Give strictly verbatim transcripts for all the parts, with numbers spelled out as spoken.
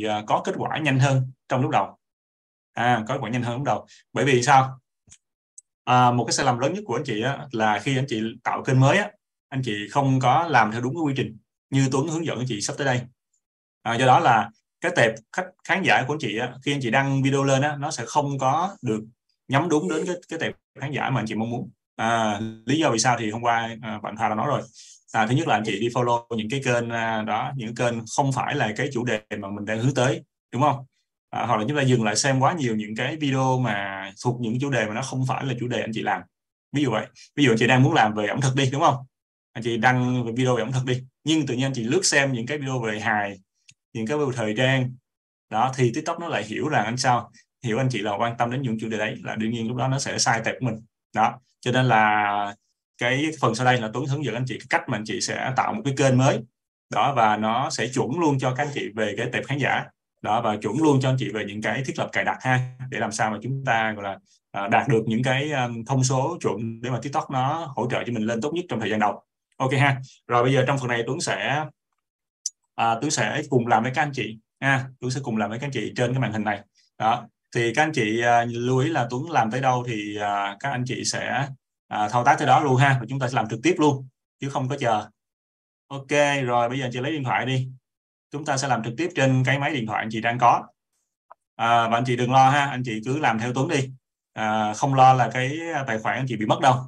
uh, có kết quả nhanh hơn trong lúc đầu. À, có kết quả nhanh hơn lúc đầu. Bởi vì sao? À, một cái sai lầm lớn nhất của anh chị á, là khi anh chị tạo kênh mới á, anh chị không có làm theo đúng cái quy trình như Tuấn hướng dẫn anh chị sắp tới đây. À, do đó là cái tệp khách khán giả của anh chị á, khi anh chị đăng video lên á, nó sẽ không có được nhắm đúng đến cái, cái tệp khán giả mà anh chị mong muốn. À, lý do vì sao thì hôm qua à, bạn Thà đã nói rồi. À, thứ nhất là anh chị đi follow những cái kênh à, đó, những kênh không phải là cái chủ đề mà mình đang hướng tới, đúng không? À, hoặc là chúng ta dừng lại xem quá nhiều những cái video mà thuộc những chủ đề mà nó không phải là chủ đề anh chị làm. Ví dụ vậy, ví dụ anh chị đang muốn làm về ẩm thực đi, đúng không? Anh chị đăng video về ẩm thực đi, nhưng tự nhiên anh chị lướt xem những cái video về hài, những cái video thời trang đó, thì TikTok nó lại hiểu rằng anh sao, hiểu anh chị là quan tâm đến những chủ đề đấy, là đương nhiên lúc đó nó sẽ sai tệp của mình đó. Cho nên là cái phần sau đây là Tuấn hướng dẫn anh chị cái cách mà anh chị sẽ tạo một cái kênh mới đó, và nó sẽ chuẩn luôn cho các anh chị về cái tệp khán giả đó, và chuẩn luôn cho anh chị về những cái thiết lập cài đặt ha, để làm sao mà chúng ta gọi là à, đạt được những cái um, thông số chuẩn để mà TikTok nó hỗ trợ cho mình lên tốt nhất trong thời gian đầu. Ok ha. Rồi bây giờ trong phần này Tuấn sẽ à, Tuấn sẽ cùng làm với các anh chị ha, Tuấn sẽ cùng làm với các anh chị trên cái màn hình này đó. Thì các anh chị à, lưu ý là Tuấn làm tới đâu thì à, các anh chị sẽ à, thao tác tới đó luôn ha, và chúng ta sẽ làm trực tiếp luôn chứ không có chờ. Ok, rồi bây giờ anh chị lấy điện thoại đi, chúng ta sẽ làm trực tiếp trên cái máy điện thoại anh chị đang có. À, và anh chị đừng lo ha, anh chị cứ làm theo Tuấn đi, à, không lo là cái tài khoản anh chị bị mất đâu.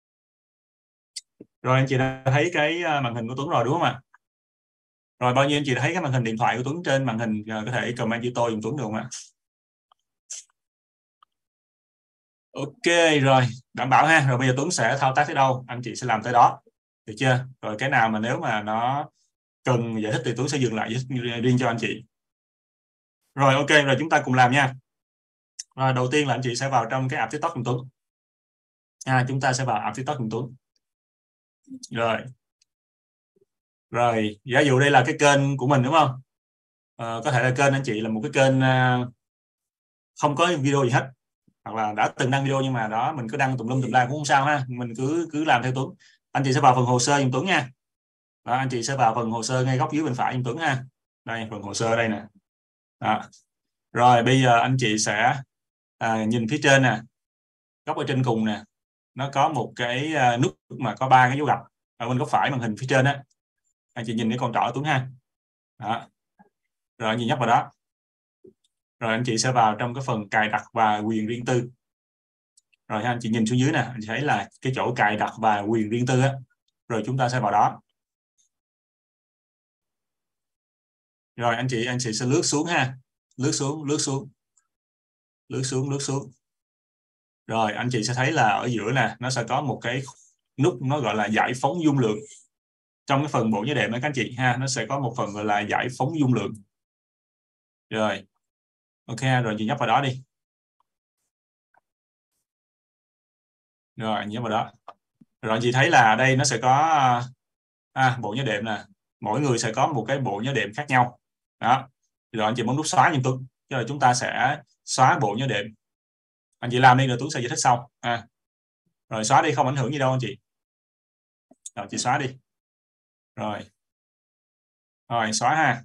Rồi anh chị đã thấy cái màn hình của Tuấn rồi đúng không ạ? Rồi bao nhiêu anh chị đã thấy cái màn hình điện thoại của Tuấn trên màn hình, có thể comment chữ tôi dùng Tuấn được không ạ? Ok rồi, đảm bảo ha. Rồi bây giờ Tuấn sẽ thao tác tới đâu anh chị sẽ làm tới đó, được chưa? Rồi cái nào mà nếu mà nó cần giải thích thì Tuấn sẽ dừng lại riêng cho anh chị. Rồi ok, rồi chúng ta cùng làm nha. Rồi đầu tiên là anh chị sẽ vào trong cái app TikTok của Tuấn. À, chúng ta sẽ vào app TikTok của Tuấn. Rồi. Rồi, giả dụ đây là cái kênh của mình đúng không? À, có thể là kênh anh chị là một cái kênh uh, không có video gì hết, hoặc là đã từng đăng video nhưng mà đó mình cứ đăng tùm lum tùm la cũng không sao ha, mình cứ cứ làm theo Tuấn. Anh chị sẽ vào phần hồ sơ giùm Tuấn nha. Đó, anh chị sẽ vào phần hồ sơ ngay góc dưới bên phải giùm Tuấn ha. Đây phần hồ sơ đây nè. Đó. Rồi bây giờ anh chị sẽ à, nhìn phía trên nè, góc ở trên cùng nè, nó có một cái uh, nút mà có ba cái dấu gạch ở bên góc phải màn hình phía trên á. Anh chị nhìn cái con trỏ Tuấn ha. Đó. Rồi anh chị nhấp vào đó. Rồi anh chị sẽ vào trong cái phần cài đặt và quyền riêng tư. Rồi anh chị nhìn xuống dưới nè, anh chị thấy là cái chỗ cài đặt và quyền riêng tư á. Rồi chúng ta sẽ vào đó. Rồi anh chị anh chị sẽ lướt xuống ha, lướt xuống lướt xuống lướt xuống lướt xuống. Rồi anh chị sẽ thấy là ở giữa nè, nó sẽ có một cái nút nó gọi là giải phóng dung lượng. Trong cái phần bộ nhớ đệm đó các anh chị ha, nó sẽ có một phần gọi là giải phóng dung lượng. Rồi ok, rồi chị nhấp vào đó đi. Rồi anh nhấp vào đó. Rồi anh chị thấy là ở đây nó sẽ có à, bộ nhớ đệm nè, mỗi người sẽ có một cái bộ nhớ đệm khác nhau đó. Rồi anh chị bấm nút xóa giùm Tuấn, rồi chúng ta sẽ xóa bộ nhớ đệm. Anh chị làm đi rồi Tuấn sẽ giải thích sau à. Rồi xóa đi, không ảnh hưởng gì đâu anh chị. Rồi chị xóa đi. Rồi rồi xóa ha.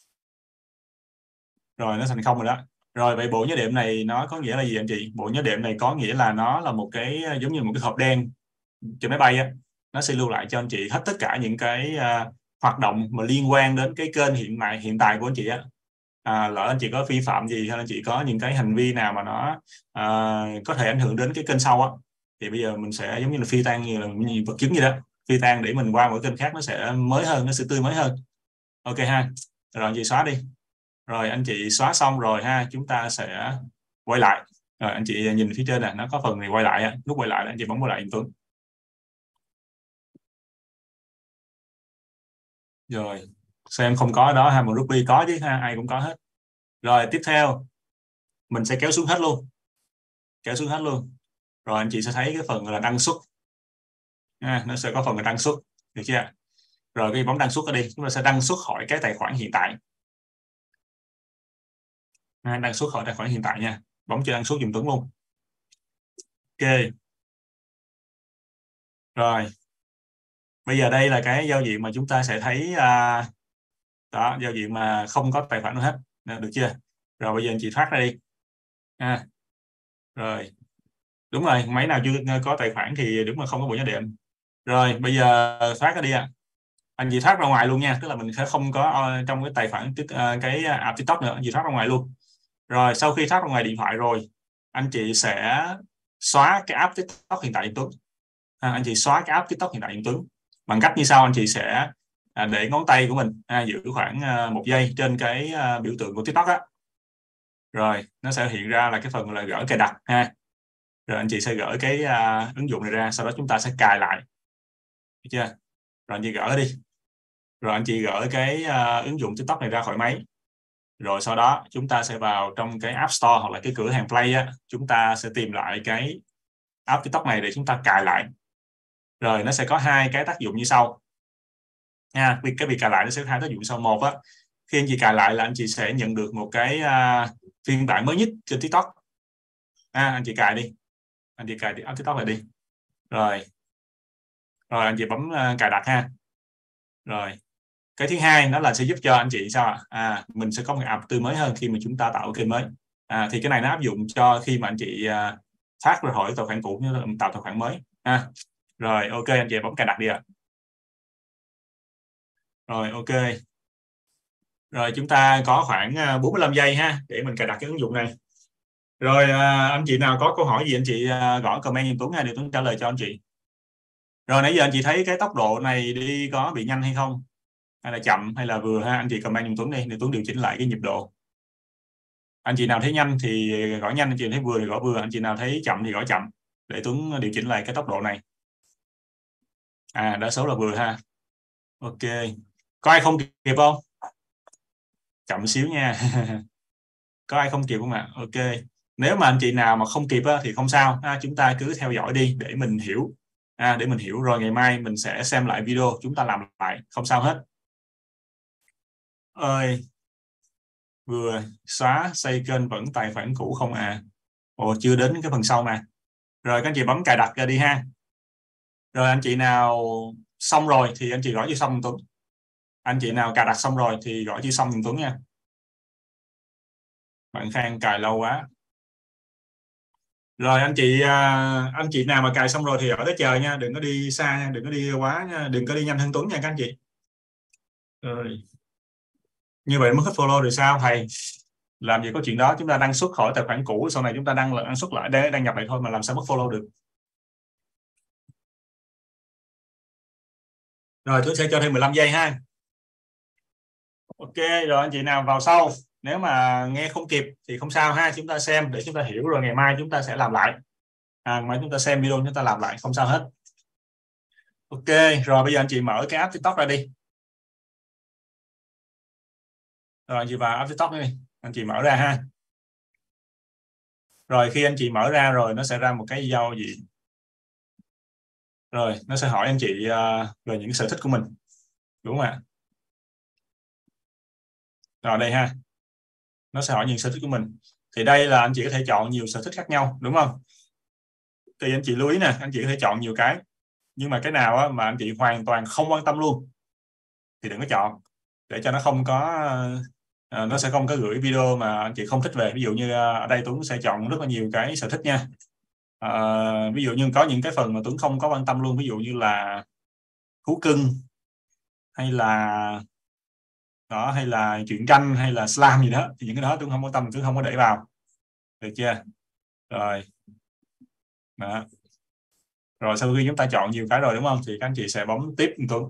Rồi nó thành không rồi đó. Rồi vậy bộ nhớ đệm này nó có nghĩa là gì anh chị? Bộ nhớ đệm này có nghĩa là nó là một cái giống như một cái hộp đen trên máy bay á, nó sẽ lưu lại cho anh chị hết tất cả những cái uh, hoạt động mà liên quan đến cái kênh hiện tại hiện tại của anh chị á. À, lỡ anh chị có vi phạm gì hay anh chị có những cái hành vi nào mà nó uh, có thể ảnh hưởng đến cái kênh sau á, thì bây giờ mình sẽ giống như là phi tan, như là như vật chứng gì đó, phi tan để mình qua một kênh khác nó sẽ mới hơn, nó sẽ tươi mới hơn. Ok ha. Rồi anh chị xóa đi. Rồi anh chị xóa xong rồi ha, chúng ta sẽ quay lại. Rồi anh chị nhìn phía trên này, nó có phần này quay lại á, nút quay lại anh chị bấm quay lại giùm Tuấn. Rồi xem không có đó ha, một rupee có chứ ha, ai cũng có hết. Rồi tiếp theo mình sẽ kéo xuống hết luôn, kéo xuống hết luôn. Rồi anh chị sẽ thấy cái phần là đăng xuất à, nó sẽ có phần là đăng xuất, được chưa? Rồi cái bấm đăng xuất ở đi, chúng ta sẽ đăng xuất khỏi cái tài khoản hiện tại à, đăng xuất khỏi tài khoản hiện tại nha, bấm cho đăng xuất dùm Tuấn luôn. Ok rồi bây giờ đây là cái giao diện mà chúng ta sẽ thấy à, đó, giao diện mà không có tài khoản nào hết. Được chưa? Rồi bây giờ anh chị thoát ra đi. À, rồi đúng rồi, máy nào chưa có tài khoản thì đúng là không có bộ nhớ đệm. Rồi bây giờ thoát ra đi ạ. À. Anh chị thoát ra ngoài luôn nha, tức là mình sẽ không có uh, trong cái tài khoản uh, cái app TikTok nữa, anh chị thoát ra ngoài luôn. Rồi sau khi thoát ra ngoài điện thoại rồi, anh chị sẽ xóa cái app TikTok hiện tại Anh Tuấn. À, anh chị xóa cái app TikTok hiện tại Anh Tuấn bằng cách như sau. Anh chị sẽ à, để ngón tay của mình à, giữ khoảng à, một giây trên cái à, biểu tượng của TikTok á, rồi nó sẽ hiện ra là cái phần là gỡ cài đặt ha. Rồi anh chị sẽ gỡ cái à, ứng dụng này ra, sau đó chúng ta sẽ cài lại. Được chưa? Rồi anh chị gỡ đi. Rồi anh chị gỡ cái uh, ứng dụng TikTok này ra khỏi máy. Rồi sau đó chúng ta sẽ vào trong cái App Store hoặc là cái cửa hàng Play á, chúng ta sẽ tìm lại cái app TikTok này để chúng ta cài lại. Rồi nó sẽ có hai cái tác dụng như sau nha. Cái việc cài lại nó sẽ có hai tác dụng sau. Một á, khi anh chị cài lại là anh chị sẽ nhận được một cái uh, phiên bản mới nhất trên TikTok. À, anh chị cài đi, anh chị cài app TikTok này đi. Rồi rồi anh chị bấm uh, cài đặt ha. Rồi cái thứ hai nó là sẽ giúp cho anh chị sao ạ? À, mình sẽ có một app tươi mới hơn khi mà chúng ta tạo kênh mới. À, thì cái này nó áp dụng cho khi mà anh chị uh, thoát ra khỏi tài khoản cũ như là tạo tài khoản mới. À, rồi ok, anh chị bấm cài đặt đi ạ. À. Rồi ok. Rồi chúng ta có khoảng bốn mươi lăm giây ha để mình cài đặt cái ứng dụng này. Rồi à, anh chị nào có câu hỏi gì anh chị à, gõ comment giùm Tuấn ha, để Tuấn trả lời cho anh chị. Rồi nãy giờ anh chị thấy cái tốc độ này đi có bị nhanh hay không? Hay là chậm hay là vừa ha? Anh chị comment giùm Tuấn đi để Tuấn điều chỉnh lại cái nhịp độ. Anh chị nào thấy nhanh thì gõ nhanh, anh chị thấy vừa thì gõ vừa, anh chị nào thấy chậm thì gõ chậm để Tuấn điều chỉnh lại cái tốc độ này. À, đa số là vừa ha. Ok. Có ai không kịp không? Chậm xíu nha. Có ai không kịp không ạ? À? Ok. Nếu mà anh chị nào mà không kịp á, thì không sao ha, chúng ta cứ theo dõi đi để mình hiểu. À, để mình hiểu rồi ngày mai mình sẽ xem lại video, chúng ta làm lại, không sao hết. Ơi, vừa xóa xây kênh vẫn tài khoản cũ không à? Ồ, chưa đến cái phần sau mà. Rồi các anh chị bấm cài đặt ra đi ha. Rồi anh chị nào xong rồi thì anh chị gõ chữ xong Tuấn. Anh chị nào cài đặt xong rồi thì gõ chữ xong Tuấn nha. Bạn Khang cài lâu quá. Rồi anh chị anh chị nào mà cài xong rồi thì ở đó chờ nha, đừng có đi xa nha, đừng có đi quá nha, đừng có đi nhanh hơn Tuấn nha các anh chị. Rồi. Như vậy mới hết follow rồi sao thầy? Làm gì có chuyện đó, chúng ta đăng xuất khỏi tài khoản cũ, sau này chúng ta đăng đăng xuất lại để đăng nhập lại thôi mà làm sao mất follow được. Rồi tôi sẽ cho thêm mười lăm giây ha. Ok, rồi anh chị nào vào sau, nếu mà nghe không kịp thì không sao ha, chúng ta xem để chúng ta hiểu rồi ngày mai chúng ta sẽ làm lại. À, ngày mai chúng ta xem video chúng ta làm lại, không sao hết. Ok, rồi bây giờ anh chị mở cái app TikTok ra đi. Rồi anh chị vào app TikTok đi, anh chị mở ra ha. Rồi khi anh chị mở ra rồi nó sẽ ra một cái giao diện. Rồi nó sẽ hỏi anh chị uh, về những sở thích của mình, đúng không ạ? Rồi đây ha, nó sẽ hỏi những sở thích của mình. Thì đây là anh chị có thể chọn nhiều sở thích khác nhau, đúng không? Thì anh chị lưu ý nè, anh chị có thể chọn nhiều cái, nhưng mà cái nào á, mà anh chị hoàn toàn không quan tâm luôn thì đừng có chọn, để cho nó không có uh, nó sẽ không có gửi video mà anh chị không thích về. Ví dụ như uh, ở đây Tuấn sẽ chọn rất là nhiều cái sở thích nha. Uh, ví dụ như có những cái phần mà Tuấn không có quan tâm luôn, ví dụ như là thú cưng hay là đó, hay là truyện tranh hay là slam gì đó, thì những cái đó Tuấn không quan tâm, Tuấn không có để vào, được chưa? Rồi đó. Rồi sau khi chúng ta chọn nhiều cái rồi đúng không, thì các anh chị sẽ bấm tiếp Tuấn.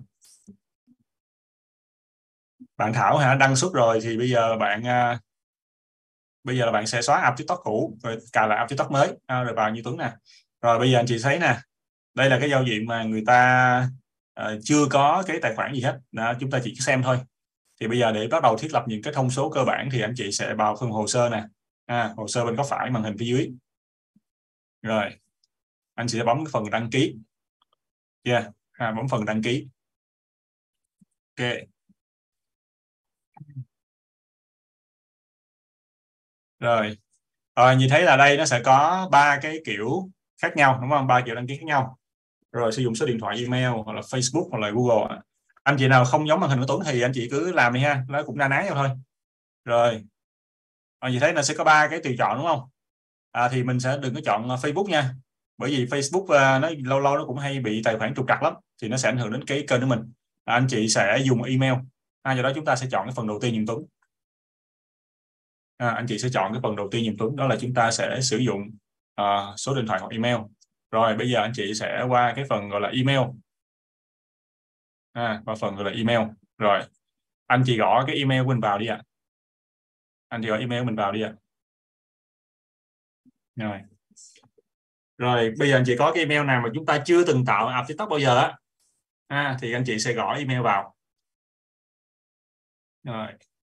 Bạn Thảo hả, đăng xuất rồi thì bây giờ bạn uh, bây giờ là bạn sẽ xóa app TikTok cũ rồi cài lại app TikTok mới, à, rồi vào như Tuấn nè. Rồi bây giờ anh chị thấy nè, đây là cái giao diện mà người ta uh, chưa có cái tài khoản gì hết đó, chúng ta chỉ xem thôi. Thì bây giờ để bắt đầu thiết lập những cái thông số cơ bản thì anh chị sẽ vào phần hồ sơ nè. À, hồ sơ bên góc phải màn hình phía dưới. Rồi anh chị sẽ bấm phần đăng ký. Yeah. À, bấm phần đăng ký. Ok. Rồi. Rồi như thấy là đây nó sẽ có ba cái kiểu khác nhau, đúng không? Ba kiểu đăng ký khác nhau. Rồi sử dụng số điện thoại, email hoặc là Facebook hoặc là Google. Anh chị nào không giống màn hình của Tuấn thì anh chị cứ làm đi ha, nó cũng na ná nhau thôi. Rồi À, như thế là sẽ có ba cái tùy chọn đúng không? À, thì mình sẽ đừng có chọn Facebook nha, bởi vì Facebook uh, nó lâu lâu nó cũng hay bị tài khoản trục trặc lắm, thì nó sẽ ảnh hưởng đến cái kênh của mình. À, anh chị sẽ dùng email. À, do đó chúng ta sẽ chọn cái phần đầu tiên giùm Tuấn. À, anh chị sẽ chọn cái phần đầu tiên giùm Tuấn, đó là chúng ta sẽ sử dụng uh, số điện thoại hoặc email. Rồi bây giờ anh chị sẽ qua cái phần gọi là email. À, qua phần gọi là email. Rồi anh chị gõ cái email của mình vào đi ạ. À. Anh chị gõ email của mình vào đi ạ. À. Rồi. Rồi bây giờ anh chị có cái email nào mà chúng ta chưa từng tạo app TikTok bao giờ á, à, thì anh chị sẽ gõ email vào. Rồi.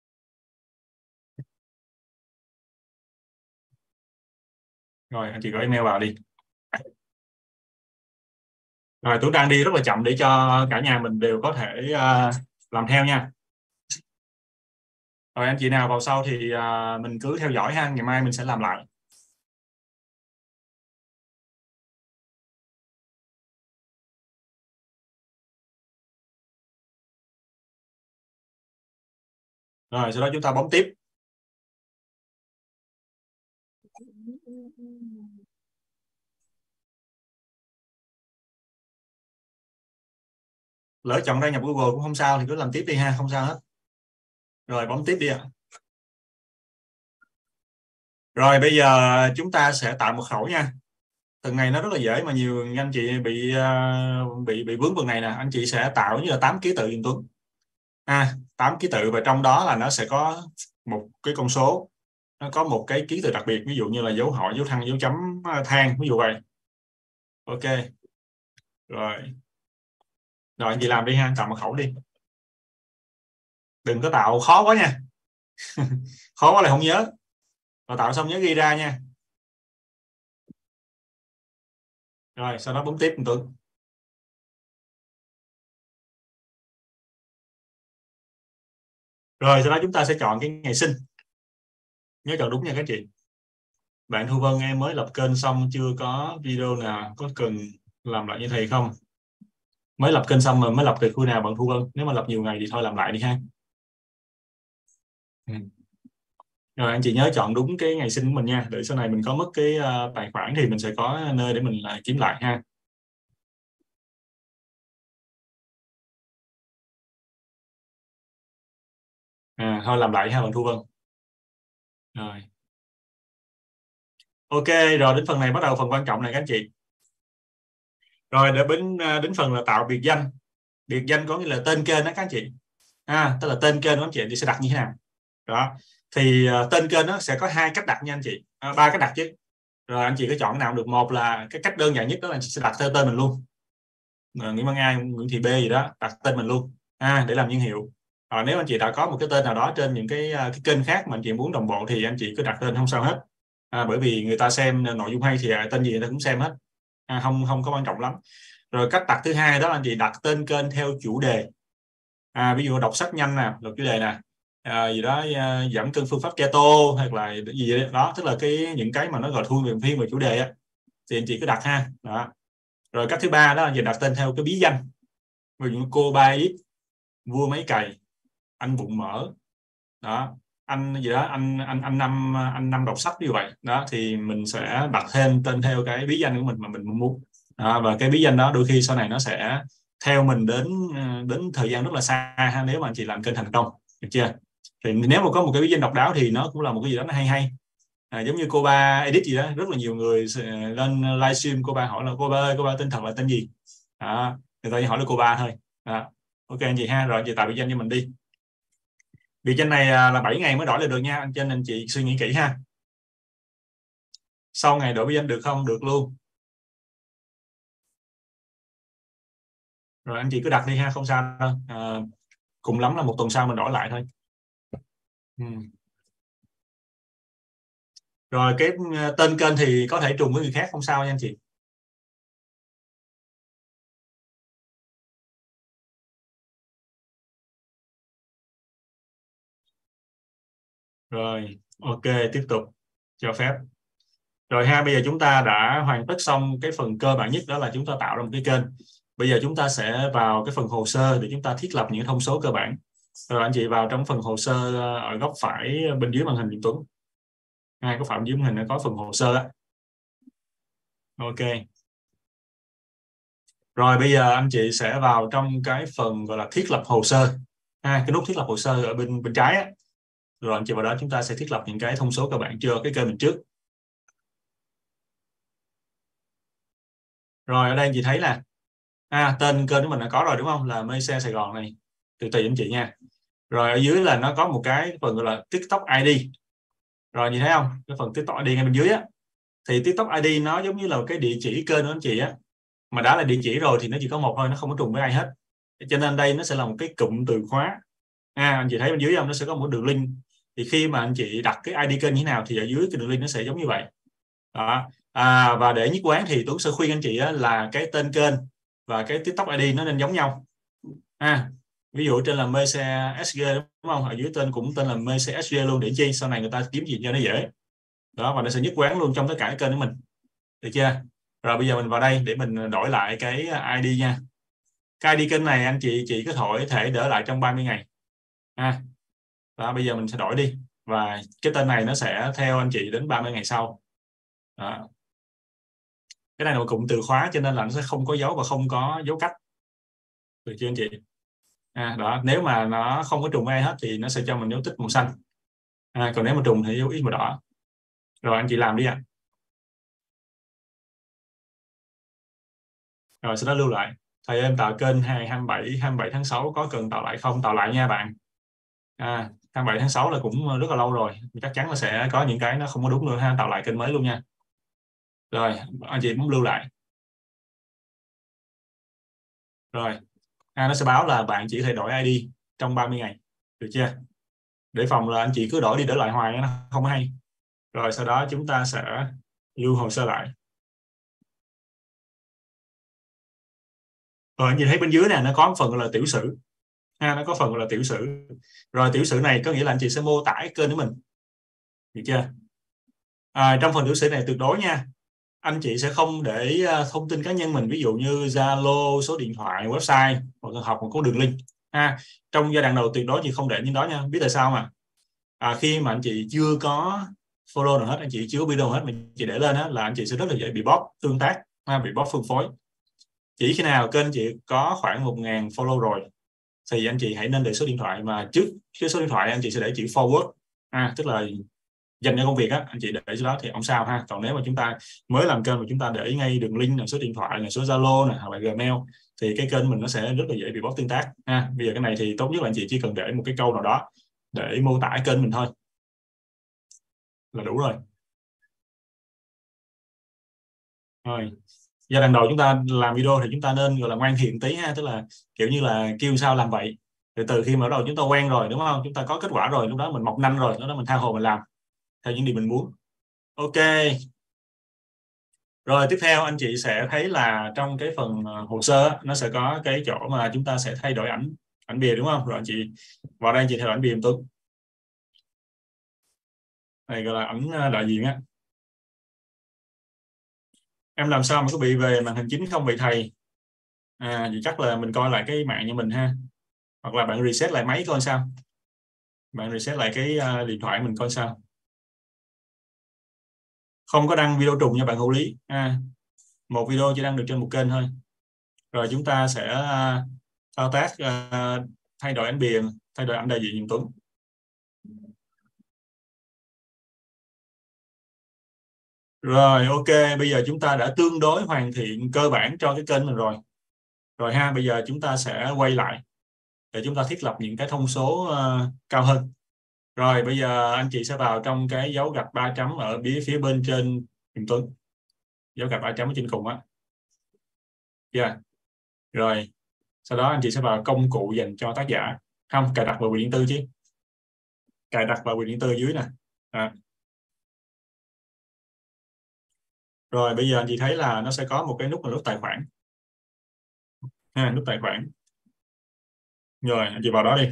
Rồi anh chị gõ email vào đi. Rồi Tuấn đang đi rất là chậm để cho cả nhà mình đều có thể uh, làm theo nha. Rồi anh chị nào vào sau thì uh, mình cứ theo dõi ha, ngày mai mình sẽ làm lại. Rồi sau đó chúng ta bấm tiếp. Lỡ chọn đăng nhập Google cũng không sao thì cứ làm tiếp đi ha, không sao hết. Rồi bấm tiếp đi ạ. Rồi bây giờ chúng ta sẽ tạo mật khẩu nha. Từng này nó rất là dễ mà nhiều anh chị bị uh, bị bị vướng phần này nè. Anh chị sẽ tạo như là tám ký tự giùm Tuấn. À, tám ký tự và trong đó là nó sẽ có một cái con số, nó có một cái ký tự đặc biệt, ví dụ như là dấu hỏi, dấu thăng, dấu chấm than, ví dụ vậy. Ok. Rồi. Rồi anh chị làm đi ha, tạo mật khẩu đi. Đừng có tạo khó quá nha. Khó quá là không nhớ. Rồi tạo xong nhớ ghi ra nha. Rồi sau đó bấm tiếp một Tuấn. Rồi sau đó chúng ta sẽ chọn cái ngày sinh. Nhớ chọn đúng nha các chị. Bạn Thu Vân, em mới lập kênh xong chưa có video nào, có cần làm lại như thầy không? Mới lập kênh xong mà mới lập từ khu nào bạn Thu Vân? Nếu mà lập nhiều ngày thì thôi làm lại đi ha. Ừ. Rồi anh chị nhớ chọn đúng cái ngày sinh của mình nha, để sau này mình có mất cái uh, tài khoản thì mình sẽ có nơi để mình uh, kiếm lại ha. À, thôi làm lại ha bạn Thu Vân. Rồi. Ok, rồi đến phần này bắt đầu phần quan trọng này các anh chị. Rồi để đến uh, đến phần là tạo biệt danh. Biệt danh có nghĩa là tên kênh đó các anh chị. À, tức là tên kênh của anh chị thì sẽ đặt như thế nào? Đó. Thì uh, tên kênh nó sẽ có hai cách đặt nha anh chị. À, ba cách đặt chứ. Rồi anh chị cứ chọn nào được. Một là cái cách đơn giản nhất, đó là anh chị sẽ đặt tên tên mình luôn. Nguyễn Văn A, Nguyễn Thị B gì đó, đặt tên mình luôn. À, để làm nhân hiệu. Rồi nếu anh chị đã có một cái tên nào đó trên những cái, cái kênh khác mà anh chị muốn đồng bộ thì anh chị cứ đặt tên không sao hết. À, bởi vì người ta xem nội dung hay thì tên gì người ta cũng xem hết. À, không không có quan trọng lắm. Rồi cách đặt thứ hai đó là anh chị đặt tên kênh theo chủ đề. À, ví dụ đọc sách nhanh nè, đọc chủ đề nè, à, gì đó à, giảm cân phương pháp keto hoặc là gì đó, tức là cái những cái mà nó gọi thu về phim về chủ đề á, thì anh chị cứ đặt ha. Đó. Rồi cách thứ ba đó là anh chị đặt tên theo cái bí danh, ví dụ cô ba ít, vua máy cày, anh bụng mỡ, đó, anh gì đó, anh anh anh năm anh năm đọc sách như vậy đó, thì mình sẽ đặt thêm tên theo cái bí danh của mình mà mình muốn. Đó, và cái bí danh đó đôi khi sau này nó sẽ theo mình đến đến thời gian rất là xa ha, nếu mà anh chị làm kênh thành công, được chưa? Thì nếu mà có một cái bí danh độc đáo thì nó cũng là một cái gì đó nó hay hay. À, giống như cô ba edit gì đó, rất là nhiều người lên livestream cô ba hỏi là cô ba ơi, cô ba tên thật là tên gì? Đó, người ta chỉ hỏi là cô ba thôi. Đó. Ok anh chị ha, rồi anh chị tạo biệt danh cho mình đi. Biệt danh này là bảy ngày mới đổi lại được nha, cho nên anh chị suy nghĩ kỹ ha. Sau ngày đổi biệt danh được không? Được luôn. Rồi anh chị cứ đặt đi ha, không sao đâu. À, cùng lắm là một tuần sau mình đổi lại thôi. Ừ. Rồi cái tên kênh thì có thể trùng với người khác, không sao nha anh chị. Rồi ok, tiếp tục cho phép. Rồi ha, bây giờ chúng ta đã hoàn tất xong cái phần cơ bản nhất, đó là chúng ta tạo ra một cái kênh. Bây giờ chúng ta sẽ vào cái phần hồ sơ để chúng ta thiết lập những thông số cơ bản. Rồi anh chị vào trong phần hồ sơ ở góc phải bên dưới màn hình Tuấn. À, có phạm vi màn hình nó có phần hồ sơ á. Ok. Rồi bây giờ anh chị sẽ vào trong cái phần gọi là thiết lập hồ sơ. À, cái nút thiết lập hồ sơ ở bên bên trái á. Rồi anh chị vào đó chúng ta sẽ thiết lập những cái thông số cơ bản cho cái kênh mình trước. Rồi ở đây anh chị thấy là à, tên kênh của mình là có rồi đúng không? Là mê xe Sài Gòn này. Từ từ anh chị nha. Rồi ở dưới là nó có một cái phần gọi là TikTok i đê. Rồi anh chị thấy không? Cái phần TikTok i đê ngay bên dưới á. Thì TikTok i đê nó giống như là cái địa chỉ kênh của anh chị á. Mà đã là địa chỉ rồi thì nó chỉ có một thôi, nó không có trùng với ai hết. Cho nên đây nó sẽ là một cái cụm từ khóa. À, anh chị thấy bên dưới không? Nó sẽ có một đường link. Thì khi mà anh chị đặt cái i đê kênh như thế nào thì ở dưới cái đường link nó sẽ giống như vậy. Đó. À, và để nhất quán thì Tuấn sẽ khuyên anh chị á, là cái tên kênh và cái TikTok i đê nó nên giống nhau. À, ví dụ trên là mê xe ét giê đúng không? Ở dưới tên cũng tên là mê xe ét giê luôn, để chi sau này người ta kiếm gì cho nó dễ. Đó, và nó sẽ nhất quán luôn trong tất cả cái kênh của mình. Được chưa? Rồi bây giờ mình vào đây để mình đổi lại cái i đê nha. Cái i đê kênh này anh chị chỉ có thể thể đỡ lại trong ba mươi ngày. À, đó, bây giờ mình sẽ đổi đi và cái tên này nó sẽ theo anh chị đến ba mươi ngày sau. Đó. Cái này là một cụm từ khóa cho nên là nó sẽ không có dấu và không có dấu cách. Được chưa anh chị? À, đó, nếu mà nó không có trùng ai hết thì nó sẽ cho mình dấu tích màu xanh. À, còn nếu mà trùng thì dấu ít màu đỏ. Rồi anh chị làm đi ạ. À. Rồi sau đó lưu lại. Thầy em tạo kênh hai mươi bảy hai mươi bảy tháng sáu có cần tạo lại không? Tạo lại nha bạn. À, hai mươi bảy tháng sáu là cũng rất là lâu rồi, chắc chắn là sẽ có những cái nó không có đúng nữa ha, tạo lại kênh mới luôn nha. Rồi anh chị muốn lưu lại. Rồi à, nó sẽ báo là bạn chỉ thay đổi i đê trong ba mươi ngày. Được chưa? Để phòng là anh chị cứ đổi đi đổi lại hoài nó không hay. Rồi sau đó chúng ta sẽ lưu hồ sơ lại. Rồi anh chị thấy bên dưới này nó có một phần là tiểu sử. Ha, nó có phần là tiểu sử. Rồi tiểu sử này có nghĩa là anh chị sẽ mô tả kênh của mình. Được chưa? À, trong phần tiểu sử này tuyệt đối nha, anh chị sẽ không để thông tin cá nhân mình, ví dụ như Zalo, số điện thoại, website hoặc là học một có đường link ha. Trong giai đoạn đầu tuyệt đối chị không để những đó nha. Biết tại sao mà à, khi mà anh chị chưa có follow nào hết, anh chị chưa có video hết, mình chị để lên đó, là anh chị sẽ rất là dễ bị bot tương tác ha, bị bot phân phối. Chỉ khi nào kênh chị có khoảng một ngàn follow rồi thì anh chị hãy nên để số điện thoại, mà trước cái số điện thoại anh chị sẽ để chữ forward à, tức là dành cho công việc á, anh chị để số đó thì không sao ha. Còn nếu mà chúng ta mới làm kênh mà chúng ta để ngay đường link này, số điện thoại này, số Zalo này hoặc là Gmail thì cái kênh mình nó sẽ rất là dễ bị bot tương tác ha. Bây giờ cái này thì tốt nhất là anh chị chỉ cần để một cái câu nào đó để mô tả kênh mình thôi là đủ rồi. Rồi giai đoạn đầu chúng ta làm video thì chúng ta nên gọi là ngoan hiền tí ha, tức là kiểu như là kêu sao làm vậy. Từ từ khi mà bắt đầu chúng ta quen rồi đúng không, chúng ta có kết quả rồi, lúc đó mình mọc nanh rồi, lúc đó mình tha hồ mình làm theo những điều mình muốn. Ok. Rồi tiếp theo anh chị sẽ thấy là trong cái phần hồ sơ nó sẽ có cái chỗ mà chúng ta sẽ thay đổi ảnh ảnh bìa đúng không? Rồi anh chị vào đây anh chị thay đổi ảnh bìa Tuấn. Này gọi là ảnh đại diện á. Em làm sao mà có bị về màn hình chính không vậy thầy? À thì chắc là mình coi lại cái mạng như mình ha. Hoặc là bạn reset lại máy coi sao. Bạn reset lại cái uh, điện thoại mình coi sao. Không có đăng video trùng nha bạn Hữu Lý. À, một video chỉ đăng được trên một kênh thôi. Rồi chúng ta sẽ uh, thao tác uh, thay đổi ảnh bìa, thay đổi ảnh đại diện Tuấn. Rồi ok, bây giờ chúng ta đã tương đối hoàn thiện cơ bản cho cái kênh mình rồi. Rồi ha, bây giờ chúng ta sẽ quay lại để chúng ta thiết lập những cái thông số uh, cao hơn. Rồi bây giờ anh chị sẽ vào trong cái dấu gạch ba chấm ở phía phía bên trên Hùng Tuấn. Dấu gạch ba chấm ở trên cùng á. Yeah. Rồi sau đó anh chị sẽ vào công cụ dành cho tác giả. Không, cài đặt vào quyền điện tử chứ. Cài đặt vào quyền điện tử dưới nè. À. Rồi bây giờ anh chị thấy là nó sẽ có một cái nút là nút tài khoản. Ha, nút tài khoản. Rồi anh chị vào đó đi.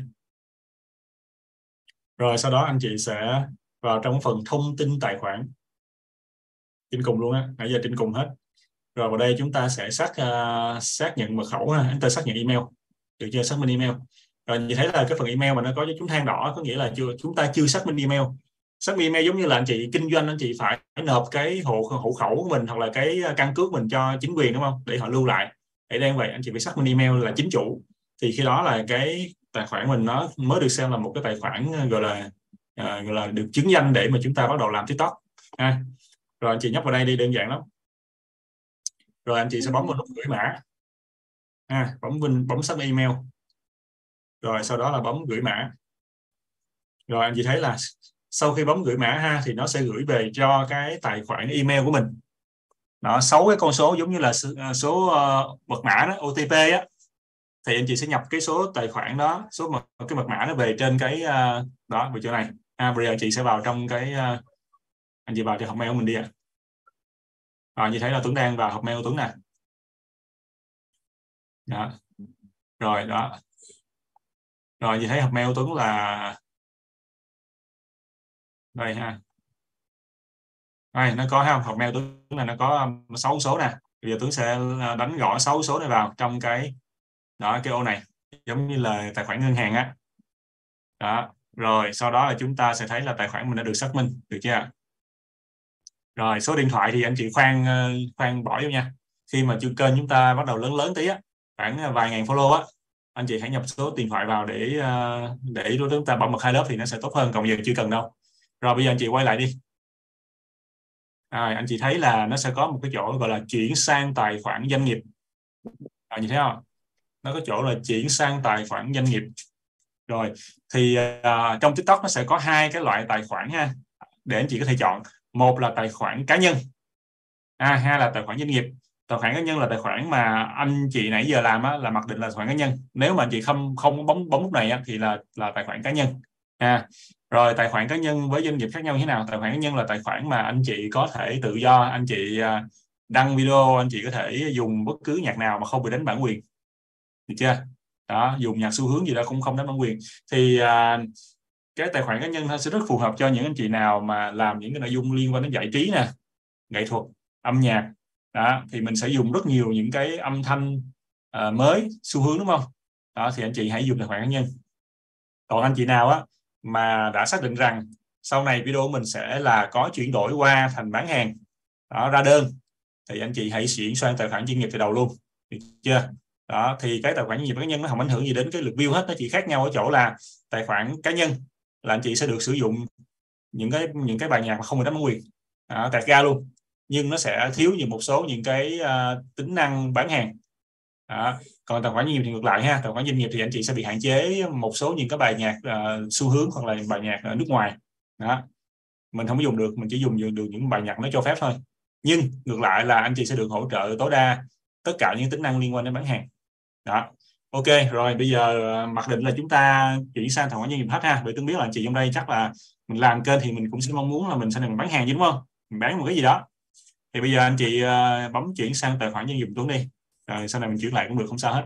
Rồi sau đó anh chị sẽ vào trong phần thông tin tài khoản. Trên cùng luôn á, nãy giờ trên cùng hết. Rồi vào đây chúng ta sẽ xác uh, xác nhận mật khẩu ha, chúng ta xác nhận email. Được chưa? Xác minh email. Rồi chị thấy là cái phần email mà nó có cái chấm than đỏ có nghĩa là chưa chúng ta chưa xác minh email. xác minh email giống như là anh chị kinh doanh, anh chị phải nộp cái hộ hộ khẩu của mình hoặc là cái căn cước mình cho chính quyền, đúng không, để họ lưu lại. Để đang vậy anh chị phải xác minh email là chính chủ, thì khi đó là cái tài khoản mình nó mới được xem là một cái tài khoản gọi là uh, gọi là được chứng danh để mà chúng ta bắt đầu làm TikTok ha. Rồi anh chị nhấp vào đây đi, đơn giản lắm. Rồi anh chị sẽ bấm vào nút gửi mã ha, bấm vinh bấm xác minh email, rồi sau đó là bấm gửi mã. Rồi anh chị thấy là sau khi bấm gửi mã ha thì nó sẽ gửi về cho cái tài khoản email của mình đó, sáu cái con số giống như là số uh, mật mã đó, ô tê pê á, thì anh chị sẽ nhập cái số tài khoản đó, số mật cái mật mã nó về trên cái uh, đó về chỗ này. À, bây giờ chị sẽ vào trong cái uh, anh chị vào cho Hotmail của mình đi ạ. À. Rồi như thấy là Tuấn đang vào Hotmail của Tuấn nè. Đó. Rồi đó. Rồi như thấy Hotmail của Tuấn là đây ha. Đây, nó có không? Hotmail Tuấn là nó có sáu số nè. Bây giờ Tuấn sẽ đánh gõ sáu số này vào trong cái đó, cái ô này, giống như là tài khoản ngân hàng á. Đó. Rồi sau đó là chúng ta sẽ thấy là tài khoản mình đã được xác minh, được chưa? Rồi số điện thoại thì anh chị khoan khoan bỏ vô nha. Khi mà chưa kênh chúng ta bắt đầu lớn lớn tí á, khoảng vài ngàn follow á, anh chị hãy nhập số điện thoại vào để để chúng ta bảo mật hai lớp thì nó sẽ tốt hơn, còn giờ chưa cần đâu. Rồi bây giờ anh chị quay lại đi. À, anh chị thấy là nó sẽ có một cái chỗ gọi là chuyển sang tài khoản doanh nghiệp. À, nhìn thấy không? Nó có chỗ là chuyển sang tài khoản doanh nghiệp. Rồi thì uh, trong TikTok nó sẽ có hai cái loại tài khoản ha, để anh chị có thể chọn. Một là tài khoản cá nhân, à, hai là tài khoản doanh nghiệp. Tài khoản cá nhân là tài khoản mà anh chị nãy giờ làm á, là mặc định là tài khoản cá nhân. Nếu mà anh chị không không bấm bấm nút này á, thì là là tài khoản cá nhân. À, rồi tài khoản cá nhân với doanh nghiệp khác nhau như thế nào? Tài khoản cá nhân là tài khoản mà anh chị có thể tự do, anh chị uh, đăng video, anh chị có thể dùng bất cứ nhạc nào mà không bị đánh bản quyền, được chưa? Đó, dùng nhạc xu hướng gì đó cũng không đánh bản quyền. Thì uh, cái tài khoản cá nhân nó sẽ rất phù hợp cho những anh chị nào mà làm những cái nội dung liên quan đến giải trí nè, nghệ thuật, âm nhạc. Đó, thì mình sẽ dùng rất nhiều những cái âm thanh uh, mới, xu hướng, đúng không? Đó, thì anh chị hãy dùng tài khoản cá nhân. Còn anh chị nào á mà đã xác định rằng sau này video của mình sẽ là có chuyển đổi qua thành bán hàng, đó, ra đơn, thì anh chị hãy chuyển sang tài khoản chuyên nghiệp từ đầu luôn, được chưa? Đó, thì cái tài khoản chuyên nghiệp cá nhân nó không ảnh hưởng gì đến cái lượt view hết, nó chỉ khác nhau ở chỗ là tài khoản cá nhân là anh chị sẽ được sử dụng những cái những cái bài nhạc mà không bị đánh bản quyền, à, tẹt ra luôn, nhưng nó sẽ thiếu những một số những cái uh, tính năng bán hàng. Đó. Còn tài khoản doanh nghiệp thì ngược lại ha, tài khoản doanh nghiệp thì anh chị sẽ bị hạn chế một số những cái bài nhạc uh, xu hướng hoặc là bài nhạc ở nước ngoài. Đó, mình không có dùng được, mình chỉ dùng được những bài nhạc nó cho phép thôi. Nhưng ngược lại là anh chị sẽ được hỗ trợ tối đa tất cả những tính năng liên quan đến bán hàng. Đó. Ok, rồi bây giờ mặc định là chúng ta chuyển sang tài khoản doanh nghiệp hết ha. Vậy tôi biết là anh chị trong đây chắc là mình làm kênh thì mình cũng sẽ mong muốn là mình sẽ được bán hàng chứ, đúng không? Mình bán một cái gì đó. Thì bây giờ anh chị uh, bấm chuyển sang tài khoản doanh nghiệp Tuấn đi. Rồi sau này mình chuyển lại cũng được, không sao hết.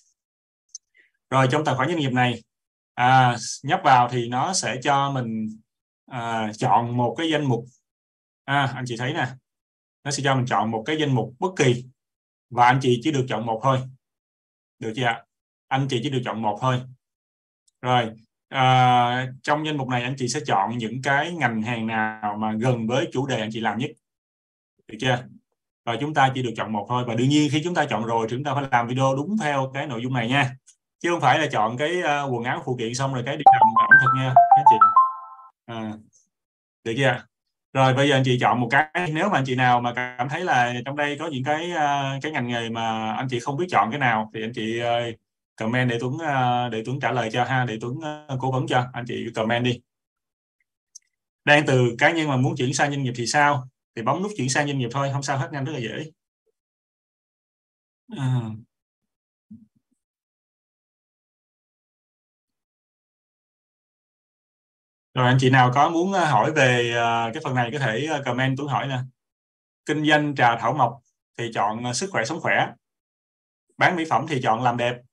Rồi trong tài khoản doanh nghiệp này à, nhấp vào thì nó sẽ cho mình à, chọn một cái danh mục. À, anh chị thấy nè, nó sẽ cho mình chọn một cái danh mục bất kỳ và anh chị chỉ được chọn một thôi, được chưa ạ? Anh chị chỉ được chọn một thôi. Rồi à, trong danh mục này anh chị sẽ chọn những cái ngành hàng nào mà gần với chủ đề anh chị làm nhất, được chưa? Và chúng ta chỉ được chọn một thôi, và đương nhiên khi chúng ta chọn rồi thì chúng ta phải làm video đúng theo cái nội dung này nha, chứ không phải là chọn cái uh, quần áo phụ kiện xong rồi cái đi làm ẩm thực nha anh chị. À, được chưa? Rồi bây giờ anh chị chọn một cái, nếu mà anh chị nào mà cảm thấy là trong đây có những cái uh, cái ngành nghề mà anh chị không biết chọn cái nào thì anh chị uh, comment để Tuấn uh, để Tuấn trả lời cho ha, để Tuấn uh, cố vấn cho. Anh chị comment đi. Đang từ cá nhân mà muốn chuyển sang doanh nghiệp thì sao? Thì bấm nút chuyển sang doanh nghiệp thôi, không sao hết, nhanh rất là dễ. À. Rồi anh chị nào có muốn hỏi về cái phần này có thể comment Tuấn hỏi nè. Kinh doanh trà thảo mộc thì chọn sức khỏe sống khỏe. Bán mỹ phẩm thì chọn làm đẹp.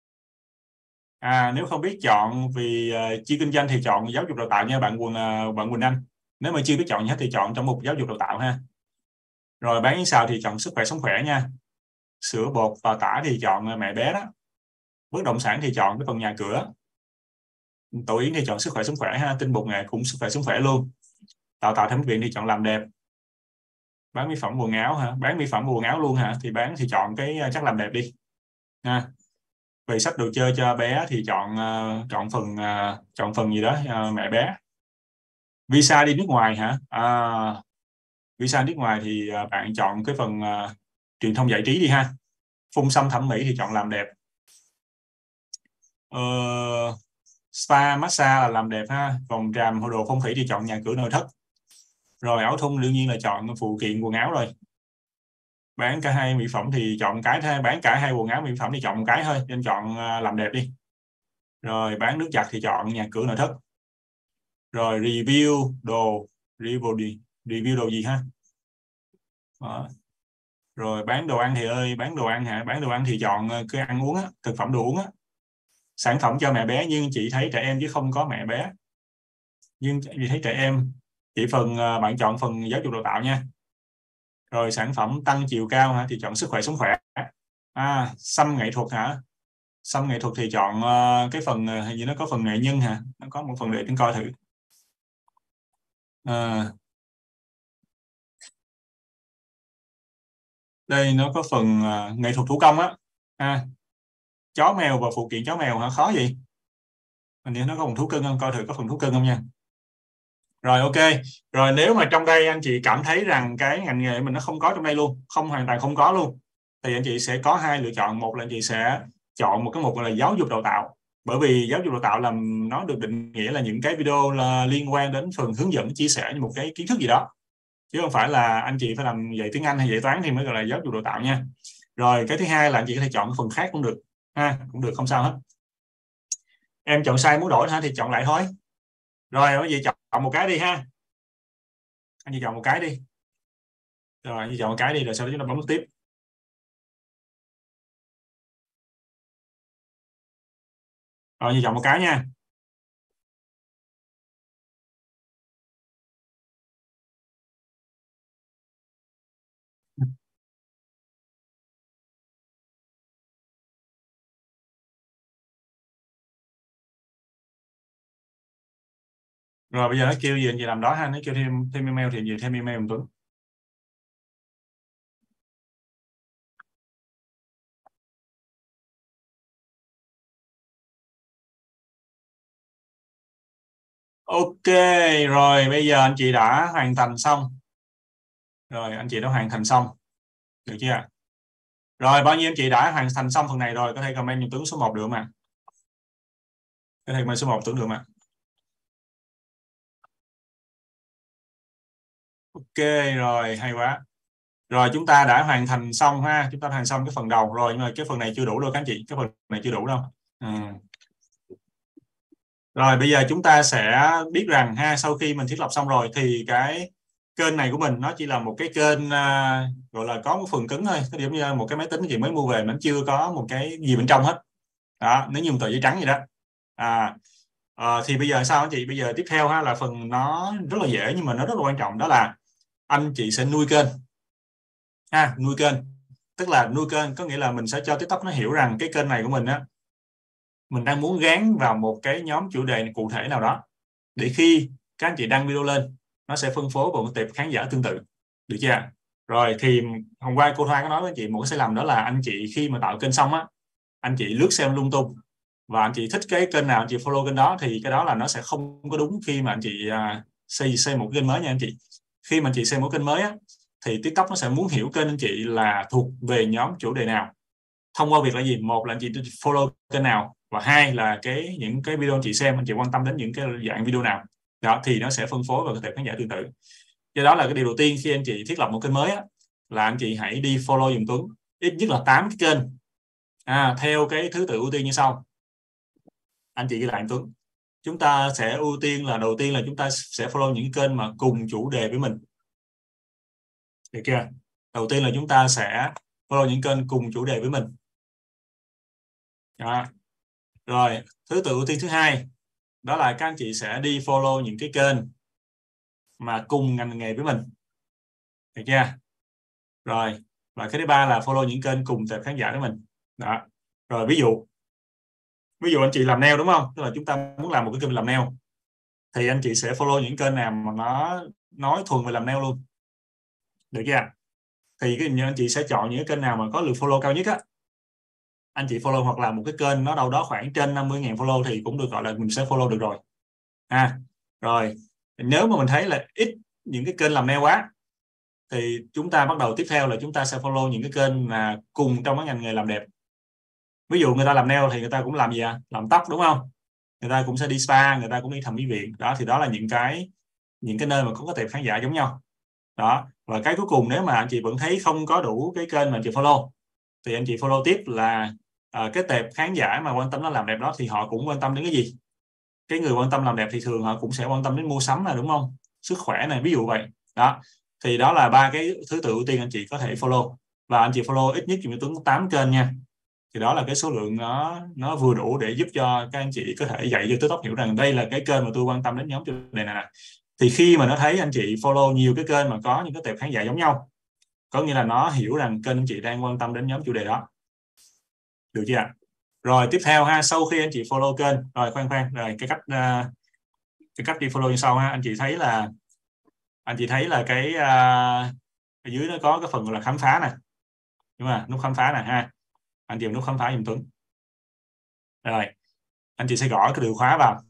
À, nếu không biết chọn vì uh, chưa kinh doanh thì chọn giáo dục đào tạo nha bạn Quỳnh uh, bạn Quỳnh Anh. Nếu mà chưa biết chọn gì hết thì chọn trong mục giáo dục đào tạo ha. Rồi bán yến xào thì chọn sức khỏe sống khỏe nha. Sữa bột và tả thì chọn mẹ bé đó. Bất động sản thì chọn cái phần nhà cửa. Tổ yến thì chọn sức khỏe sống khỏe ha. Tinh bột nghệ cũng sức khỏe sống khỏe luôn. Đào tạo thêm viện thì chọn làm đẹp. Bán mỹ phẩm quần áo hả? Bán mỹ phẩm quần áo luôn hả? Thì bán thì chọn cái chắc làm đẹp đi ha. Về sách đồ chơi cho bé thì chọn uh, chọn phần uh, chọn phần gì đó uh, mẹ bé. Visa đi nước ngoài hả? À, visa nước ngoài thì uh, bạn chọn cái phần uh, truyền thông giải trí đi ha. Phun xăm thẩm mỹ thì chọn làm đẹp. Ờ, spa massage là làm đẹp ha. Vòng tràm hồ đồ phong thủy thì chọn nhà cửa nội thất. Rồi áo thun đương nhiên là chọn phụ kiện quần áo rồi. Bán cả hai mỹ phẩm thì chọn cái thôi, bán cả hai quần áo mỹ phẩm thì chọn một cái thôi, nên chọn uh, làm đẹp đi. Rồi bán nước giặt thì chọn nhà cửa nội thất. Rồi review đồ, review đi, review đồ gì ha? Đó. Rồi bán đồ ăn thì ơi, bán đồ ăn hả? Bán đồ ăn thì chọn cái ăn uống á, thực phẩm đồ uống á. Sản phẩm cho mẹ bé nhưng chị thấy trẻ em chứ không có mẹ bé. Nhưng chị thấy trẻ em, chỉ phần uh, bạn chọn phần giáo dục đào tạo nha. Rồi sản phẩm tăng chiều cao hả? Thì chọn sức khỏe sống khỏe. À, xăm nghệ thuật hả? Xăm nghệ thuật thì chọn uh, cái phần uh, hình như nó có phần nghệ nhân hả? Nó có một phần để tính coi thử. À, đây nó có phần uh, nghệ thuật thủ công á. À, chó mèo và phụ kiện chó mèo hả? Khó gì? Hình như nó có phần thú cưng không? Coi thử có phần thú cưng không nha. Rồi ok. Rồi nếu mà trong đây anh chị cảm thấy rằng cái ngành nghề mình nó không có trong đây luôn, không hoàn toàn không có luôn, thì anh chị sẽ có hai lựa chọn. Một là anh chị sẽ chọn một cái mục là giáo dục đào tạo, bởi vì giáo dục đào tạo làm nó được định nghĩa là những cái video là liên quan đến phần hướng dẫn chia sẻ một cái kiến thức gì đó, chứ không phải là anh chị phải làm dạy tiếng Anh hay dạy toán thì mới gọi là giáo dục đào tạo nha. Rồi cái thứ hai là anh chị có thể chọn phần khác cũng được ha, cũng được không sao hết. Em chọn sai muốn đổi hả thì chọn lại thôi. Rồi có gì chọn một cái đi ha, anh chị chọn một cái đi. Rồi anh chị chọn một cái đi rồi sau đó chúng ta bấm nút tiếp. Rồi anh chị chọn một cái nha. Rồi bây giờ nó kêu gì anh chị làm đó ha, nó kêu thêm thêm email thì gì thêm email một Tuấn. Ok, rồi bây giờ anh chị đã hoàn thành xong. Rồi anh chị đã hoàn thành xong. Được chưa? Rồi bao nhiêu anh chị đã hoàn thành xong phần này rồi, có thể comment giùm Tuấn số một được mà. Có thể comment số một Tuấn được mà. Ok rồi, hay quá. Rồi chúng ta đã hoàn thành xong ha, chúng ta hoàn thành xong cái phần đầu rồi, nhưng mà cái phần này chưa đủ đâu các anh chị, cái phần này chưa đủ đâu. Ừ. Rồi bây giờ chúng ta sẽ biết rằng ha, sau khi mình thiết lập xong rồi thì cái kênh này của mình nó chỉ là một cái kênh uh, gọi là có một phần cứng thôi, nó giống như một cái máy tính gì mới mua về, mình chưa có một cái gì bên trong hết. Đó, nếu như một tờ giấy trắng vậy đó. À, à thì bây giờ sao anh chị? Bây giờ tiếp theo ha là phần nó rất là dễ nhưng mà nó rất là quan trọng, đó là anh chị sẽ nuôi kênh. Ha, nuôi kênh. Tức là nuôi kênh có nghĩa là mình sẽ cho TikTok nó hiểu rằng cái kênh này của mình á, mình đang muốn gán vào một cái nhóm chủ đề cụ thể nào đó, để khi các anh chị đăng video lên nó sẽ phân phối vào một tệp khán giả tương tự, được chưa? Rồi thì hôm qua cô Thoa có nói với anh chị một cái sai lầm, đó là anh chị khi mà tạo kênh xong á, anh chị lướt xem lung tung và anh chị thích cái kênh nào anh chị follow kênh đó, thì cái đó là nó sẽ không có đúng khi mà anh chị uh, xây xây một kênh mới nha anh chị. Khi mà anh chị xây một kênh mới á, thì TikTok nó sẽ muốn hiểu kênh anh chị là thuộc về nhóm chủ đề nào, thông qua việc là gì? Một là anh chị follow kênh nào, và hai là cái những cái video anh chị xem anh chị quan tâm đến những cái dạng video nào đó, thì nó sẽ phân phối vào cái tệp khán giả tương tự. Do đó là cái điều đầu tiên khi anh chị thiết lập một kênh mới á, là anh chị hãy đi follow dùm Tuấn ít nhất là tám cái kênh à, theo cái thứ tự ưu tiên như sau. Anh chị ghi lại anh Tuấn, chúng ta sẽ ưu tiên là đầu tiên là chúng ta sẽ follow những kênh mà cùng chủ đề với mình, được chưa? Đầu tiên là chúng ta sẽ follow những kênh cùng chủ đề với mình đó. Rồi thứ tự ưu tiên thứ hai, đó là các anh chị sẽ đi follow những cái kênh mà cùng ngành nghề với mình, được chưa? Rồi và cái thứ ba là follow những kênh cùng tệp khán giả với mình đó. Rồi ví dụ ví dụ anh chị làm nail đúng không, tức là chúng ta muốn làm một cái kênh làm nail, thì anh chị sẽ follow những kênh nào mà nó nói thuần về làm nail luôn, được chưa? Thì cái anh chị sẽ chọn những cái kênh nào mà có lượt follow cao nhất á, anh chị follow, hoặc là một cái kênh nó đâu đó khoảng trên năm mươi nghìn follow thì cũng được gọi là mình sẽ follow được rồi. À, rồi nếu mà mình thấy là ít những cái kênh làm nail quá thì chúng ta bắt đầu tiếp theo là chúng ta sẽ follow những cái kênh mà cùng trong cái ngành nghề làm đẹp. Ví dụ người ta làm nail thì người ta cũng làm gì à? Làm tóc đúng không? Người ta cũng sẽ đi spa, người ta cũng đi thẩm mỹ viện. Đó thì đó là những cái những cái nơi mà có cái tệp khán giả giống nhau. Đó, và cái cuối cùng nếu mà anh chị vẫn thấy không có đủ cái kênh mà anh chị follow thì anh chị follow tiếp là uh, cái tệp khán giả mà quan tâm nó làm đẹp đó thì họ cũng quan tâm đến cái gì? Cái người quan tâm làm đẹp thì thường họ cũng sẽ quan tâm đến mua sắm này đúng không? Sức khỏe này, ví dụ vậy. Đó. Thì đó là ba cái thứ tự ưu tiên anh chị có thể follow, và anh chị follow ít nhất Kim Tuấn tám kênh nha. Thì đó là cái số lượng nó nó vừa đủ để giúp cho các anh chị có thể dạy cho TikTok hiểu rằng đây là cái kênh mà tôi quan tâm đến nhóm chủ đề này. Thì khi mà nó thấy anh chị follow nhiều cái kênh mà có những cái tệp khán giả giống nhau, có nghĩa là nó hiểu rằng kênh anh chị đang quan tâm đến nhóm chủ đề đó, được chưa ạ? Rồi tiếp theo ha, sau khi anh chị follow kênh rồi, khoan khoan rồi cái cách uh, cái cách đi follow như sau ha. Anh chị thấy là anh chị thấy là cái uh, ở dưới nó có cái phần gọi là khám phá nè, đúng không? Nút khám phá nè ha, anh chị nút khám phá giùm Tuấn. Rồi anh chị sẽ gõ cái từ khóa vào,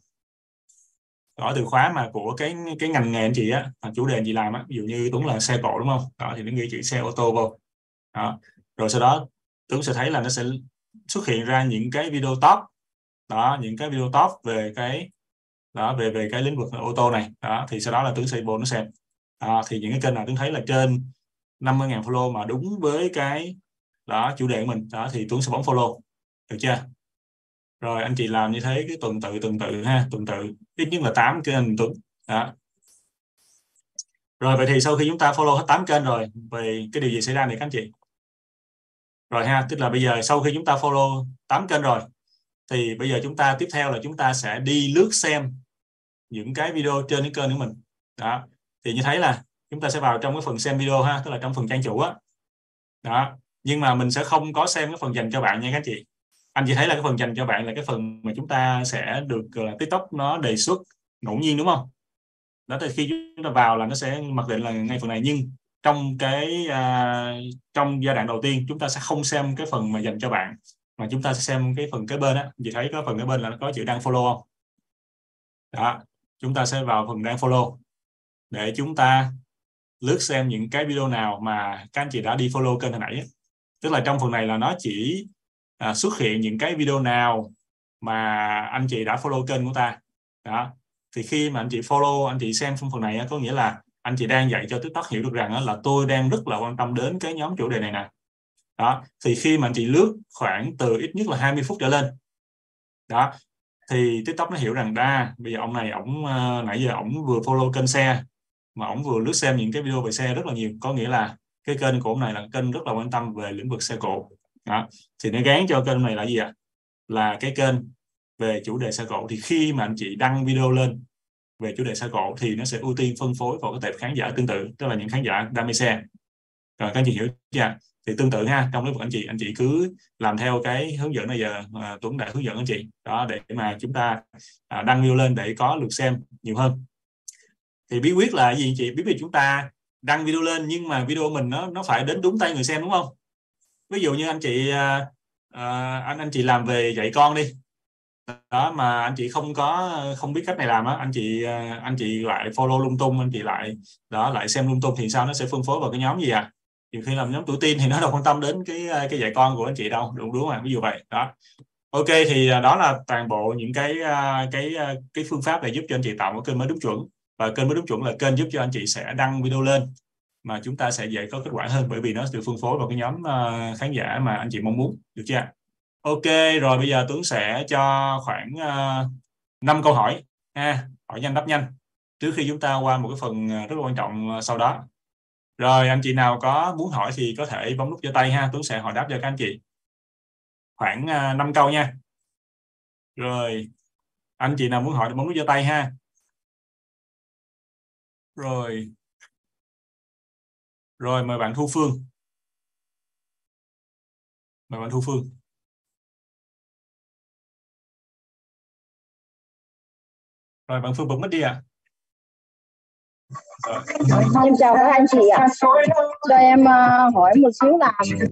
gõ từ khóa mà của cái cái ngành nghề anh chị á, chủ đề anh chị làm á, ví dụ như Tuấn là xe cộ đúng không? Đó thì nó ghi chữ xe ô tô vô. Đó. Rồi sau đó Tuấn sẽ thấy là nó sẽ xuất hiện ra những cái video top, đó, những cái video top về cái đó, về về cái lĩnh vực ô tô này. Đó thì sau đó là Tuấn sẽ vô nó xem. Đó, thì những cái kênh nào Tuấn thấy là trên năm mươi nghìn follow mà đúng với cái đó chủ đề của mình đó thì Tuấn sẽ bấm follow, được chưa? Rồi anh chị làm như thế cái tuần tự tuần tự ha, tuần tự ít nhất là tám kênh Tuấn. Đó. Rồi vậy thì sau khi chúng ta follow hết tám kênh rồi, về cái điều gì xảy ra này các anh chị? Rồi ha, tức là bây giờ sau khi chúng ta follow tám kênh rồi thì bây giờ chúng ta tiếp theo là chúng ta sẽ đi lướt xem những cái video trên cái kênh của mình. Đó thì như thấy là chúng ta sẽ vào trong cái phần xem video ha, tức là trong phần trang chủ á. Đó, nhưng mà mình sẽ không có xem cái phần dành cho bạn nha các anh chị. Anh chị thấy là cái phần dành cho bạn là cái phần mà chúng ta sẽ được uh, TikTok nó đề xuất ngẫu nhiên đúng không? Đó thì khi chúng ta vào là nó sẽ mặc định là ngay phần này, nhưng trong cái uh, trong giai đoạn đầu tiên chúng ta sẽ không xem cái phần mà dành cho bạn, mà chúng ta sẽ xem cái phần kế bên á. Chị thấy có phần kế bên là nó có chữ đăng follow không? Đó, chúng ta sẽ vào phần đăng follow để chúng ta lướt xem những cái video nào mà các anh chị đã đi follow kênh hồi nãy. Tức là trong phần này là nó chỉ à, xuất hiện những cái video nào mà anh chị đã follow kênh của ta. Đó thì khi mà anh chị follow, anh chị xem trong phần này có nghĩa là anh chị đang dạy cho TikTok hiểu được rằng là tôi đang rất là quan tâm đến cái nhóm chủ đề này nè. Đó thì khi mà anh chị lướt khoảng từ ít nhất là hai mươi phút trở lên, đó thì TikTok nó hiểu rằng đa bây giờ ông này ổng uh, nãy giờ ổng vừa follow kênh xe mà ổng vừa lướt xem những cái video về xe rất là nhiều, có nghĩa là cái kênh của ông này là kênh rất là quan tâm về lĩnh vực xe cộ. Đó thì nó gán cho kênh này là gì ạ? À? Là cái kênh về chủ đề xe cộ. Thì khi mà anh chị đăng video lên về chủ đề xe cộ thì nó sẽ ưu tiên phân phối vào cái tệp khán giả tương tự, tức là những khán giả đam mê xe. Rồi các anh chị hiểu chưa? Thì tương tự ha, trong lĩnh vực anh chị anh chị cứ làm theo cái hướng dẫn này giờ à, Tuấn đã hướng dẫn anh chị đó, để mà chúng ta à, đăng video lên để có lượt xem nhiều hơn. Thì bí quyết là gì chị? Bí quyết chúng ta đăng video lên nhưng mà video mình nó nó phải đến đúng tay người xem đúng không? Ví dụ như anh chị à, à, anh anh chị làm về dạy con đi đó, mà anh chị không có không biết cách này làm á, anh chị à, anh chị lại follow lung tung, anh chị lại đó lại xem lung tung thì sao? Nó sẽ phân phối vào cái nhóm gì à? Nhiều khi làm nhóm tuổi teen thì nó đâu quan tâm đến cái cái dạy con của anh chị đâu, đúng đúng không? Ví dụ vậy đó. Ok thì đó là toàn bộ những cái cái cái phương pháp để giúp cho anh chị tạo một kênh mới đúng chuẩn. Và kênh mới đúng chuẩn là kênh giúp cho anh chị sẽ đăng video lên mà chúng ta sẽ dễ có kết quả hơn, bởi vì nó được phân phối vào cái nhóm khán giả mà anh chị mong muốn, được chưa? Ok, rồi bây giờ Tuấn sẽ cho khoảng uh, năm câu hỏi ha, hỏi nhanh đáp nhanh trước khi chúng ta qua một cái phần rất là quan trọng sau đó. Rồi anh chị nào có muốn hỏi thì có thể bấm nút giơ tay ha, Tuấn sẽ hỏi đáp cho các anh chị. Khoảng uh, năm câu nha. Rồi anh chị nào muốn hỏi thì bấm nút giơ tay ha. Rồi rồi mời bạn Thu Phương, mời bạn Thu Phương. Rồi bạn Phương bật mic đi ạ. À. Rồi. Em chào các anh chị ạ. Cho em uh, hỏi một xíu là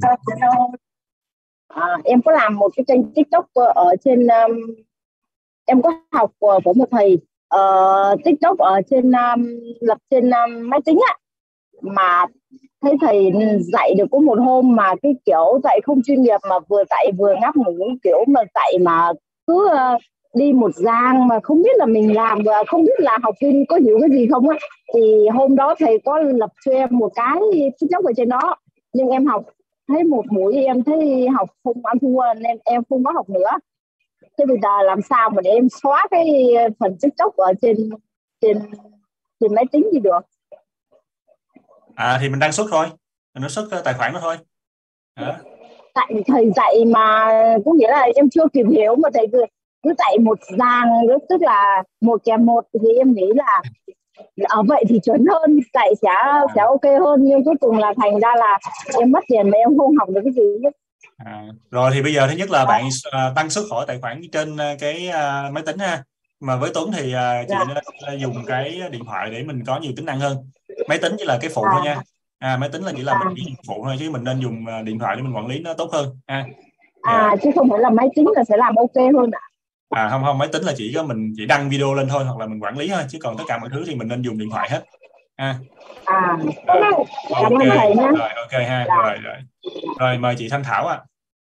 à, em có làm một cái kênh TikTok ở trên um, em có học của, của một thầy uh, TikTok ở trên um, lập trên um, máy tính á, mà thấy thầy dạy được có một hôm mà cái kiểu dạy không chuyên nghiệp, mà vừa dạy vừa ngáp ngủ, kiểu mà dạy mà cứ uh, đi một giang mà không biết là mình làm và không biết là học viên có hiểu cái gì không á. Thì hôm đó thầy có lập cho em một cái TikTok ở trên đó, nhưng em học thấy một buổi em thấy học không ăn thua nên em không có học nữa. Thế bây giờ làm sao mà để em xóa cái phần TikTok ở trên trên trên máy tính thì được? À thì mình đăng xuất thôi, mình đăng xuất tài khoản đó thôi. Đó. Tại thầy dạy mà có nghĩa là em chưa kịp hiểu, mà thầy cứ, cứ dạy một dàng, tức là một kèm một, thì em nghĩ là ở vậy thì chuẩn hơn, dạy sẽ sẽ ok hơn, nhưng cuối cùng là thành ra là em mất tiền mà em không học được cái gì hết. À, rồi thì bây giờ thứ nhất là bạn uh, tăng xuất khỏi tài khoản trên uh, cái uh, máy tính ha. Mà với Tuấn thì uh, chị Dạ. nên dùng cái điện thoại để mình có nhiều tính năng hơn. Máy tính chỉ là cái phụ thôi nha. À, máy tính là chỉ là mình chỉ dùng phụ thôi, chứ mình nên dùng uh, điện thoại để mình quản lý nó tốt hơn ha. À, Yeah. chứ không phải là máy tính là sẽ làm ok hơn ạ? À không không, máy tính là chỉ có mình chỉ đăng video lên thôi, hoặc là mình quản lý thôi, chứ còn tất cả mọi thứ thì mình nên dùng điện thoại hết. Ha. À, Rồi. cảm ơn thầy nhé. Rồi ok ha. Dạ. Rồi rồi. Rồi mời chị Thanh Thảo ạ. À.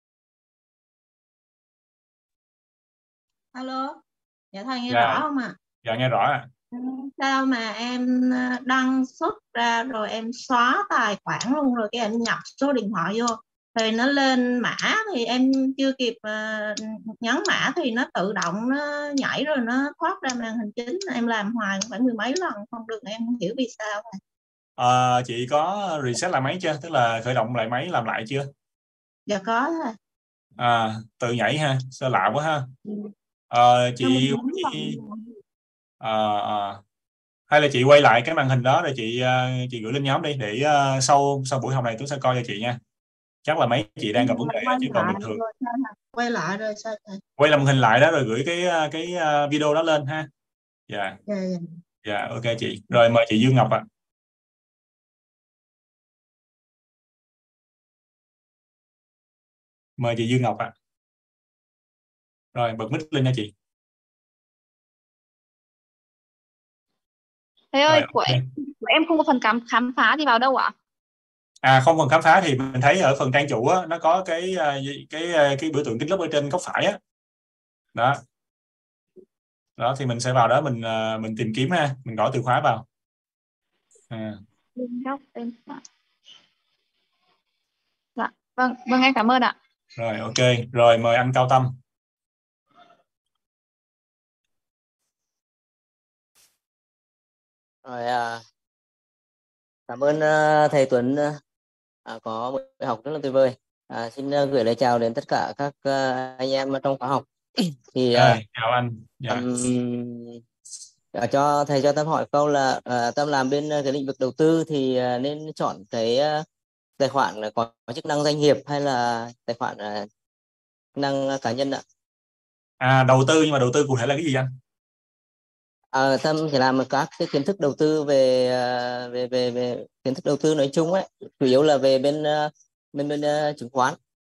Alo, dạ thầy nghe Dạ. rõ không ạ? À? Dạ nghe rõ ạ. À. Sao mà em đăng xuất ra rồi em xóa tài khoản luôn, rồi cái em nhập số điện thoại vô thì nó lên mã, thì em chưa kịp uh, nhấn mã thì nó tự động nó nhảy rồi nó thoát ra màn hình chính. Em làm hoài khoảng mười mấy lần không được, em không hiểu vì sao. À, chị có reset lại máy chưa? Tức là khởi động lại máy làm lại chưa? Dạ có thôi. À, tự nhảy ha, sao lạ quá ha. À, chị à, à. Hay là chị quay lại cái màn hình đó rồi chị chị gửi lên nhóm đi, để uh, sau sau buổi học này tôi sẽ coi cho chị nha. Chắc là mấy chị đang gặp vấn đề chứ còn bình thường. Quay lại rồi sao thầy? Quay lại màn hình lại đó rồi gửi cái cái video đó lên ha. Dạ. Dạ, dạ. Dạ ok chị. Rồi mời chị Dương Ngọc ạ. À. Mời chị Dương Ngọc ạ. À. Rồi bật mic lên nha chị. Thầy ơi, rồi, của, okay. em, của em không có phần khám, khám phá gì vào đâu ạ? À không, phần khám phá thì mình thấy ở phần trang chủ á, nó có cái cái cái biểu tượng kính lúp ở trên góc phải á. Đó. Đó thì mình sẽ vào đó mình mình tìm kiếm ha, mình gõ từ khóa vào. À. Góc bên phải. Dạ, vâng, vâng em cảm ơn ạ. Rồi ok, rồi mời anh Cao Tâm. Rồi à, cảm ơn uh, thầy Tuấn uh, có buổi học rất là tuyệt vời. À, xin uh, gửi lời chào đến tất cả các uh, anh em trong khóa học. Thì à, uh, chào anh. Dạ. Um, cho thầy cho Tâm hỏi câu là uh, Tâm làm bên uh, cái lĩnh vực đầu tư thì uh, nên chọn cái uh, tài khoản có, có chức năng doanh nghiệp hay là tài khoản uh, chức năng uh, cá nhân ạ? À đầu tư, nhưng mà đầu tư cụ thể là cái gì anh? À, Tâm chỉ làm các cái kiến thức đầu tư về về về về kiến thức đầu tư nói chung ấy, chủ yếu là về bên bên bên uh, chứng khoán.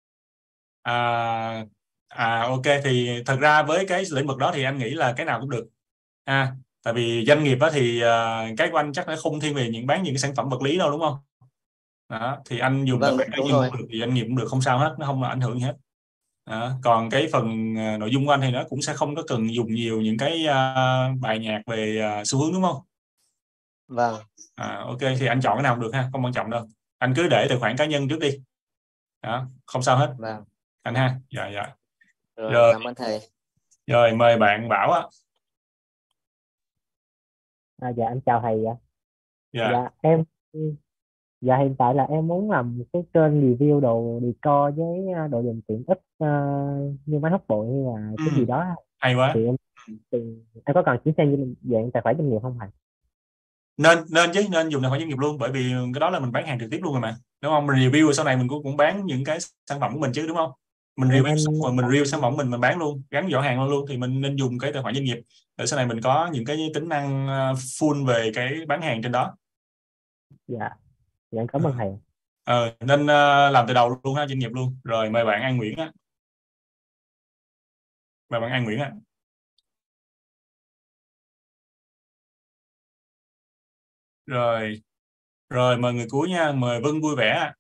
À à ok, thì thật ra với cái lĩnh vực đó thì anh nghĩ là cái nào cũng được. À, tại vì doanh nghiệp đó thì uh, cái của anh chắc nó không thiên về những bán những cái sản phẩm vật lý đâu đúng không? Đó, thì anh dùng Vâng, tài khoản cá nhân cũng được, thì doanh nghiệp cũng được, không sao hết, nó không là ảnh hưởng gì hết. Đó. Còn cái phần uh, nội dung của anh thì nó cũng sẽ không có cần dùng nhiều những cái uh, bài nhạc về uh, xu hướng đúng không? Vâng. À, ok thì anh chọn cái nào cũng được ha, không quan trọng đâu. Anh cứ để tài khoản cá nhân trước đi. Đó, không sao hết. Vâng. Anh ha. Dạ dạ. Rồi, Rồi. cảm ơn thầy. Rồi mời bạn Bảo ạ. À, dạ em chào thầy ạ. Dạ. Dạ em dạ hiện tại là em muốn làm một cái kênh review đồ decor với đồ dùng tiện ích uh, như máy hút bụi hay là ừ. cái gì đó. Hay quá. Thì em thì em có cần chuyển sang dạng tài khoản doanh nghiệp không thầy? Nên nên chứ, nên dùng tài khoản doanh nghiệp luôn, bởi vì cái đó là mình bán hàng trực tiếp luôn rồi mà, đúng không? Mình review rồi sau này mình cũng cũng bán những cái sản phẩm của mình chứ, đúng không? Mình review em, xong rồi mình review sản phẩm mình mình bán luôn, gắn giỏ hàng luôn luôn thì mình nên dùng cái tài khoản doanh nghiệp. để sau này mình có những cái tính năng full về cái bán hàng trên đó. Dạ, dạ cảm ơn thầy. Ờ, nên uh, làm từ đầu luôn ha, doanh nghiệp luôn. Rồi mời bạn An Nguyễn á. Mời bạn An Nguyễn á. Rồi, rồi mời người cuối nha, mời Vân Vui Vẻ.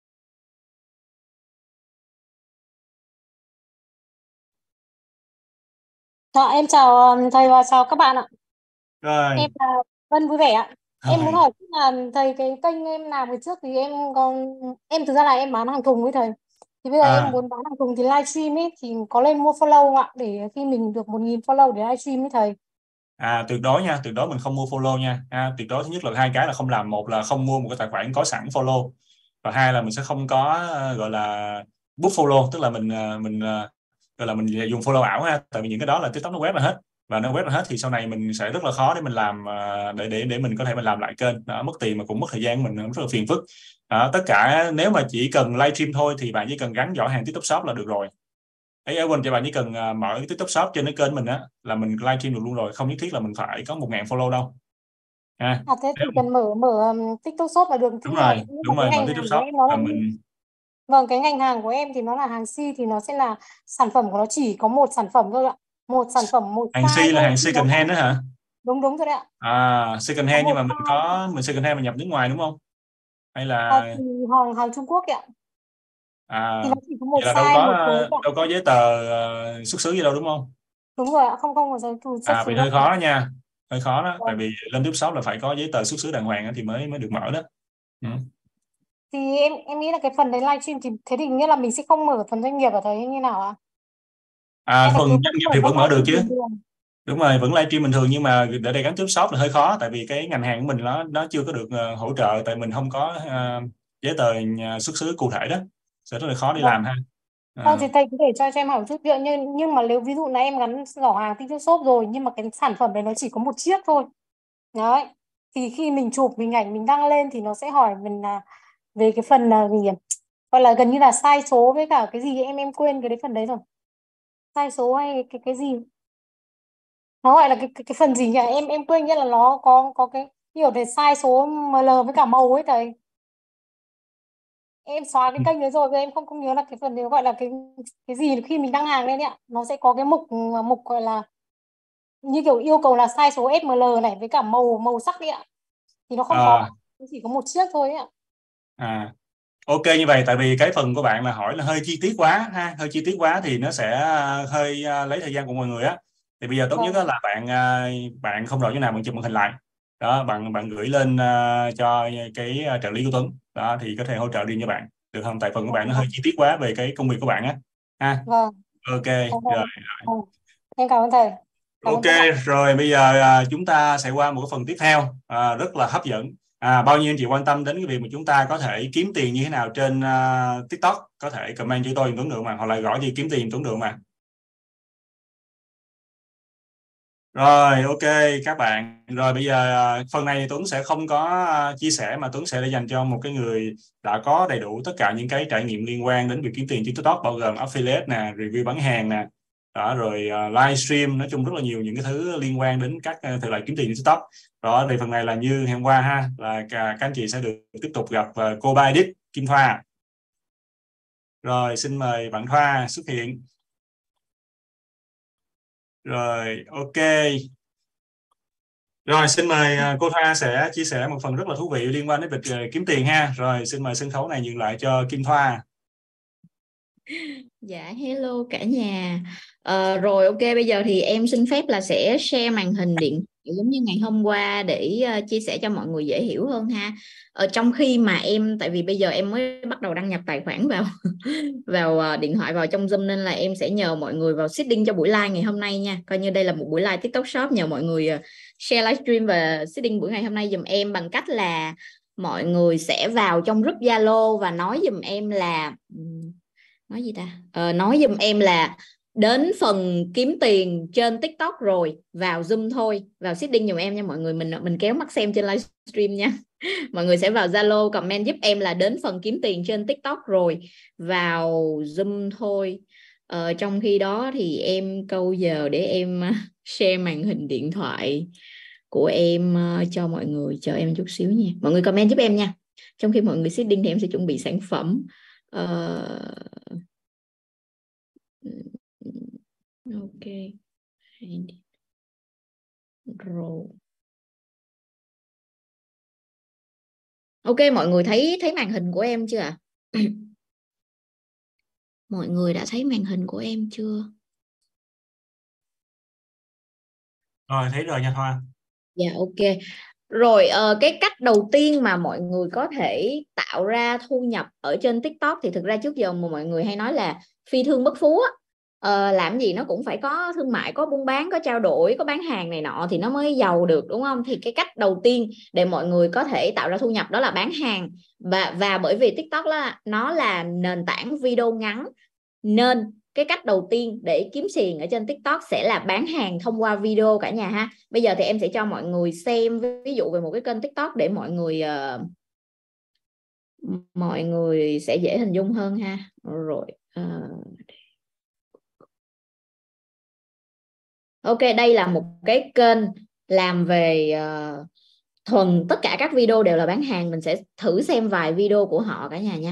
Dạ, em chào thầy và chào các bạn ạ. Rồi. Em là Vân Vui Vẻ ạ. Rồi. Em muốn hỏi là thầy cái kênh em làm hồi trước thì em còn em thực ra là em bán hàng thùng với thầy. Thì bây giờ À. em muốn bán hàng thùng thì livestream ấy thì có lên mua follow không ạ? Để khi mình được một nghìn follow để livestream với thầy. À, tuyệt đối nha, tuyệt đối mình không mua follow nha. À, tuyệt đối thứ nhất là hai cái là không làm, một là không mua một cái tài khoản có sẵn follow, và hai là mình sẽ không có uh, gọi là book follow, tức là mình uh, mình uh, gọi là mình dùng follow ảo ha, tại vì những cái đó là TikTok nó quét ra hết, và nó quét ra hết thì sau này mình sẽ rất là khó để mình làm uh, để để để mình có thể mình làm lại kênh đó, mất tiền mà cũng mất thời gian mình, rất là phiền phức. Đó, tất cả nếu mà chỉ cần livestream thôi thì bạn chỉ cần gắn giỏ hàng TikTok Shop là được rồi. Ấy ở quên cho bạn, chỉ cần uh, mở cái TikTok Shop trên cái kênh mình á là mình livestream được luôn rồi, không nhất thiết là mình phải có một ngàn follow đâu. À, À thế thì cần mở mở um, TikTok Shop là được. đúng Tức là rồi, nhưng đúng mà rồi, cái mở ngành TikTok hàng của Shop em nó là là mình. Vâng, cái ngành hàng của em thì nó là hàng C thì nó sẽ là sản phẩm của nó chỉ có một sản phẩm thôi ạ. Một sản phẩm, một Hàng size C là thôi. hàng second hand đó hả? Đúng đúng rồi đấy ạ. À, second Có hand, nhưng một mà mình size. có mình second hand mình nhập nước ngoài đúng không? Hay là À, thì hàng hàng Trung Quốc ạ. à, Thì nó chỉ có một vậy là đâu size, có một số ạ. đâu có giấy tờ uh, xuất xứ gì đâu đúng không? Đúng rồi ạ, không không có giấy tờ xuất À, xứ vậy đâu. hơi khó đó nha, hơi khó đó, tại Vâng. vì lên TikTok Shop là phải có giấy tờ xuất xứ đàng hoàng thì mới mới được mở đó. Ừ. Thì em em nghĩ là cái phần đấy livestream thì thế thì nghĩa là mình sẽ không mở phần doanh nghiệp ở thấy như nào ạ? À, Hay là phần cứ doanh vẫn nghiệp mở thì các vẫn mở được livestream chứ. bình thường? Đúng rồi, vẫn livestream bình thường, nhưng mà để đây gắn TikTok Shop là hơi khó, tại vì cái ngành hàng của mình nó nó chưa có được uh, hỗ trợ, tại mình không có uh, giấy tờ uh, xuất xứ cụ thể đó, sẽ rất là khó đi Vâng. làm ha. Ờ, À. thì thầy có thể cho cho em hỏi một chút việc, nhưng nhưng mà nếu ví dụ là em gắn giỏ hàng TikTok Shop rồi nhưng mà cái sản phẩm đấy nó chỉ có một chiếc thôi đấy, thì khi mình chụp hình ảnh mình đăng lên thì nó sẽ hỏi mình là về cái phần là gì nhỉ, gọi là gần như là sai số với cả cái gì em em quên cái đấy phần đấy rồi, sai số hay cái cái gì nó gọi là cái cái, cái phần gì nhỉ, em em quên, nghĩa là nó có có cái kiểu để sai số em lờ với cả màu ấy thầy. Em xóa cái kênh đấy rồi em không không nhớ là cái phần đấy gọi là cái cái gì khi mình đăng hàng lên ạ, nó sẽ có cái mục mục gọi là như kiểu yêu cầu là size số ét em lờ này với cả màu màu sắc đấy ạ, thì nó không có, À. chỉ có một chiếc thôi ấy ạ. À, ok, như vậy tại vì cái phần của bạn là hỏi là hơi chi tiết quá ha, hơi chi tiết quá thì nó sẽ uh, hơi uh, lấy thời gian của mọi người á. Thì bây giờ tốt nhất Vâng. là bạn uh, bạn không rõ như nào bạn chụp màn hình lại đó, bạn bạn gửi lên uh, cho cái uh, trợ lý của Tuấn đó, thì có thể hỗ trợ riêng cho bạn được không, tại phần của bạn nó hơi chi tiết quá về cái công việc của bạn á ha. Vâng. Ok. Vâng. Rồi. Vâng. Em cảm ơn thầy. Cảm Ok, ơn các bạn. rồi bây giờ à, chúng ta sẽ qua một cái phần tiếp theo à, rất là hấp dẫn. À, bao nhiêu anh chị quan tâm đến cái việc mà chúng ta có thể kiếm tiền như thế nào trên uh, TikTok, có thể comment cho tôi Tuấn Đường mà, hoặc là gọi gì kiếm tiền Tuấn Đường mà. Rồi, ok các bạn. Rồi bây giờ phần này thì Tuấn sẽ không có chia sẻ, mà Tuấn sẽ để dành cho một cái người đã có đầy đủ tất cả những cái trải nghiệm liên quan đến việc kiếm tiền trên TikTok, bao gồm affiliate nè, review bán hàng nè, đó, rồi uh, livestream, nói chung rất là nhiều những cái thứ liên quan đến các uh, thể loại kiếm tiền trên TikTok. Đó, thì phần này là như hôm qua ha, là cả, các anh chị sẽ được tiếp tục gặp uh, cô Ba Edit Kim Thoa. Rồi, xin mời bạn Thoa xuất hiện. Rồi, ok. Rồi, xin mời cô Thoa sẽ chia sẻ một phần rất là thú vị liên quan đến việc kiếm tiền ha. Rồi, xin mời sân khấu này nhường lại cho Kim Thoa. Dạ, hello cả nhà. À, rồi ok, bây giờ thì em xin phép là sẽ share màn hình điện giống như ngày hôm qua để uh, chia sẻ cho mọi người dễ hiểu hơn ha. Ở trong khi mà em, tại vì bây giờ em mới bắt đầu đăng nhập tài khoản vào vào uh, điện thoại vào trong Zoom, nên là em sẽ nhờ mọi người vào seeding cho buổi live ngày hôm nay nha. Coi như đây là một buổi live TikTok Shop, nhờ mọi người uh, share livestream và seeding buổi ngày hôm nay giùm em bằng cách là mọi người sẽ vào trong group Zalo và nói giùm em là nói gì ta ờ, nói giùm em là đến phần kiếm tiền trên TikTok rồi, vào Zoom thôi, vào seeding giùm em nha mọi người, mình mình kéo mắt xem trên livestream nha. Mọi người sẽ vào Zalo comment giúp em là đến phần kiếm tiền trên TikTok rồi, vào Zoom thôi. Ờ, trong khi đó thì em câu giờ để em share màn hình điện thoại của em uh, cho mọi người. Chờ em chút xíu nha. Mọi người comment giúp em nha. Trong khi mọi người seeding thì em sẽ chuẩn bị sản phẩm. Uh... Ok. Rồi. Ok, mọi người thấy thấy màn hình của em chưa ạ? Mọi người đã thấy màn hình của em chưa? Rồi, thấy rồi nha Thoa. Dạ ok. Rồi uh, cái cách đầu tiên mà mọi người có thể tạo ra thu nhập ở trên TikTok thì thực ra trước giờ mà mọi người hay nói là phi thương bất phú á. Uh, làm gì nó cũng phải có thương mại, có buôn bán, có trao đổi, có bán hàng này nọ thì nó mới giàu được, đúng không? Thì cái cách đầu tiên để mọi người có thể tạo ra thu nhập đó là bán hàng. Và và bởi vì TikTok là nó là nền tảng video ngắn, nên cái cách đầu tiên để kiếm tiền ở trên TikTok sẽ là bán hàng thông qua video cả nhà ha. Bây giờ thì em sẽ cho mọi người xem ví dụ về một cái kênh TikTok để mọi người uh, mọi người sẽ dễ hình dung hơn ha. Rồi uh... ok, đây là một cái kênh làm về uh, thuần tất cả các video đều là bán hàng. Mình sẽ thử xem vài video của họ cả nhà nha.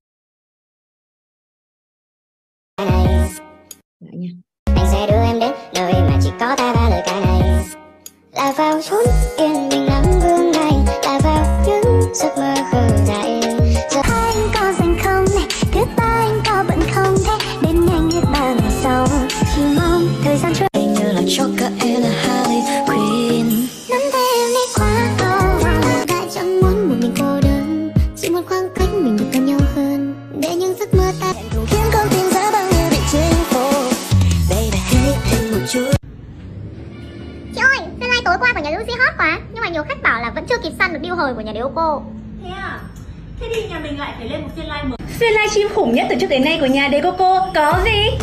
Nha. Anh sẽ đưa em đến nơi mà chỉ có ta ba lời ca này, là vào chốn yên bình lắm vương này, là vào những giấc mơ khờ dại. Giờ hai anh có dành không này, thứ ba anh có bận không thế, đến nhanh hết ba ngày sau, chỉ mong thời gian trôi anh như là Joker hay là Harley Quinn. Nắm tay em đi quá cầu vòng, đã chẳng muốn một mình cô đơn, chỉ một khoảng cách mình được gần nhau hơn, để những giấc mơ ta khiến con tim giá bao nhiêu bị chinh phục. Chị ơi, phiên live tối qua của nhà Lucy hot quá, nhưng mà nhiều khách bảo là vẫn chưa kịp săn được deal hời của nhà điếu cô. Thế à? Thế thì nhà mình lại phải lên một phiên live mới. Phiên live stream khủng nhất từ trước đến nay của nhà Decoco có gì?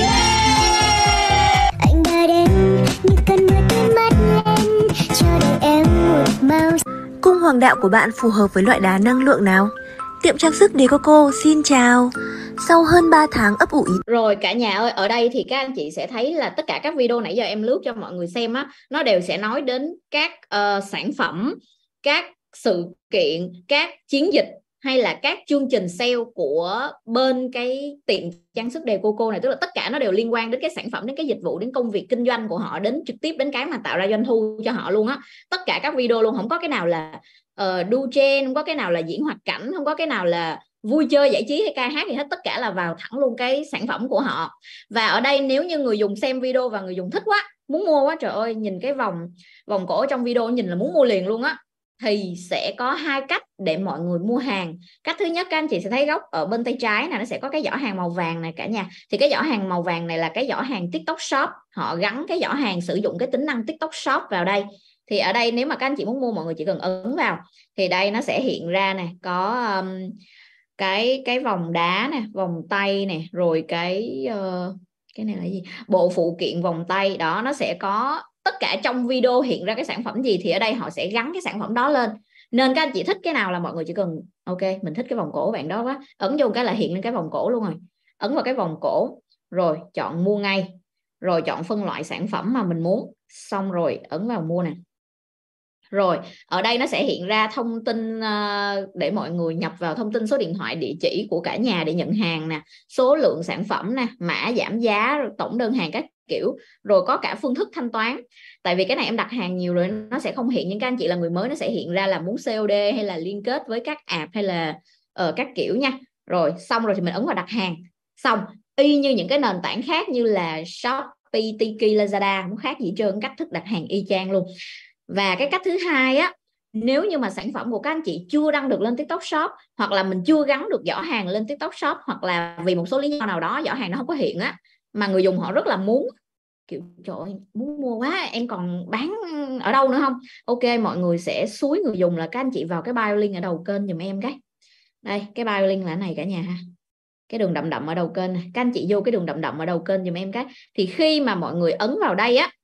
Yeah! Anh đã đến như cơn mưa tím mắt lên, cho đợi em một màu. Cung hoàng đạo của bạn phù hợp với loại đá năng lượng nào? Tiệm trang sức Decoco xin chào. Sau hơn ba tháng ấp ủ ý. Rồi cả nhà ơi, ở đây thì các anh chị sẽ thấy là tất cả các video nãy giờ em lướt cho mọi người xem á, nó đều sẽ nói đến các uh, sản phẩm, các sự kiện, các chiến dịch hay là các chương trình sale của bên cái tiệm trang sức Decoco này. Tức là tất cả nó đều liên quan đến cái sản phẩm, đến cái dịch vụ, đến công việc kinh doanh của họ, đến trực tiếp đến cái mà tạo ra doanh thu cho họ luôn á. Tất cả các video luôn, không có cái nào là uh, đu trend, không có cái nào là diễn hoạt cảnh, không có cái nào là vui chơi giải trí hay ca hát gì hết. Tất cả là vào thẳng luôn cái sản phẩm của họ. Và ở đây nếu như người dùng xem video và người dùng thích quá, muốn mua quá, trời ơi nhìn cái vòng vòng cổ trong video nhìn là muốn mua liền luôn á, thì sẽ có hai cách để mọi người mua hàng. Cách thứ nhất, các anh chị sẽ thấy góc ở bên tay trái này, nó sẽ có cái giỏ hàng màu vàng này cả nhà. Thì cái giỏ hàng màu vàng này là cái giỏ hàng TikTok Shop. Họ gắn cái giỏ hàng sử dụng cái tính năng TikTok Shop vào đây. Thì ở đây nếu mà các anh chị muốn mua, mọi người chỉ cần ấn vào thì đây nó sẽ hiện ra này, có um, cái cái vòng đá nè, vòng tay nè, rồi cái uh, cái này là gì, bộ phụ kiện vòng tay đó. Nó sẽ có tất cả trong video hiện ra cái sản phẩm gì thì ở đây họ sẽ gắn cái sản phẩm đó lên. Nên các anh chị thích cái nào là mọi người chỉ cần ok, mình thích cái vòng cổ bạn đó quá, ấn vô cái là hiện lên cái vòng cổ luôn rồi. Ấn vào cái vòng cổ rồi chọn mua ngay, rồi chọn phân loại sản phẩm mà mình muốn, xong rồi ấn vào mua nè. Rồi ở đây nó sẽ hiện ra thông tin uh, để mọi người nhập vào thông tin số điện thoại, địa chỉ của cả nhà để nhận hàng nè, số lượng sản phẩm nè, mã giảm giá, tổng đơn hàng các kiểu, rồi có cả phương thức thanh toán. Tại vì cái này em đặt hàng nhiều rồi nó sẽ không hiện, nhưng các anh chị là người mới nó sẽ hiện ra là muốn xê ô đê hay là liên kết với các app hay là uh, các kiểu nha. Rồi xong rồi thì mình ấn vào đặt hàng. Xong y như những cái nền tảng khác như là Shopee, Tiki, Lazada, không khác gì hết trơn, cách thức đặt hàng y chang luôn. Và cái cách thứ hai á, nếu như mà sản phẩm của các anh chị chưa đăng được lên TikTok Shop, hoặc là mình chưa gắn được giỏ hàng lên TikTok Shop, hoặc là vì một số lý do nào đó giỏ hàng nó không có hiện á, mà người dùng họ rất là muốn, kiểu trời ơi muốn mua quá, em còn bán ở đâu nữa không? Ok, mọi người sẽ xúi người dùng là các anh chị vào cái bio link ở đầu kênh giùm em cái. Đây, cái bio link là này cả nhà ha. Cái đường đậm đậm ở đầu kênh này. Các anh chị vô cái đường đậm đậm ở đầu kênh giùm em cái. Thì khi mà mọi người ấn vào đây á,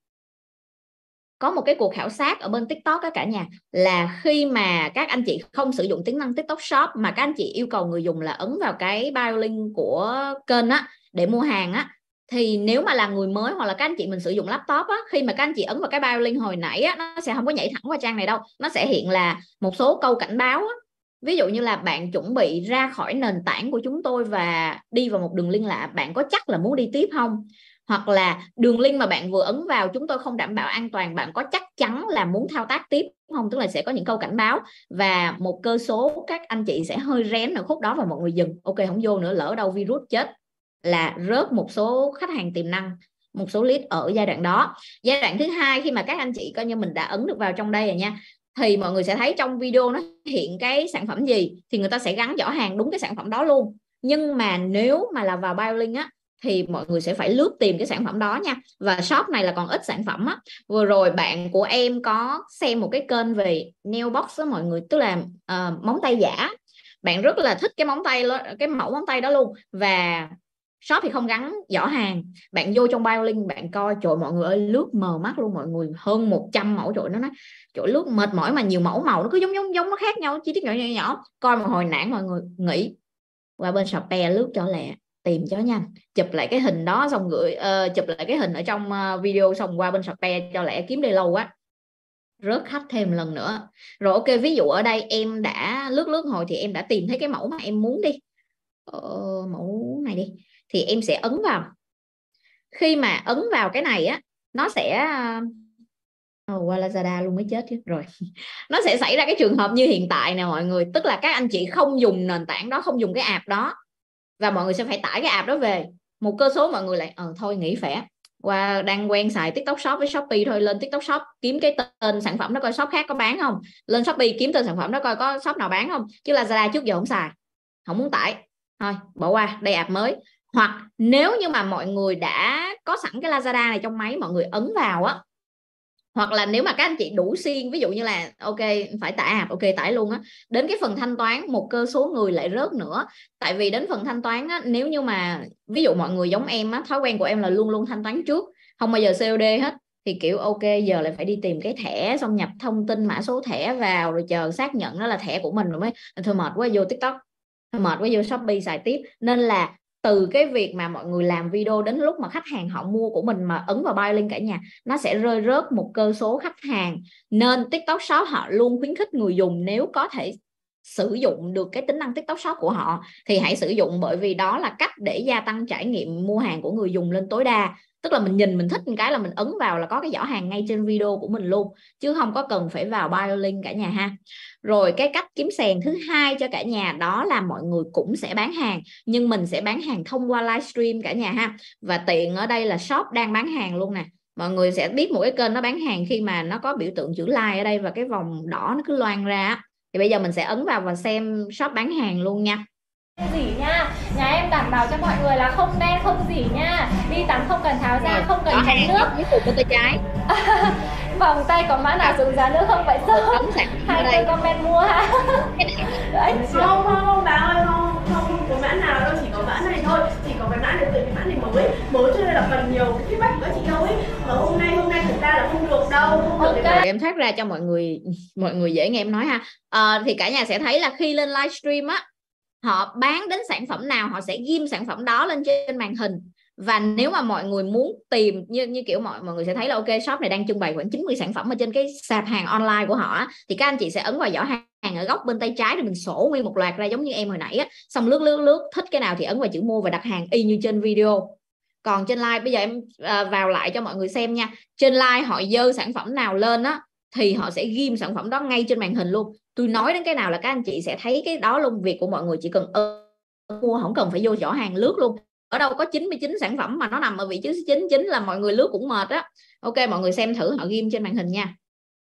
có một cái cuộc khảo sát ở bên TikTok đó cả nhà, là khi mà các anh chị không sử dụng tính năng TikTok Shop mà các anh chị yêu cầu người dùng là ấn vào cái bio link của kênh á để mua hàng á, thì nếu mà là người mới hoặc là các anh chị mình sử dụng laptop á, khi mà các anh chị ấn vào cái bio link hồi nãy á, nó sẽ không có nhảy thẳng qua trang này đâu, nó sẽ hiện là một số câu cảnh báo á. Ví dụ như là bạn chuẩn bị ra khỏi nền tảng của chúng tôi và đi vào một đường link lạ, bạn có chắc là muốn đi tiếp không? Hoặc là đường link mà bạn vừa ấn vào chúng tôi không đảm bảo an toàn, bạn có chắc chắn là muốn thao tác tiếp không? Tức là sẽ có những câu cảnh báo, và một cơ số các anh chị sẽ hơi rén ở khúc đó và mọi người dừng. Ok, không vô nữa, lỡ đâu virus chết là rớt một số khách hàng tiềm năng, một số lead ở giai đoạn đó. Giai đoạn thứ hai, khi mà các anh chị coi như mình đã ấn được vào trong đây rồi nha, thì mọi người sẽ thấy trong video nó hiện cái sản phẩm gì thì người ta sẽ gắn giỏ hàng đúng cái sản phẩm đó luôn. Nhưng mà nếu mà là vào bio link á thì mọi người sẽ phải lướt tìm cái sản phẩm đó nha. Và shop này là còn ít sản phẩm á. Vừa rồi bạn của em có xem một cái kênh về nail box đó mọi người, tức là uh, móng tay giả. Bạn rất là thích cái móng tay, cái mẫu móng tay đó luôn. Và shop thì không gắn giỏ hàng. Bạn vô trong bio link bạn coi, trời mọi người ơi, lướt mờ mắt luôn mọi người, hơn một trăm mẫu. Trời, nó nói trời lướt mệt mỏi mà nhiều mẫu màu nó cứ giống giống giống nó khác nhau, chi tiết nhỏ nhỏ nhỏ, coi một hồi nản mọi người nghỉ. Qua bên Shopee lướt cho lẹ, tìm cho nhanh, chụp lại cái hình đó xong gửi uh, chụp lại cái hình ở trong uh, video xong qua bên Shopee cho lẹ, kiếm đây lâu quá rớt khách thêm lần nữa. Rồi ok, ví dụ ở đây em đã lướt lướt hồi thì em đã tìm thấy cái mẫu mà em muốn đi, ờ, mẫu này đi, thì em sẽ ấn vào. Khi mà ấn vào cái này á, nó sẽ oh, qua Lazada luôn mới chết chứ. Rồi nó sẽ xảy ra cái trường hợp như hiện tại nè mọi người, tức là các anh chị không dùng nền tảng đó, không dùng cái app đó, và mọi người sẽ phải tải cái app đó về. Một cơ số mọi người lại ờ thôi nghỉ phẻ, qua đang quen xài TikTok Shop với Shopee thôi, lên TikTok Shop kiếm cái tên sản phẩm đó coi shop khác có bán không, lên Shopee kiếm tên sản phẩm đó coi có shop nào bán không, chứ Lazada trước giờ không xài, không muốn tải, thôi bỏ qua, đây app mới. Hoặc nếu như mà mọi người đã có sẵn cái Lazada này trong máy, mọi người ấn vào á, hoặc là nếu mà các anh chị đủ siêng, ví dụ như là ok phải tải app, ok tải luôn á, đến cái phần thanh toán một cơ số người lại rớt nữa. Tại vì đến phần thanh toán á, nếu như mà ví dụ mọi người giống em á, thói quen của em là luôn luôn thanh toán trước, không bao giờ xê ô đê hết, thì kiểu ok giờ lại phải đi tìm cái thẻ, xong nhập thông tin mã số thẻ vào rồi chờ xác nhận đó là thẻ của mình rồi mới thôi mệt quá vô TikTok, thôi mệt quá vô Shopee xài tiếp. Nên là từ cái việc mà mọi người làm video đến lúc mà khách hàng họ mua của mình mà ấn vào bio link cả nhà, nó sẽ rơi rớt một cơ số khách hàng. Nên TikTok Shop họ luôn khuyến khích người dùng nếu có thể sử dụng được cái tính năng TikTok Shop của họ thì hãy sử dụng, bởi vì đó là cách để gia tăng trải nghiệm mua hàng của người dùng lên tối đa. Tức là mình nhìn mình thích một cái là mình ấn vào là có cái giỏ hàng ngay trên video của mình luôn, chứ không có cần phải vào bio link cả nhà ha. Rồi cái cách kiếm sàn thứ hai cho cả nhà đó là mọi người cũng sẽ bán hàng, nhưng mình sẽ bán hàng thông qua livestream cả nhà ha. Và tiện ở đây là shop đang bán hàng luôn nè. Mọi người sẽ biết một cái kênh nó bán hàng khi mà nó có biểu tượng chữ like ở đây và cái vòng đỏ nó cứ loan ra. Thì bây giờ mình sẽ ấn vào và xem shop bán hàng luôn nha. Dỉ nha, nhà em đảm bảo cho mọi người là không đen không dỉ nha, đi tắm không cần tháo ra, không cần tránh nước. Với tay trái. Vòng tay có mã nào dùng giá nữa không vậy sao? Hai người comment mua ha. Không không không bà ơi, không không có mã nào đâu, chỉ có mã này thôi, chỉ có cái mã này từ cái mã này mới mới cho nên là phần nhiều cái feedback của các chị đâu ấy. Mà hôm nay hôm nay thực ra là không được đâu, không được. Okay. Em thoát ra cho mọi người mọi người dễ nghe em nói ha. À, thì cả nhà sẽ thấy là khi lên livestream á, họ bán đến sản phẩm nào họ sẽ ghim sản phẩm đó lên trên màn hình. Và nếu mà mọi người muốn tìm như như kiểu mọi mọi người sẽ thấy là ok shop này đang trưng bày khoảng chín mươi sản phẩm ở trên cái sạp hàng online của họ, thì các anh chị sẽ ấn vào giỏ hàng ở góc bên tay trái để mình sổ nguyên một loạt ra giống như em hồi nãy á, xong lướt lướt lướt thích cái nào thì ấn vào chữ mua và đặt hàng y như trên video. Còn trên live bây giờ em à, vào lại cho mọi người xem nha. Trên live họ dơ sản phẩm nào lên á thì họ sẽ ghim sản phẩm đó ngay trên màn hình luôn. Tôi nói đến cái nào là các anh chị sẽ thấy cái đó luôn. Việc của mọi người chỉ cần mua, không cần phải vô giỏ hàng lướt luôn. Ở đâu có chín mươi chín sản phẩm mà nó nằm ở vị trí chín mươi chín là mọi người lướt cũng mệt á. Ok, mọi người xem thử họ ghim trên màn hình nha.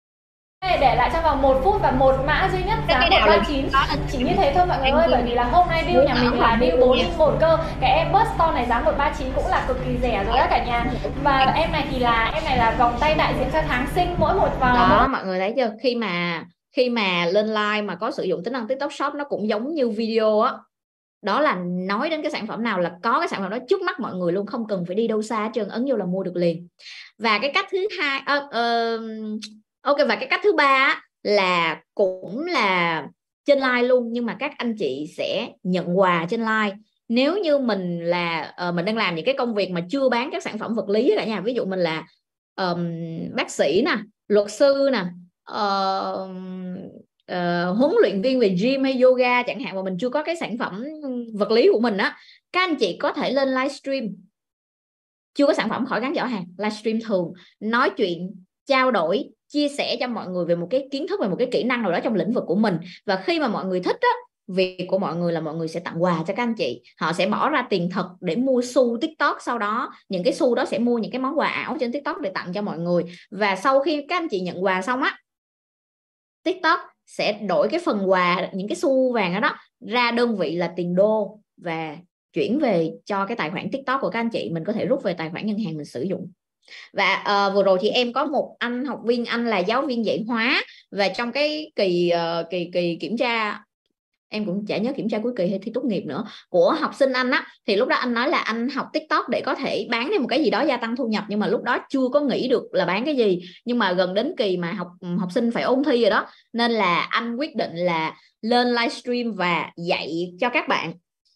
Để lại trong vòng một phút và một mã duy nhất giá một ba chín, chỉ như thế thôi mọi người ơi, bởi vì là hôm nay deal nhà mình là deal bốn linh một cơ. Cái em Burst Store này giá một ba chín cũng là cực kỳ rẻ rồi đó cả nhà. Và em này thì là em này là vòng tay đại diện cho tháng sinh, mỗi một vòng. Đó, mọi người thấy chưa? Khi mà khi mà lên live mà có sử dụng tính năng TikTok Shop nó cũng giống như video á. Đó là nói đến cái sản phẩm nào là có cái sản phẩm đó trước mắt mọi người luôn, không cần phải đi đâu xa hết trơn, ấn vô là mua được liền. Và cái cách thứ hai uh, uh, ok và cái cách thứ ba là cũng là trên live luôn, nhưng mà các anh chị sẽ nhận quà trên live. nếu như mình là uh, mình đang làm những cái công việc mà chưa bán các sản phẩm vật lý cả nhà, ví dụ mình là um, bác sĩ nè, luật sư nè, uh, uh, huấn luyện viên về gym hay yoga chẳng hạn, mà mình chưa có cái sản phẩm vật lý của mình á, các anh chị có thể lên livestream, chưa có sản phẩm khỏi gắn giỏ hàng, livestream thường nói chuyện, trao đổi, chia sẻ cho mọi người về một cái kiến thức, về một cái kỹ năng nào đó trong lĩnh vực của mình. Và khi mà mọi người thích á, việc của mọi người là mọi người sẽ tặng quà cho các anh chị. Họ sẽ bỏ ra tiền thật để mua xu TikTok, sau đó những cái xu đó sẽ mua những cái món quà ảo trên TikTok để tặng cho mọi người. Và sau khi các anh chị nhận quà xong á, TikTok sẽ đổi cái phần quà, những cái xu vàng đó, đó ra đơn vị là tiền đô và chuyển về cho cái tài khoản TikTok của các anh chị. Mình có thể rút về tài khoản ngân hàng mình sử dụng. Và uh, vừa rồi thì em có một anh học viên, anh là giáo viên dạy hóa, và trong cái kỳ uh, kỳ kỳ kiểm tra, em cũng chả nhớ kiểm tra cuối kỳ hay thi tốt nghiệp nữa, của học sinh anh á, thì lúc đó anh nói là anh học TikTok để có thể bán thêm một cái gì đó gia tăng thu nhập, nhưng mà lúc đó chưa có nghĩ được là bán cái gì. Nhưng mà gần đến kỳ mà học học sinh phải ôn thi rồi đó, nên là anh quyết định là lên livestream và dạy cho các bạn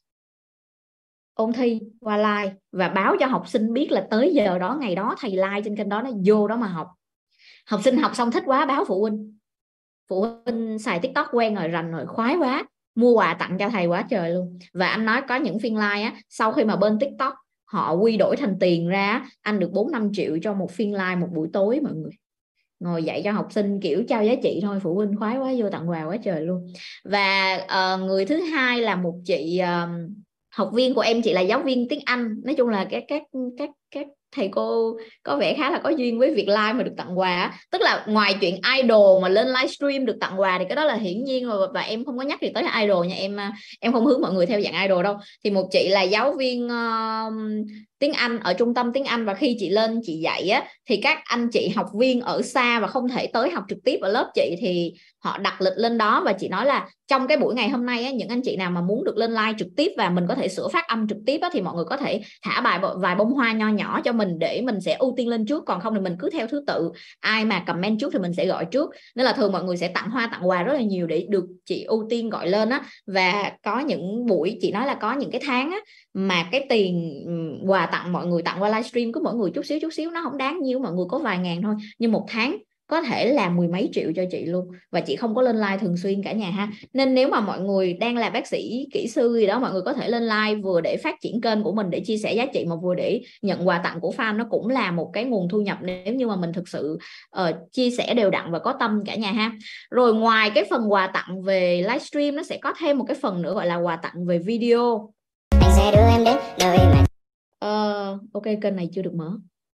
ôn thi qua live, và báo cho học sinh biết là tới giờ đó, ngày đó thầy live trên kênh đó, nó vô đó mà học. Học sinh học xong thích quá báo phụ huynh, phụ huynh xài TikTok quen rồi, rành rồi, khoái quá, mua quà tặng cho thầy quá trời luôn. Và anh nói có những phiên live á, sau khi mà bên TikTok họ quy đổi thành tiền ra, anh được bốn năm triệu cho một phiên live một buổi tối mọi người. Ngồi dạy cho học sinh kiểu trao giá trị thôi, phụ huynh khoái quá, vô tặng quà quá trời luôn. Và uh, người thứ hai là một chị uh, học viên của em, chị là giáo viên tiếng Anh. Nói chung là các các các các thầy cô có vẻ khá là có duyên với việc live mà được tặng quà. Tức là ngoài chuyện idol mà lên livestream được tặng quà thì cái đó là hiển nhiên rồi, và em không có nhắc gì tới idol nha, em em không hướng mọi người theo dạng idol đâu. Thì một chị là giáo viên uh, tiếng Anh ở trung tâm tiếng Anh, và khi chị lên chị dạy á, thì các anh chị học viên ở xa và không thể tới học trực tiếp ở lớp chị, thì họ đặt lịch lên đó. Và chị nói là trong cái buổi ngày hôm nay á, những anh chị nào mà muốn được lên live trực tiếp và mình có thể sửa phát âm trực tiếp á, thì mọi người có thể thả bài vài bông hoa nho nhỏ cho mình để mình sẽ ưu tiên lên trước, còn không thì mình cứ theo thứ tự, ai mà comment trước thì mình sẽ gọi trước. Nên là thường mọi người sẽ tặng hoa tặng quà rất là nhiều để được chị ưu tiên gọi lên á. Và có những buổi chị nói là có những cái tháng á, mà cái tiền quà tặng mọi người tặng qua livestream của mọi người chút xíu chút xíu, nó không đáng nhiều, mọi người có vài ngàn thôi, nhưng một tháng có thể là mười mấy triệu cho chị luôn. Và chị không có lên live thường xuyên cả nhà ha. Nên nếu mà mọi người đang là bác sĩ, kỹ sư gì đó, mọi người có thể lên live vừa để phát triển kênh của mình để chia sẻ giá trị, mà vừa để nhận quà tặng của fan. Nó cũng là một cái nguồn thu nhập nếu như mà mình thực sự uh, chia sẻ đều đặn và có tâm cả nhà ha. Rồi ngoài cái phần quà tặng về livestream, nó sẽ có thêm một cái phần nữa gọi là quà tặng về video. Anh sẽ đưa em đến nơi mà... uh, ok, kênh này chưa được mở.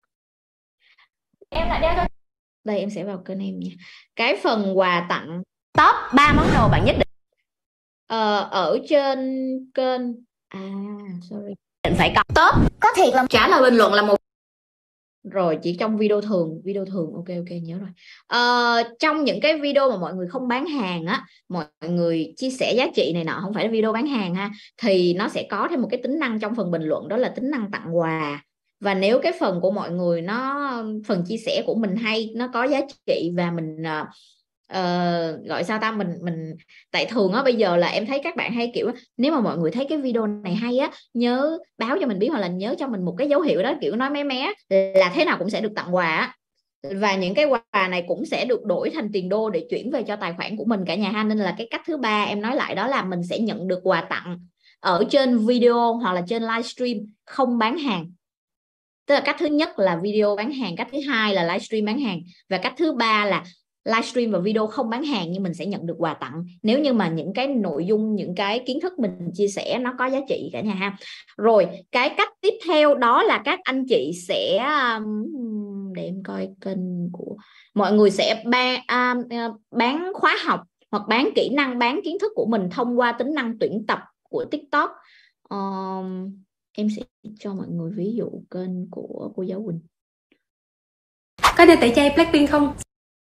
Em lại đeo cho. Đây em sẽ vào kênh em nha. Cái phần quà tặng top ba món đồ bạn nhất định ờ, ở trên kênh, à sorry, định phải có top, có thiệt là trả lời bình luận là một. Rồi chỉ trong video thường, video thường ok ok nhớ rồi. Ờ, trong những cái video mà mọi người không bán hàng á, mọi người chia sẻ giá trị này nọ, không phải là video bán hàng ha, thì nó sẽ có thêm một cái tính năng trong phần bình luận, đó là tính năng tặng quà. Và nếu cái phần của mọi người nó, phần chia sẻ của mình hay, nó có giá trị, và mình uh, uh, gọi sao ta, mình mình tại thường á, bây giờ là em thấy các bạn hay kiểu nếu mà mọi người thấy cái video này hay á, nhớ báo cho mình biết, hoặc là nhớ cho mình một cái dấu hiệu đó, kiểu nói mé mé là thế nào cũng sẽ được tặng quà á. Và những cái quà này cũng sẽ được đổi thành tiền đô để chuyển về cho tài khoản của mình cả nhà ha. Nên là cái cách thứ ba em nói lại, đó là mình sẽ nhận được quà tặng ở trên video hoặc là trên livestream không bán hàng. Tức là cách thứ nhất là video bán hàng, cách thứ hai là livestream bán hàng, và cách thứ ba là livestream và video không bán hàng nhưng mình sẽ nhận được quà tặng nếu như mà những cái nội dung, những cái kiến thức mình chia sẻ nó có giá trị cả nhà ha. Rồi cái cách tiếp theo đó là các anh chị sẽ để em coi kênh của mọi người sẽ bán, bán khóa học hoặc bán kỹ năng, bán kiến thức của mình thông qua tính năng tuyển tập của TikTok. Um, em sẽ cho mọi người ví dụ kênh của cô giáo Quỳnh. Có đeo tẩy chay Blackpink không?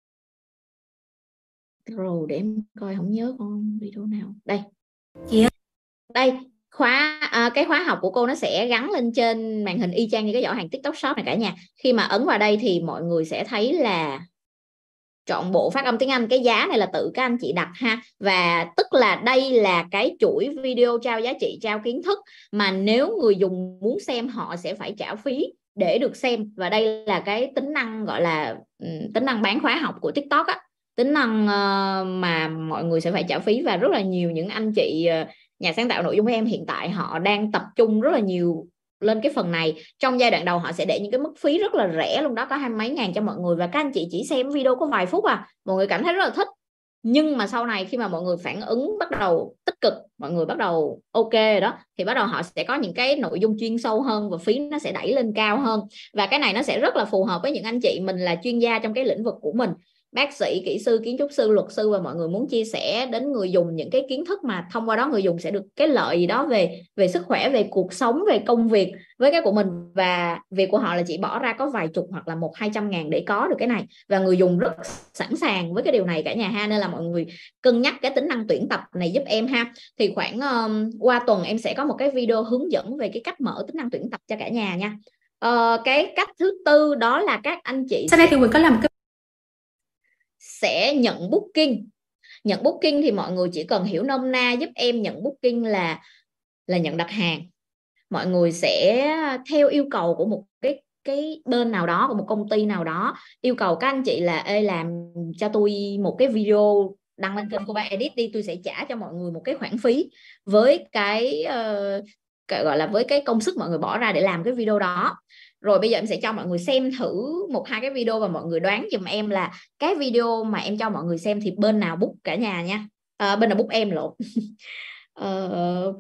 Rồi để em coi, không nhớ con video nào. Đây. Yeah. Đây, khóa à, cái khóa học của cô nó sẽ gắn lên trên màn hình y chang như cái giỏ hàng TikTok Shop này cả nhà. Khi mà ấn vào đây thì mọi người sẽ thấy là Trọn bộ phát âm tiếng Anh, cái giá này là tự các anh chị đặt ha. Và tức là đây là cái chuỗi video trao giá trị, trao kiến thức mà nếu người dùng muốn xem họ sẽ phải trả phí để được xem. Và đây là cái tính năng gọi là um, tính năng bán khóa học của TikTok á, tính năng uh, mà mọi người sẽ phải trả phí. Và rất là nhiều những anh chị uh, nhà sáng tạo nội dung của em hiện tại họ đang tập trung rất là nhiều lên cái phần này. Trong giai đoạn đầu họ sẽ để những cái mức phí rất là rẻ luôn đó, có hai mấy ngàn cho mọi người, và các anh chị chỉ xem video có vài phút à, mọi người cảm thấy rất là thích. Nhưng mà sau này khi mà mọi người phản ứng bắt đầu tích cực, mọi người bắt đầu ok rồi đó, thì bắt đầu họ sẽ có những cái nội dung chuyên sâu hơn và phí nó sẽ đẩy lên cao hơn. Và cái này nó sẽ rất là phù hợp với những anh chị mình là chuyên gia trong cái lĩnh vực của mình, bác sĩ, kỹ sư, kiến trúc sư, luật sư, và mọi người muốn chia sẻ đến người dùng những cái kiến thức mà thông qua đó người dùng sẽ được cái lợi gì đó về về sức khỏe, về cuộc sống, về công việc với cái của mình. Và việc của họ là chỉ bỏ ra có vài chục hoặc là một hai trăm ngàn để có được cái này, và người dùng rất sẵn sàng với cái điều này cả nhà ha. Nên là mọi người cân nhắc cái tính năng tuyển tập này giúp em ha. Thì khoảng um, qua tuần em sẽ có một cái video hướng dẫn về cái cách mở tính năng tuyển tập cho cả nhà nha. Uh, cái cách thứ tư đó là các anh chị sau đây thì Quỳnh có làm một cái sẽ nhận booking. Nhận booking thì mọi người chỉ cần hiểu nôm na giúp em, nhận booking là là nhận đặt hàng. Mọi người sẽ theo yêu cầu của một cái cái bên nào đó, của một công ty nào đó, yêu cầu các anh chị là ê làm cho tôi một cái video đăng lên kênh của bạn edit đi, tôi sẽ trả cho mọi người một cái khoản phí với cái uh, gọi là với cái công sức mọi người bỏ ra để làm cái video đó. Rồi bây giờ em sẽ cho mọi người xem thử một hai cái video và mọi người đoán giùm em là cái video mà em cho mọi người xem thì bên nào book cả nhà nha. À, bên nào book em lộn. uh, ok.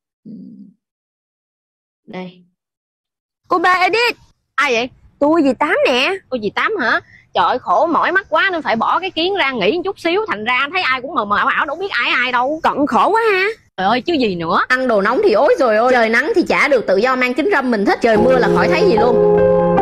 Đây. Cô ba edit. Ai vậy? Tôi dì Tám nè. Tôi dì Tám hả? Trời ơi khổ mỏi mắt quá nên phải bỏ cái kiến ra nghỉ một chút xíu, thành ra thấy ai cũng mờ mờ ảo ảo, đâu biết ai ai đâu. Cận khổ quá ha. Trời ơi chứ gì nữa. Ăn đồ nóng thì ối rồi ôi, trời nắng thì chả được tự do mang kính râm mình thích, trời mưa là khỏi thấy gì luôn.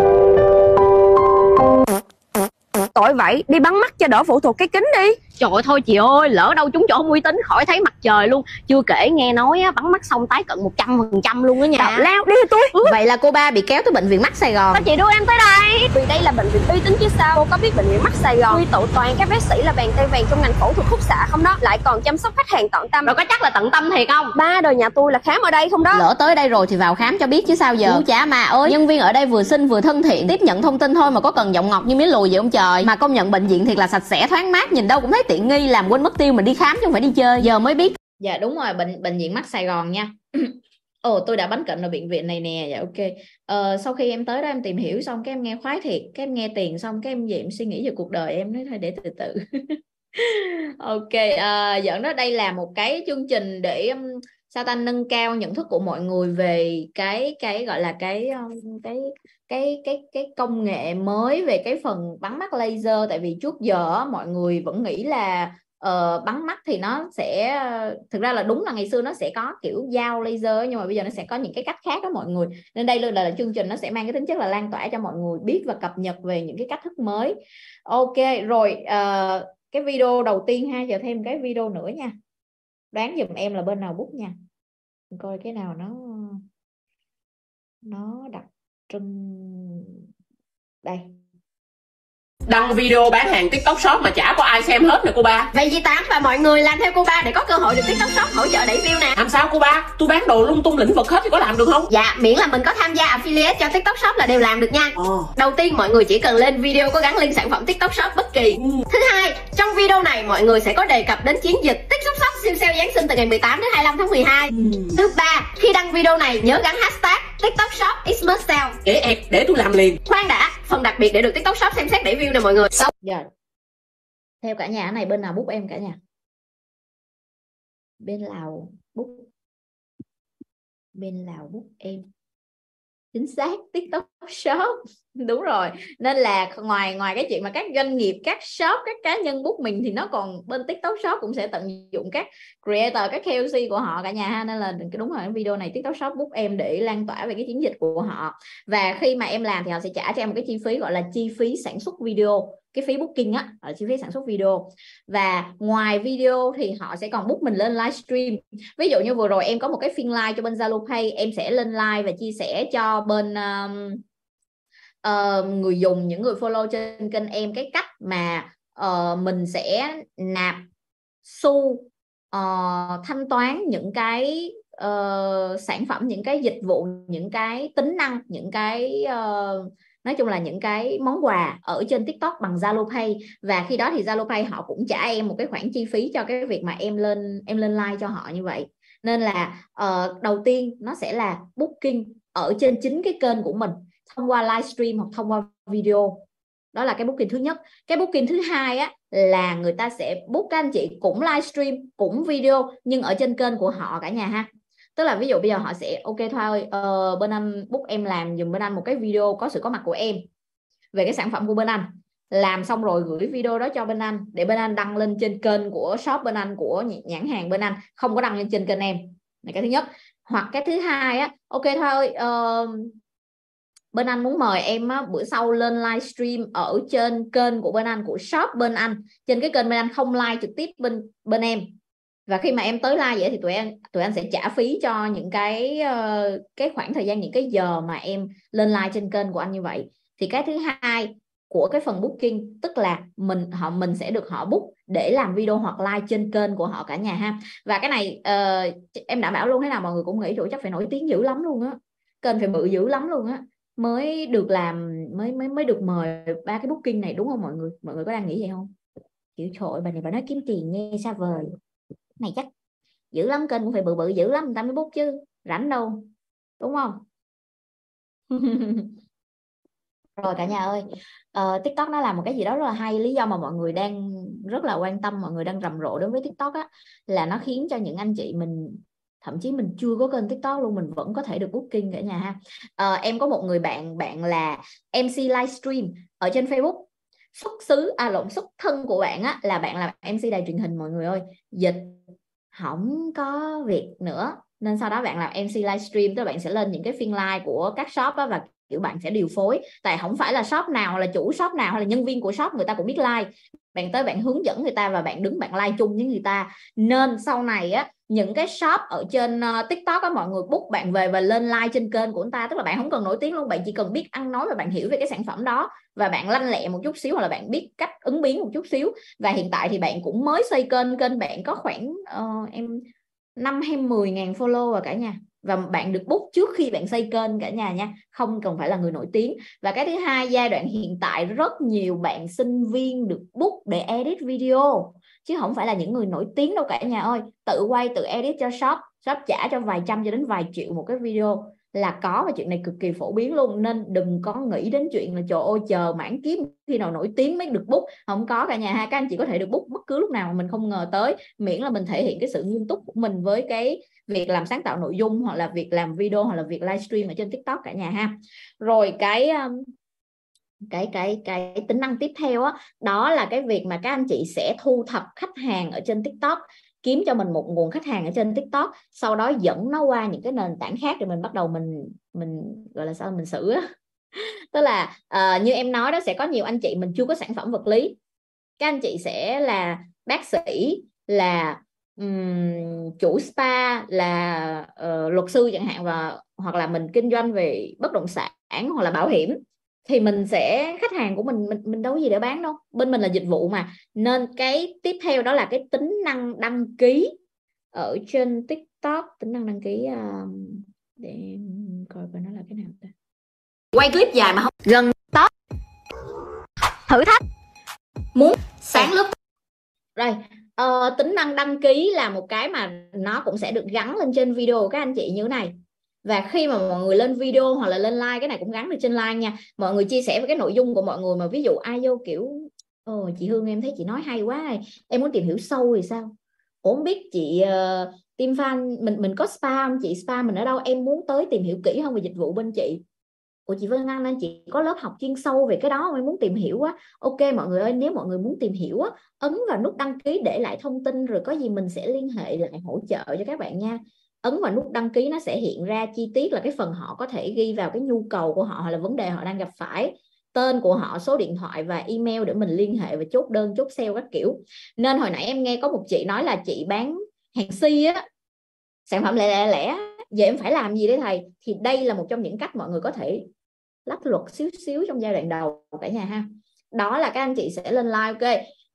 Tội vậy, đi bắn mắt cho đỡ phụ thuộc cái kính đi. Trời ơi thôi chị ơi, lỡ đâu trúng chỗ không uy tín khỏi thấy mặt trời luôn. Chưa kể nghe nói á, bắn mắt xong tái cận một trăm phần trăm luôn á nha. Đào lao đi tôi. Ừ. Vậy là cô ba bị kéo tới bệnh viện mắt Sài Gòn. Sao chị đưa em tới đây? Vì đây là bệnh viện uy tín chứ sao. Cô có biết bệnh viện mắt Sài Gòn quy tụ toàn các bác sĩ là vàng tay vàng trong ngành phẫu thuật khúc xạ không đó, lại còn chăm sóc khách hàng tận tâm. Rồi có chắc là tận tâm thiệt không? Ba đời nhà tôi là khám ở đây không đó. Lỡ tới đây rồi thì vào khám cho biết chứ sao giờ. Ú chả mà ơi, nhân viên ở đây vừa xinh vừa thân thiện, tiếp nhận thông tin thôi mà có cần giọng ngọt như miếng lùi vậy không trời. Mà công nhận bệnh viện thiệt là sạch sẽ thoáng mát, nhìn đâu cũng thấy tiện nghi, làm quên mất tiêu mình đi khám chứ không phải đi chơi. Giờ mới biết. Dạ đúng rồi, bệnh bệnh viện mắt Sài Gòn nha. Ồ tôi đã bấm cận ở bệnh viện này nè. Dạ ok. Ờ, sau khi em tới đó em tìm hiểu xong cái em nghe khoái thiệt, cái em nghe tiền xong cái em về em suy nghĩ về cuộc đời em, nói thôi để từ từ. Ok, uh, dẫn đó đây là một cái chương trình để um, sao ta nâng cao nhận thức của mọi người về cái cái gọi là cái um, cái cái cái cái công nghệ mới về cái phần bắn mắt laser. Tại vì trước giờ mọi người vẫn nghĩ là uh, bắn mắt thì nó sẽ thực ra là đúng là ngày xưa nó sẽ có kiểu dao laser, nhưng mà bây giờ nó sẽ có những cái cách khác đó mọi người. Nên đây là, là chương trình nó sẽ mang cái tính chất là lan tỏa cho mọi người biết và cập nhật về những cái cách thức mới. Ok rồi, uh, cái video đầu tiên ha, giờ thêm cái video nữa nha, đoán giùm em là bên nào book nha, mình coi cái nào nó nó đặc trưng. Đây, đăng video bán hàng TikTok Shop mà chả có ai xem hết nè cô ba. Vậy chị Tám và mọi người làm theo cô ba để có cơ hội được TikTok Shop hỗ trợ đẩy view nè. Làm sao cô ba? Tôi bán đồ lung tung lĩnh vực hết thì có làm được không? Dạ, miễn là mình có tham gia affiliate cho TikTok Shop là đều làm được nha. Ờ. Đầu tiên mọi người chỉ cần lên video có gắn link sản phẩm TikTok Shop bất kỳ. Ừ. Thứ hai, trong video này mọi người sẽ có đề cập đến chiến dịch TikTok Shop siêu sale Giáng sinh từ ngày mười tám đến hai mươi lăm tháng mười hai. Ừ. Thứ ba, khi đăng video này nhớ gắn hashtag TikTok Shop is must sell. Để ẹt, để tôi làm liền. Khoan đã, phần đặc biệt để được TikTok Shop xem xét đẩy view nè mọi người. Dạ. Theo cả nhà này bên nào book em cả nhà? Bên Lào book. Bên Lào book em. Chính xác, TikTok Shop. Đúng rồi. Nên là ngoài ngoài cái chuyện mà các doanh nghiệp, các shop, các cá nhân book mình thì nó còn bên TikTok Shop cũng sẽ tận dụng các creator, các K O C của họ cả nhà ha. Nên là đúng rồi, cái video này TikTok Shop book em để lan tỏa về cái chiến dịch của họ. Và khi mà em làm thì họ sẽ trả cho em một cái chi phí gọi là chi phí sản xuất video, cái phí booking á, là chi phí sản xuất video. Và ngoài video thì họ sẽ còn book mình lên livestream. Ví dụ như vừa rồi em có một cái phiên live cho bên Zalo Pay, em sẽ lên live và chia sẻ cho bên um, uh, người dùng, những người follow trên kênh em cái cách mà uh, mình sẽ nạp xu uh, thanh toán những cái uh, sản phẩm, những cái dịch vụ, những cái tính năng, những cái uh, nói chung là những cái món quà ở trên TikTok bằng Zalo Pay. Và khi đó thì Zalo Pay họ cũng trả em một cái khoản chi phí cho cái việc mà em lên em lên live cho họ như vậy. Nên là uh, đầu tiên nó sẽ là booking ở trên chính cái kênh của mình thông qua livestream hoặc thông qua video. Đó là cái booking thứ nhất. Cái booking thứ hai á là người ta sẽ book các anh chị cũng livestream, cũng video, nhưng ở trên kênh của họ cả nhà ha. Tức là ví dụ bây giờ họ sẽ ok Thoa ơi, uh, bên anh book em làm dùm bên anh một cái video có sự có mặt của em về cái sản phẩm của bên anh. Làm xong rồi gửi video đó cho bên anh để bên anh đăng lên trên kênh của shop bên anh, của nhãn hàng bên anh, không có đăng lên trên kênh em. Này cái thứ nhất. Hoặc cái thứ hai á, ok Thoa ơi, uh, bên anh muốn mời em á, bữa sau lên livestream ở trên kênh của bên anh, của shop bên anh, trên cái kênh bên anh, không live trực tiếp bên bên em. Và khi mà em tới live vậy thì tụi em tụi anh sẽ trả phí cho những cái uh, cái khoảng thời gian, những cái giờ mà em lên live trên kênh của anh như vậy. Thì cái thứ hai của cái phần booking tức là mình họ mình sẽ được họ book để làm video hoặc live trên kênh của họ cả nhà ha. Và cái này uh, em đảm bảo luôn, thế nào mọi người cũng nghĩ tụi chắc phải nổi tiếng dữ lắm luôn á, kênh phải bự dữ lắm luôn á mới được làm, mới mới mới được mời ba cái booking này, đúng không mọi người? Mọi người có đang nghĩ vậy không? Kiểu trời ơi, bà này bà nói kiếm tiền nghe xa vời. Này chắc dữ lắm, kênh cũng phải bự bự dữ lắm người ta mới book chứ, rảnh đâu, đúng không? Rồi cả nhà ơi, uh, TikTok nó là một cái gì đó rất là hay. Lý do mà mọi người đang rất là quan tâm, mọi người đang rầm rộ đối với TikTok á, là nó khiến cho những anh chị mình, thậm chí mình chưa có kênh TikTok luôn, mình vẫn có thể được booking cả nhà ha. Uh, em có một người bạn, bạn là em xê livestream ở trên Facebook. Xuất xứ, à lộn, xuất thân của bạn á là bạn làm em xê đài truyền hình mọi người ơi. Dịch không có việc nữa, nên sau đó bạn làm em xê livestream, tức là bạn sẽ lên những cái phiên live của các shop á, và kiểu bạn sẽ điều phối. Tại không phải là shop nào, hoặc là chủ shop nào, hay là nhân viên của shop người ta cũng biết live. Bạn tới bạn hướng dẫn người ta và bạn đứng bạn live chung với người ta. Nên sau này á, những cái shop ở trên uh, TikTok á, mọi người book bạn về và lên live trên kênh của người ta. Tức là bạn không cần nổi tiếng luôn, bạn chỉ cần biết ăn nói và bạn hiểu về cái sản phẩm đó, và bạn lanh lẹ một chút xíu, hoặc là bạn biết cách ứng biến một chút xíu. Và hiện tại thì bạn cũng mới xây kênh, kênh bạn có khoảng uh, em năm hay mười ngàn follow rồi cả nhà. Và bạn được book trước khi bạn xây kênh cả nhà nha, không cần phải là người nổi tiếng. Và cái thứ hai, giai đoạn hiện tại rất nhiều bạn sinh viên được book để edit video, chứ không phải là những người nổi tiếng đâu cả nhà ơi. Tự quay, tự edit cho shop, shop trả cho vài trăm cho đến vài triệu một cái video là có, và chuyện này cực kỳ phổ biến luôn. Nên đừng có nghĩ đến chuyện là trời ơi chờ mãn kiếm khi nào nổi tiếng mới được book, không có cả nhà ha. Các anh chị có thể được book bất cứ lúc nào mà mình không ngờ tới, miễn là mình thể hiện cái sự nghiêm túc của mình với cái việc làm sáng tạo nội dung, hoặc là việc làm video, hoặc là việc livestream ở trên TikTok cả nhà ha. Rồi cái cái cái cái tính năng tiếp theo á, đó là cái việc mà các anh chị sẽ thu thập khách hàng ở trên TikTok, kiếm cho mình một nguồn khách hàng ở trên TikTok, sau đó dẫn nó qua những cái nền tảng khác để mình bắt đầu mình mình gọi là sao, mình xử á. Tức là uh, như em nói đó, sẽ có nhiều anh chị mình chưa có sản phẩm vật lý, các anh chị sẽ là bác sĩ, là um, chủ spa, là uh, luật sư chẳng hạn, và hoặc là mình kinh doanh về bất động sản hoặc là bảo hiểm, thì mình sẽ, khách hàng của mình mình mình đâu có gì để bán đâu, bên mình là dịch vụ mà. Nên cái tiếp theo đó là cái tính năng đăng ký ở trên TikTok. Tính năng đăng ký uh, để em coi coi nó là cái nào ta. Quay clip dài mà không gần top, thử thách muốn sáng lúc rồi. Uh, tính năng đăng ký là một cái mà nó cũng sẽ được gắn lên trên video của các anh chị như thế này. Và khi mà mọi người lên video hoặc là lên live, cái này cũng gắn được trên live nha, mọi người chia sẻ với cái nội dung của mọi người. Mà ví dụ ai vô kiểu ồ chị Hương em thấy chị nói hay quá này, em muốn tìm hiểu sâu thì sao, ủa không biết chị uh, team fan mình mình có spa không chị, spa mình ở đâu, em muốn tới tìm hiểu kỹ hơn về dịch vụ bên chị. Ủa chị Vân Anh anh chị có lớp học chuyên sâu về cái đó, em muốn tìm hiểu quá. Ok mọi người ơi, nếu mọi người muốn tìm hiểu á, ấn vào nút đăng ký để lại thông tin, rồi có gì mình sẽ liên hệ lại hỗ trợ cho các bạn nha. Ấn vào nút đăng ký nó sẽ hiện ra chi tiết là cái phần họ có thể ghi vào cái nhu cầu của họ, hoặc là vấn đề họ đang gặp phải, tên của họ, số điện thoại và email để mình liên hệ và chốt đơn, chốt sale các kiểu. Nên hồi nãy em nghe có một chị nói là chị bán hàng si á, sản phẩm lẻ lẻ lẻ, giờ em phải làm gì đấy thầy? Thì đây là một trong những cách mọi người có thể lách luật xíu xíu trong giai đoạn đầu cả nhà ha. Đó là các anh chị sẽ lên live. Ok,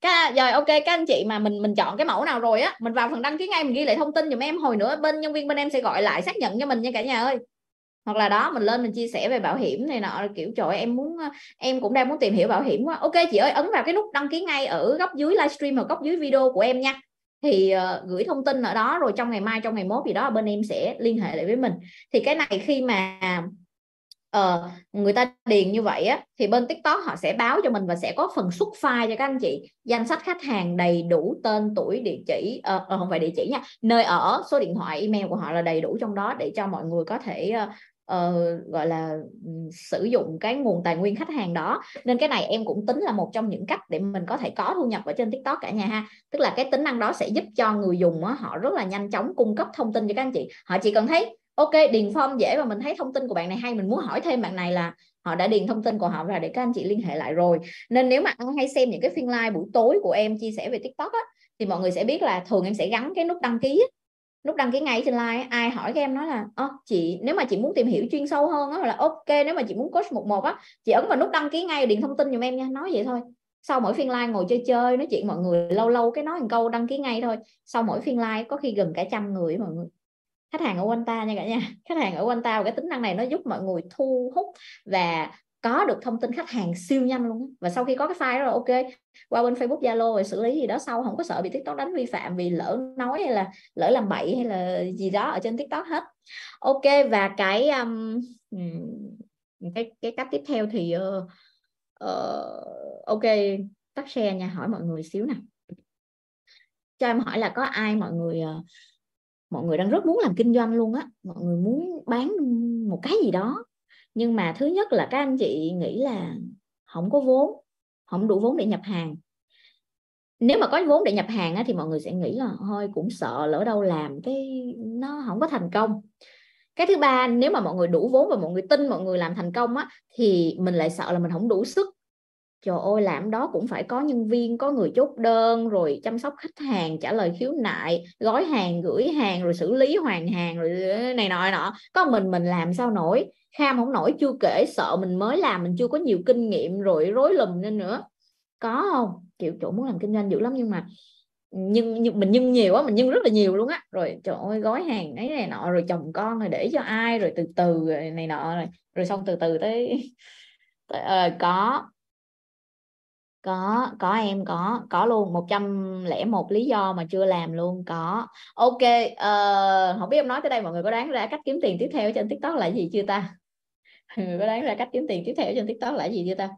Cái, rồi ok, các anh chị mà mình mình chọn cái mẫu nào rồi á, mình vào phần đăng ký ngay, mình ghi lại thông tin giùm em, hồi nữa bên nhân viên bên em sẽ gọi lại xác nhận cho mình nha cả nhà ơi. Hoặc là đó, mình lên mình chia sẻ về bảo hiểm này nọ, kiểu trời ơi, em muốn em cũng đang muốn tìm hiểu bảo hiểm quá. Ok chị ơi, ấn vào cái nút đăng ký ngay ở góc dưới livestream hoặc góc dưới video của em nha. Thì uh, gửi thông tin ở đó, rồi trong ngày mai, trong ngày mốt gì đó bên em sẽ liên hệ lại với mình. Thì cái này khi mà uh, người ta điền như vậy á, thì bên TikTok họ sẽ báo cho mình và sẽ có phần xuất file cho các anh chị, danh sách khách hàng đầy đủ, tên tuổi, địa chỉ, uh, uh, không phải địa chỉ nha, nơi ở, số điện thoại, email của họ là đầy đủ trong đó, để cho mọi người có thể uh, Uh, gọi là um, sử dụng cái nguồn tài nguyên khách hàng đó. Nên cái này em cũng tính là một trong những cách để mình có thể có thu nhập ở trên TikTok cả nhà ha. Tức là cái tính năng đó sẽ giúp cho người dùng á, họ rất là nhanh chóng cung cấp thông tin cho các anh chị. Họ chỉ cần thấy ok điền form dễ và mình thấy thông tin của bạn này hay, mình muốn hỏi thêm bạn này là họ đã điền thông tin của họ ra để các anh chị liên hệ lại rồi. Nên nếu mà ai hay xem những cái phiên live buổi tối của em chia sẻ về TikTok á, thì mọi người sẽ biết là thường em sẽ gắn cái nút đăng ký á, nút đăng ký ngay trên live. Ai hỏi các em nói là Ơ, chị nếu mà chị muốn tìm hiểu chuyên sâu hơn á, là ok, nếu mà chị muốn coach một một á, chị ấn vào nút đăng ký ngay, điền thông tin giùm em nha. Nói vậy thôi. Sau mỗi phiên live ngồi chơi chơi nói chuyện mọi người, lâu lâu cái nói một câu đăng ký ngay thôi. Sau mỗi phiên live có khi gần cả trăm người mọi người. Khách hàng ở quanh ta nha cả nhà. Khách hàng ở quanh ta, cái tính năng này nó giúp mọi người thu hút và có được thông tin khách hàng siêu nhanh luôn. Và sau khi có cái file đó rồi ok, qua bên Facebook, Zalo rồi xử lý gì đó sau, không có sợ bị TikTok đánh vi phạm vì lỡ nói hay là lỡ làm bậy hay là gì đó ở trên TikTok hết. Ok, và cái um, cái cái cách tiếp theo thì uh, uh, ok, tắt share nha, hỏi mọi người xíu nè. Cho em hỏi là có ai mọi người uh, mọi người đang rất muốn làm kinh doanh luôn á, mọi người muốn bán một cái gì đó, nhưng mà thứ nhất là các anh chị nghĩ là không có vốn, không đủ vốn để nhập hàng. Nếu mà có vốn để nhập hàng á, thì mọi người sẽ nghĩ là thôi cũng sợ lỡ đâu làm cái nó không có thành công. Cái thứ ba, nếu mà mọi người đủ vốn và mọi người tin mọi người làm thành công á, thì mình lại sợ là mình không đủ sức. Trời ơi, làm đó cũng phải có nhân viên, có người chốt đơn, rồi chăm sóc khách hàng, trả lời khiếu nại, gói hàng, gửi hàng, rồi xử lý hoàn hàng, rồi này nọ nọ. Có mình mình làm sao nổi, kham không nổi. Chưa kể sợ mình mới làm, mình chưa có nhiều kinh nghiệm, rồi rối lùm nên nữa. Có không? Kiểu chỗ muốn làm kinh doanh dữ lắm, nhưng mà nhưng, nhưng mình nhân nhiều á, mình nhân rất là nhiều luôn á. Rồi trời ơi, gói hàng ấy này nọ, rồi chồng con rồi để cho ai, rồi từ từ rồi này nọ, rồi, rồi xong từ từ tới, tới uh, có có có em có có luôn một trăm lẻ một lý do mà chưa làm luôn. Có. Ok, uh, không biết em nói tới đây mọi người có đoán ra cách kiếm tiền tiếp theo trên TikTok là gì chưa ta? Mọi người có đoán ra cách kiếm tiền tiếp theo trên TikTok là gì chưa ta?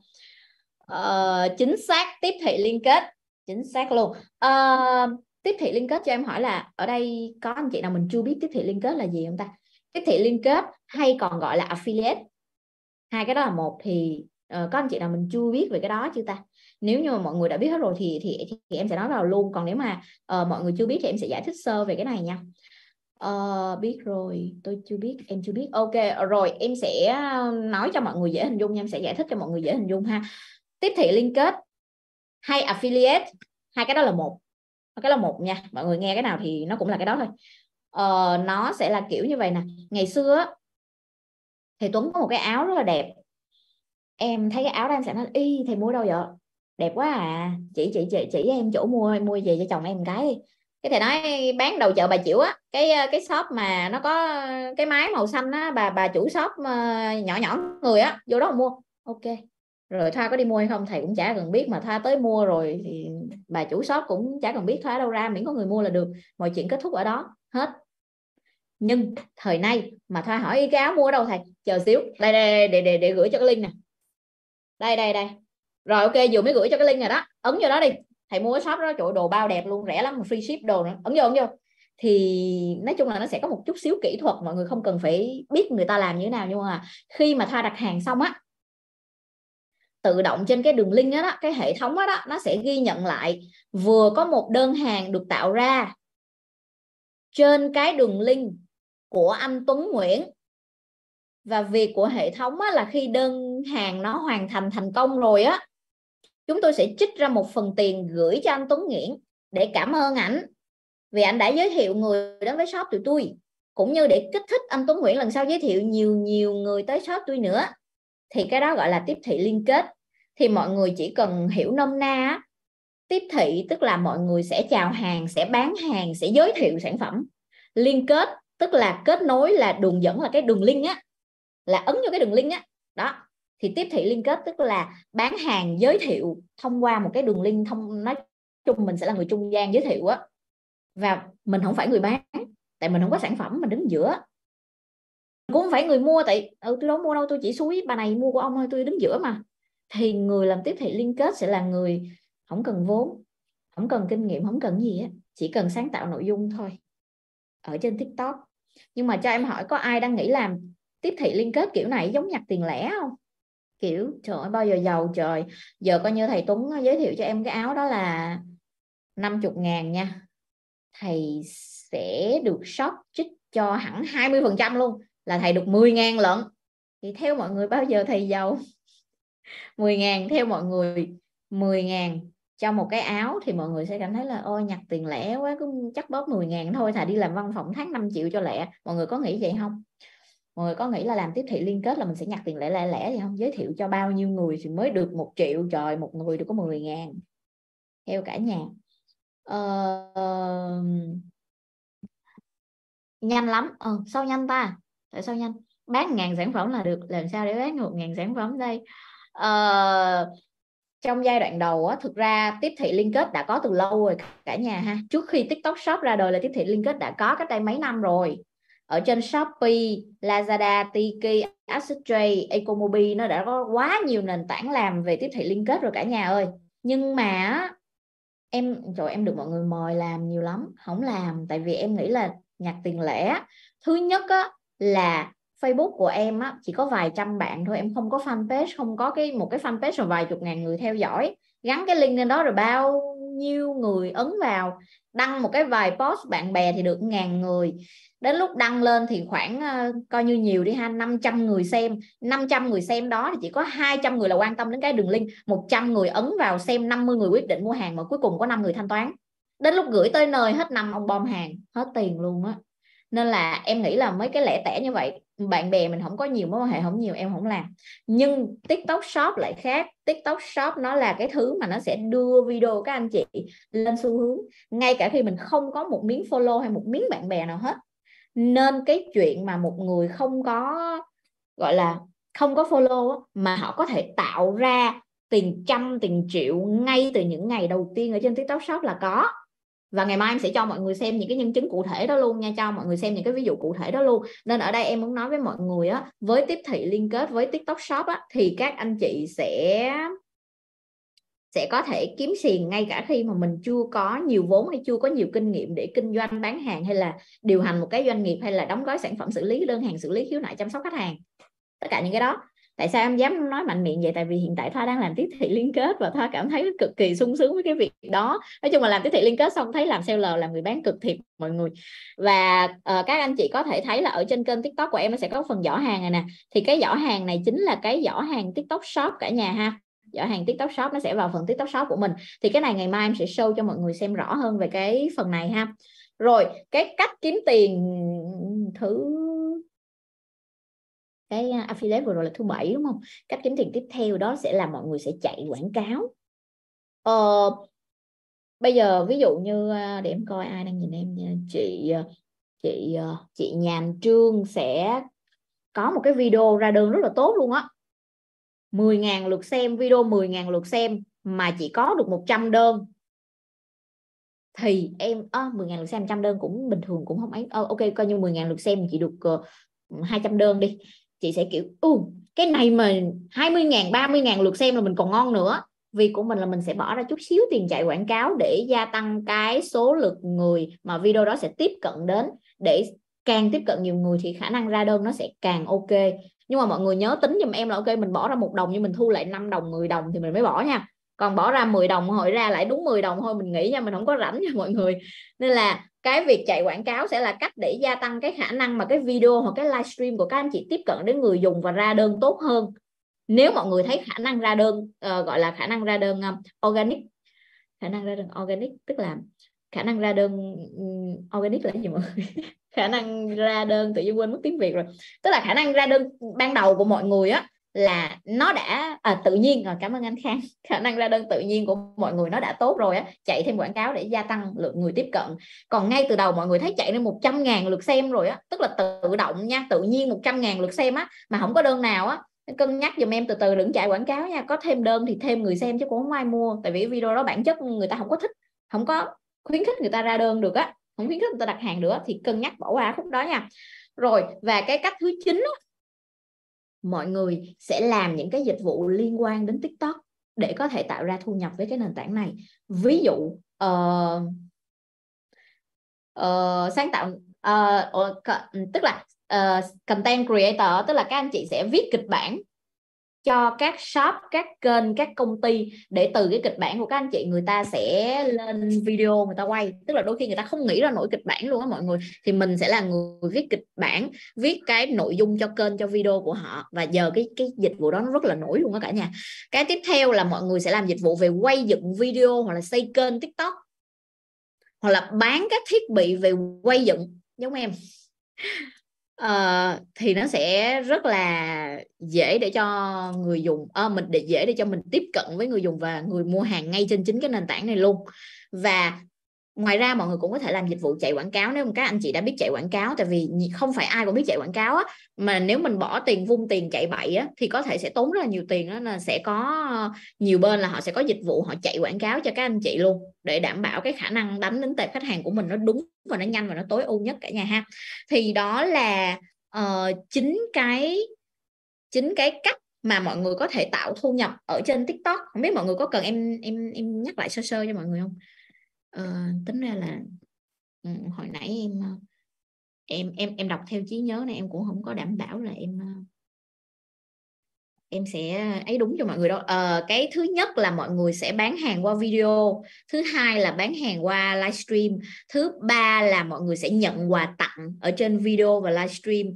Uh, chính xác, tiếp thị liên kết. Chính xác luôn. Uh, tiếp thị liên kết cho em hỏi là ở đây có anh chị nào mình chưa biết tiếp thị liên kết là gì không ta? Tiếp thị liên kết hay còn gọi là affiliate, hai cái đó là một. Thì uh, có anh chị nào mình chưa biết về cái đó chưa ta? Nếu như mà mọi người đã biết hết rồi thì thì, thì em sẽ nói vào luôn. Còn nếu mà uh, mọi người chưa biết thì em sẽ giải thích sơ về cái này nha. Uh, biết rồi, tôi chưa biết, em chưa biết. Ok, rồi em sẽ nói cho mọi người dễ hình dung nha, em sẽ giải thích cho mọi người dễ hình dung ha. Tiếp thị liên kết hay affiliate, hai cái đó là một, cái là một nha. Mọi người nghe cái nào thì nó cũng là cái đó thôi. Uh, nó sẽ là kiểu như vậy nè. Ngày xưa thầy Tuấn có một cái áo rất là đẹp, em thấy cái áo đó em sẽ nói y thầy mua đâu vậy, đẹp quá à, chỉ chỉ chỉ chỉ em chỗ mua, em mua về cho chồng em cái đi. Cái thầy nói bán đầu chợ Bà Chiểu á, cái cái shop mà nó có cái máy màu xanh á, bà bà chủ shop nhỏ nhỏ người á, vô đó mà mua. Ok, rồi Thoa có đi mua hay không thầy cũng chả cần biết, mà Thoa tới mua rồi thì bà chủ shop cũng chả cần biết Thoa đâu ra, miễn có người mua là được, mọi chuyện kết thúc ở đó hết. Nhưng thời nay mà Thoa hỏi cái áo mua ở đâu thầy, chờ xíu, đây đây để để để gửi cho cái link nè, đây đây đây, rồi ok vừa mới gửi cho cái link rồi đó, ấn vô đó đi, thầy mua cái shop đó, trời đồ bao đẹp luôn, rẻ lắm, free ship đồ nữa, ấn vô ấn vô. Thì nói chung là nó sẽ có một chút xíu kỹ thuật, mọi người không cần phải biết người ta làm như thế nào, nhưng mà khi mà Thoa đặt hàng xong á, tự động trên cái đường link đó, đó, cái hệ thống đó, đó nó sẽ ghi nhận lại vừa có một đơn hàng được tạo ra trên cái đường link của anh Tuấn Nguyễn, và việc của hệ thống á, là khi đơn hàng nó hoàn thành thành công rồi á, chúng tôi sẽ trích ra một phần tiền gửi cho anh Tuấn Nguyễn để cảm ơn ảnh vì anh đã giới thiệu người đến với shop tụi tôi, cũng như để kích thích anh Tuấn Nguyễn lần sau giới thiệu nhiều nhiều người tới shop tôi nữa. Thì cái đó gọi là tiếp thị liên kết. Thì mọi người chỉ cần hiểu nôm na á, tiếp Tiếp thị tức là mọi người sẽ chào hàng, sẽ bán hàng, sẽ giới thiệu sản phẩm. Liên kết tức là kết nối, là đường dẫn, là cái đường link á, là ấn vô cái đường link á. Đó. Thì tiếp thị liên kết tức là bán hàng, giới thiệu thông qua một cái đường link, thông nói chung mình sẽ là người trung gian giới thiệu á. Và mình không phải người bán, tại mình không có sản phẩm, mình đứng giữa. Cũng không phải người mua, tại ừ, tôi đâu mua đâu, tôi chỉ xúi bà này mua của ông thôi, tôi đứng giữa mà. Thì người làm tiếp thị liên kết sẽ là người không cần vốn, không cần kinh nghiệm, không cần gì á, chỉ cần sáng tạo nội dung thôi ở trên TikTok. Nhưng mà cho em hỏi, có ai đang nghĩ làm tiếp thị liên kết kiểu này giống nhặt tiền lẻ không? Kiểu trời ơi bao giờ giàu trời. Giờ coi như thầy Tuấn giới thiệu cho em cái áo đó là năm mươi ngàn nha, thầy sẽ được shop trích cho hẳn hai mươi phần trăm luôn, là thầy được mười ngàn lận. Thì theo mọi người bao giờ thầy giàu? mười ngàn, theo mọi người mười ngàn cho một cái áo thì mọi người sẽ cảm thấy là ôi nhặt tiền lẻ quá, cứ chắc bóp mười ngàn thôi, thà đi làm văn phòng tháng năm triệu cho lẹ. Mọi người có nghĩ vậy không? Mọi người có nghĩ là làm tiếp thị liên kết là mình sẽ nhặt tiền lẻ lẻ lẻ thì không? Giới thiệu cho bao nhiêu người thì mới được một triệu? Trời, một người được có mười ngàn theo cả nhà. Ờ... Nhanh lắm. Ờ, sao nhanh ta? Tại sao nhanh? Bán ngàn sản phẩm là được, làm sao để bán một ngàn sản phẩm đây? Ờ... Trong giai đoạn đầu á, thực ra tiếp thị liên kết đã có từ lâu rồi cả nhà ha. Trước khi TikTok Shop ra đời là tiếp thị liên kết đã có cách đây mấy năm rồi. Ở trên Shopee, Lazada, Tiki, AssetTrade, Ecomobi nó đã có quá nhiều nền tảng làm về tiếp thị liên kết rồi cả nhà ơi. Nhưng mà em trời em được mọi người mời làm nhiều lắm, không làm tại vì em nghĩ là nhặt tiền lẻ. Thứ nhất á, là Facebook của em á, chỉ có vài trăm bạn thôi, em không có fanpage, không có cái một cái fanpage rồi vài chục ngàn người theo dõi. Gắn cái link lên đó rồi bao nhiêu người ấn vào, đăng một cái vài post bạn bè thì được ngàn người. Đến lúc đăng lên thì khoảng uh, coi như nhiều đi ha, năm trăm người xem. năm trăm người xem đó thì chỉ có hai trăm người là quan tâm đến cái đường link, một trăm người ấn vào xem, năm mươi người quyết định mua hàng, mà cuối cùng có năm người thanh toán. Đến lúc gửi tới nơi hết năm ông bom hàng, hết tiền luôn á. Nên là em nghĩ là mấy cái lẻ tẻ như vậy, bạn bè mình không có nhiều, mối quan hệ không nhiều, em không làm. Nhưng TikTok Shop lại khác. TikTok Shop nó là cái thứ mà nó sẽ đưa video các anh chị lên xu hướng, ngay cả khi mình không có một miếng follow hay một miếng bạn bè nào hết. Nên cái chuyện mà một người không có gọi là không có follow mà họ có thể tạo ra tiền trăm, tiền triệu ngay từ những ngày đầu tiên ở trên TikTok Shop là có. Và ngày mai em sẽ cho mọi người xem những cái nhân chứng cụ thể đó luôn nha, cho mọi người xem những cái ví dụ cụ thể đó luôn. Nên ở đây em muốn nói với mọi người á, với tiếp thị liên kết, với TikTok Shop á, thì các anh chị sẽ sẽ có thể kiếm tiền ngay cả khi mà mình chưa có nhiều vốn hay chưa có nhiều kinh nghiệm để kinh doanh bán hàng, hay là điều hành một cái doanh nghiệp, hay là đóng gói sản phẩm, xử lý đơn hàng, xử lý khiếu nại, chăm sóc khách hàng, tất cả những cái đó. Tại sao em dám nói mạnh miệng vậy? Tại vì hiện tại Thoa đang làm tiếp thị liên kết và Thoa cảm thấy cực kỳ sung sướng với cái việc đó. Nói chung là làm tiếp thị liên kết xong thấy làm seller, làm người bán cực thiệt mọi người. Và uh, các anh chị có thể thấy là ở trên kênh TikTok của em nó sẽ có phần giỏ hàng này nè. Thì cái giỏ hàng này chính là cái giỏ hàng TikTok Shop cả nhà ha. Giỏ hàng TikTok Shop nó sẽ vào phần TikTok Shop của mình. Thì cái này ngày mai em sẽ show cho mọi người xem rõ hơn về cái phần này ha. Rồi cái cách kiếm tiền thứ cái affiliate vừa rồi là thứ bảy đúng không? Cách kiếm tiền tiếp theo đó sẽ là mọi người sẽ chạy quảng cáo. Ờ, bây giờ ví dụ như để em coi ai đang nhìn em nha. Chị chị chị Nhàn Trương sẽ có một cái video ra đơn rất là tốt luôn á. mười ngàn lượt xem, video mười ngàn lượt xem mà chỉ có được một trăm đơn. Thì em à, mười ngàn lượt xem, một trăm đơn cũng bình thường, cũng không ấy. À, ok, coi như mười ngàn lượt xem chỉ được uh, hai trăm đơn đi. Chị sẽ kiểu ừ, cái này mà hai mươi ngàn, ba mươi ngàn lượt xem là mình còn ngon nữa. Việc của mình là mình sẽ bỏ ra chút xíu tiền chạy quảng cáo để gia tăng cái số lượt người mà video đó sẽ tiếp cận đến. Để càng tiếp cận nhiều người thì khả năng ra đơn nó sẽ càng ok. Nhưng mà mọi người nhớ tính giùm em là ok, mình bỏ ra một đồng nhưng mình thu lại năm đồng, mười đồng thì mình mới bỏ nha. Còn bỏ ra mười đồng hồi ra lại đúng mười đồng thôi, mình nghĩ nha, mình không có rảnh nha mọi người. Nên là cái việc chạy quảng cáo sẽ là cách để gia tăng cái khả năng mà cái video hoặc cái livestream của các anh chị tiếp cận đến người dùng và ra đơn tốt hơn. Nếu mọi người thấy khả năng ra đơn uh, gọi là khả năng ra đơn um, organic, khả năng ra đơn organic tức là khả năng ra đơn um, organic là gì mọi người? Khả năng ra đơn tự nhiên quên mất tiếng Việt rồi. Tức là khả năng ra đơn ban đầu của mọi người á là nó đã à, tự nhiên rồi, cảm ơn anh Khang, khả năng ra đơn tự nhiên của mọi người nó đã tốt rồi á, chạy thêm quảng cáo để gia tăng lượng người tiếp cận. Còn ngay từ đầu mọi người thấy chạy lên một trăm ngàn lượt xem rồi á, tức là tự động nha, tự nhiên một trăm ngàn lượt xem á mà không có đơn nào á, cân nhắc giùm em từ từ, đừng chạy quảng cáo nha. Có thêm đơn thì thêm người xem chứ cũng không ai mua, tại vì video đó bản chất người ta không có thích, không có khuyến khích người ta ra đơn được á, không khuyến khích người ta đặt hàng được á, thì cân nhắc bỏ qua khúc đó nha. Rồi, và cái cách thứ chín á, mọi người sẽ làm những cái dịch vụ liên quan đến TikTok để có thể tạo ra thu nhập với cái nền tảng này. Ví dụ uh, uh, sáng tạo uh, uh, tức là uh, content creator, tức là các anh chị sẽ viết kịch bản cho các shop, các kênh, các công ty, để từ cái kịch bản của các anh chị người ta sẽ lên video người ta quay. Tức là đôi khi người ta không nghĩ ra nổi kịch bản luôn á mọi người, thì mình sẽ là người viết kịch bản, viết cái nội dung cho kênh, cho video của họ, và giờ cái cái dịch vụ đó nó rất là nổi luôn đó cả nhà. Cái tiếp theo là mọi người sẽ làm dịch vụ về quay dựng video, hoặc là xây kênh TikTok, hoặc là bán các thiết bị về quay dựng giống em. Uh, thì nó sẽ rất là dễ để cho người dùng uh, mình để dễ để cho mình tiếp cận với người dùng và người mua hàng ngay trên chính cái nền tảng này luôn. Và ngoài ra mọi người cũng có thể làm dịch vụ chạy quảng cáo nếu mà các anh chị đã biết chạy quảng cáo, tại vì không phải ai cũng biết chạy quảng cáo á, mà nếu mình bỏ tiền vung tiền chạy bậy á thì có thể sẽ tốn rất là nhiều tiền đó, là sẽ có nhiều bên là họ sẽ có dịch vụ họ chạy quảng cáo cho các anh chị luôn, để đảm bảo cái khả năng đánh đến tệp khách hàng của mình nó đúng và nó nhanh và nó tối ưu nhất cả nhà ha. Thì đó là uh, chính cái chính cái cách mà mọi người có thể tạo thu nhập ở trên TikTok. Không biết mọi người có cần em em em nhắc lại sơ sơ cho mọi người không? Uh, tính ra là um, hồi nãy em em em em đọc theo trí nhớ này em cũng không có đảm bảo là em em sẽ ấy đúng cho mọi người đâu. Uh, cái thứ nhất là mọi người sẽ bán hàng qua video, thứ hai là bán hàng qua livestream, thứ ba là mọi người sẽ nhận quà tặng ở trên video và livestream,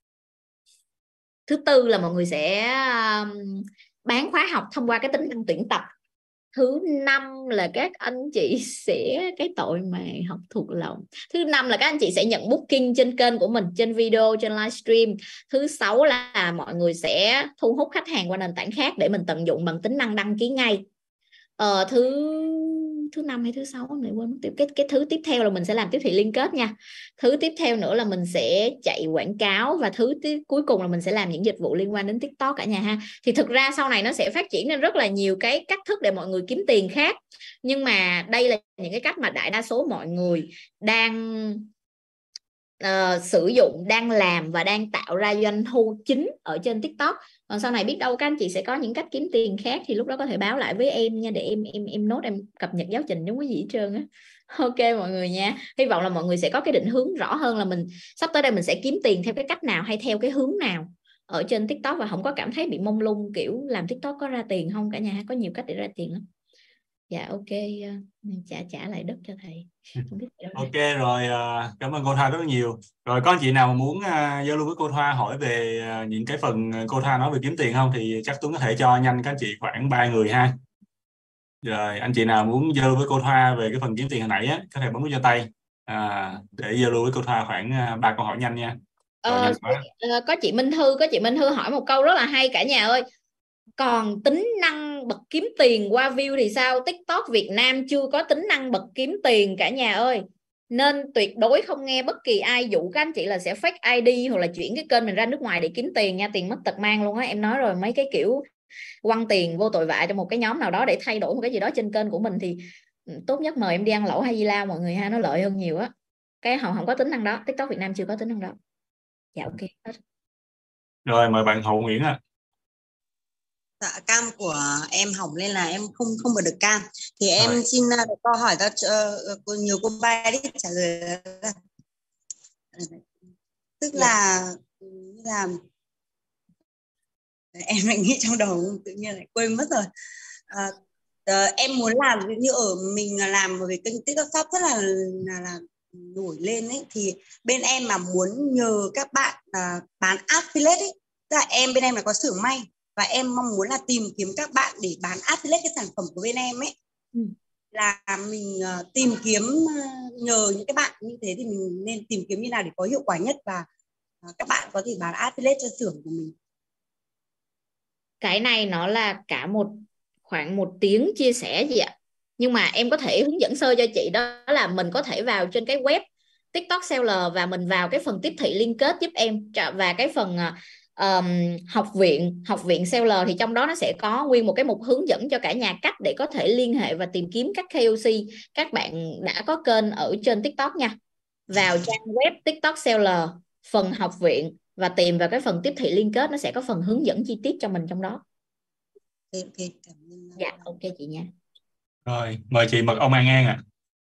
thứ tư là mọi người sẽ um, bán khóa học thông qua cái tính năng tuyển tập, thứ năm là các anh chị sẽ cái tội mà học thuộc lòng, thứ năm là các anh chị sẽ nhận booking trên kênh của mình, trên video, trên livestream, thứ sáu là mọi người sẽ thu hút khách hàng qua nền tảng khác để mình tận dụng bằng tính năng đăng ký ngay. Ờ, thứ thứ năm hay thứ sáu này quên mất, cái cái thứ tiếp theo là mình sẽ làm tiếp thị liên kết nha, thứ tiếp theo nữa là mình sẽ chạy quảng cáo, và thứ tiếp, cuối cùng là mình sẽ làm những dịch vụ liên quan đến TikTok cả nhà ha. Thì thực ra sau này nó sẽ phát triển nên rất là nhiều cái cách thức để mọi người kiếm tiền khác, nhưng mà đây là những cái cách mà đại đa số mọi người đang uh, sử dụng, đang làm và đang tạo ra doanh thu chính ở trên TikTok. Còn sau này biết đâu các anh chị sẽ có những cách kiếm tiền khác thì lúc đó có thể báo lại với em nha, để em em em nốt, em cập nhật giáo trình đúng cái gì hết trơn á. Ok mọi người nha, hy vọng là mọi người sẽ có cái định hướng rõ hơn là mình sắp tới đây mình sẽ kiếm tiền theo cái cách nào hay theo cái hướng nào ở trên TikTok, và không có cảm thấy bị mông lung kiểu làm TikTok có ra tiền không cả nhà, có nhiều cách để ra tiền lắm. Dạ ok, trả trả lại đất cho thầy. Không biết ok rồi, cảm ơn cô Thoa rất nhiều. Rồi có anh chị nào muốn giao lưu với cô Thoa hỏi về những cái phần cô Thoa nói về kiếm tiền không thì chắc Tuấn có thể cho nhanh các anh chị khoảng ba người ha. Rồi anh chị nào muốn giao lưu với cô Thoa về cái phần kiếm tiền hồi nãy á, có thể bấm nút cho tay à, để giao lưu với cô Thoa khoảng ba câu hỏi nhanh nha. Ờ, có chị Minh Thư, có chị Minh Thư hỏi một câu rất là hay cả nhà ơi. Còn tính năng bật kiếm tiền qua view thì sao? TikTok Việt Nam chưa có tính năng bật kiếm tiền cả nhà ơi. Nên tuyệt đối không nghe bất kỳ ai dụ các anh chị là sẽ fake i đê hoặc là chuyển cái kênh mình ra nước ngoài để kiếm tiền nha. Tiền mất tật mang luôn á. Em nói rồi, mấy cái kiểu quăng tiền vô tội vạ cho một cái nhóm nào đó để thay đổi một cái gì đó trên kênh của mình thì tốt nhất mời em đi ăn lẩu hay di lao mọi người ha, nó lợi hơn nhiều á. Cái họ không có tính năng đó, TikTok Việt Nam chưa có tính năng đó. Dạ ok. Rồi mời bạn Hậu Nguyễn ạ. À. Dạ, cam của em hỏng nên là em không không bật được cam. Thì em rồi. Xin uh, câu hỏi cho uh, nhiều cô ba đi trả lời. Tức là như là em lại nghĩ trong đầu tự nhiên lại quên mất rồi. Uh, uh, em muốn làm như ở mình làm về kênh TikTok Shop rất là là, là nổi lên ấy, thì bên em mà muốn nhờ các bạn uh, bán affiliate ấy, tức là em bên em là có xưởng may và em mong muốn là tìm kiếm các bạn để bán affiliate cái sản phẩm của bên em ấy. Ừ. Là mình uh, tìm kiếm uh, nhờ những cái bạn như thế thì mình nên tìm kiếm như nào để có hiệu quả nhất và uh, các bạn có thể bán affiliate cho xưởng của mình. Cái này nó là cả một khoảng một tiếng chia sẻ chị ạ. Nhưng mà em có thể hướng dẫn sơ cho chị, đó là mình có thể vào trên cái web TikTok Seller và mình vào cái phần tiếp thị liên kết giúp em, và cái phần um, học viện học viện Seller thì trong đó nó sẽ có nguyên một cái mục hướng dẫn cho cả nhà cách để có thể liên hệ và tìm kiếm các ca o xê các bạn đã có kênh ở trên TikTok nha. Vào trang web TikTok Seller, phần học viện và tìm vào cái phần tiếp thị liên kết, nó sẽ có phần hướng dẫn chi tiết cho mình trong đó. Okay, cảm ơn. Dạ, ok chị nha. Rồi, mời chị, mời ông An An ạ. À.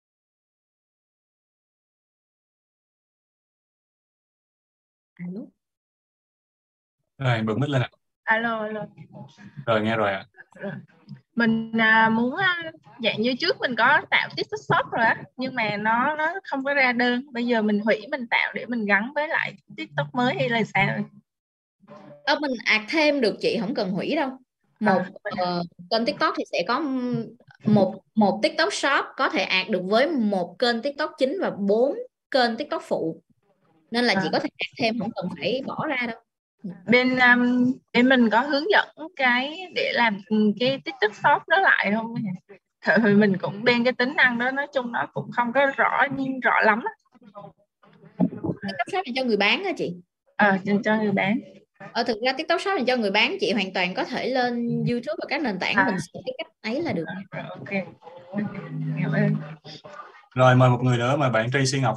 Alo. Rồi, bật mic lên ạ. Alo, alo. Rồi, nghe rồi ạ. À. Mình à, muốn dạng như trước mình có tạo TikTok Shop rồi á, nhưng mà nó nó không có ra đơn. Bây giờ mình hủy mình tạo để mình gắn với lại TikTok mới hay là sao? Ờ, mình add thêm được chị, không cần hủy đâu. Một à, uh, kênh TikTok thì sẽ có một một TikTok Shop có thể add được với một kênh TikTok chính và bốn kênh TikTok phụ. Nên là chị à. có thể add thêm, không cần phải bỏ ra đâu. Bên um, bên mình có hướng dẫn cái để làm cái TikTok Shop đó lại không? Thì mình cũng bên cái tính năng đó, nói chung nó cũng không có rõ nhưng rõ lắm. TikTok Shop là cho người bán hả chị? Ờ, à, cho người bán. Ờ, thực ra TikTok Shop là cho người bán, chị hoàn toàn có thể lên YouTube và các nền tảng à. mình sẽ cái cách ấy là được. Ok. Cảm ơn. Rồi, mời một người nữa, mời bạn Tracy Ngọc.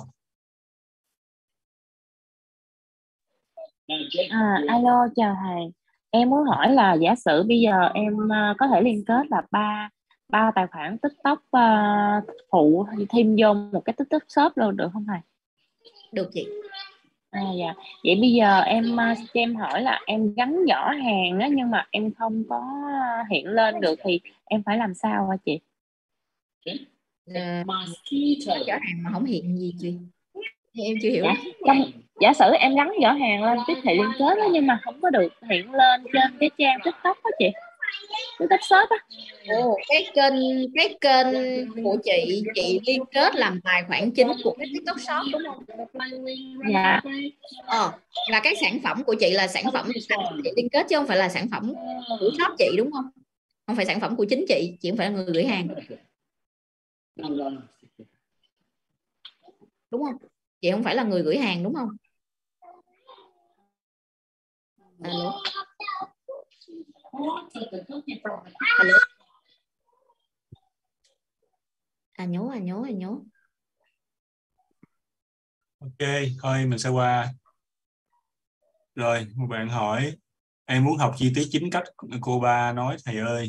À, alo, chào thầy. Em muốn hỏi là giả sử bây giờ em uh, có thể liên kết là ba ba tài khoản TikTok uh, phụ thêm vô một cái TikTok Shop luôn được không thầy? Được chị. À, dạ. Vậy bây giờ em uh, cho em hỏi là em gắn giỏ hàng á, nhưng mà em không có hiện lên được thì em phải làm sao hả chị? Uh, giỏ hàng mà không hiện gì chị? Thì em chưa hiểu. Dạ, trong, giả sử em gắn giỏ hàng lên tiếp thị liên kết đó, nhưng mà không có được hiện lên trên cái trang TikTok đó chị, TikTok Shop á. Ồ, cái kênh cái kênh của chị chị liên kết làm tài khoản chính của cái TikTok Shop đúng không? Dạ. Ờ, và cái sản phẩm của chị là sản phẩm chị liên kết chứ không phải là sản phẩm của shop chị đúng không? Không phải sản phẩm của chính chị, chị không phải là người gửi hàng. Đúng không? Chị không phải là người gửi hàng đúng không? Alo. Alo. À nhố, à nhố, à nhố. Ok, thôi mình sẽ qua. Rồi, một bạn hỏi, em muốn học chi tiết chính cách cô ba nói thầy ơi.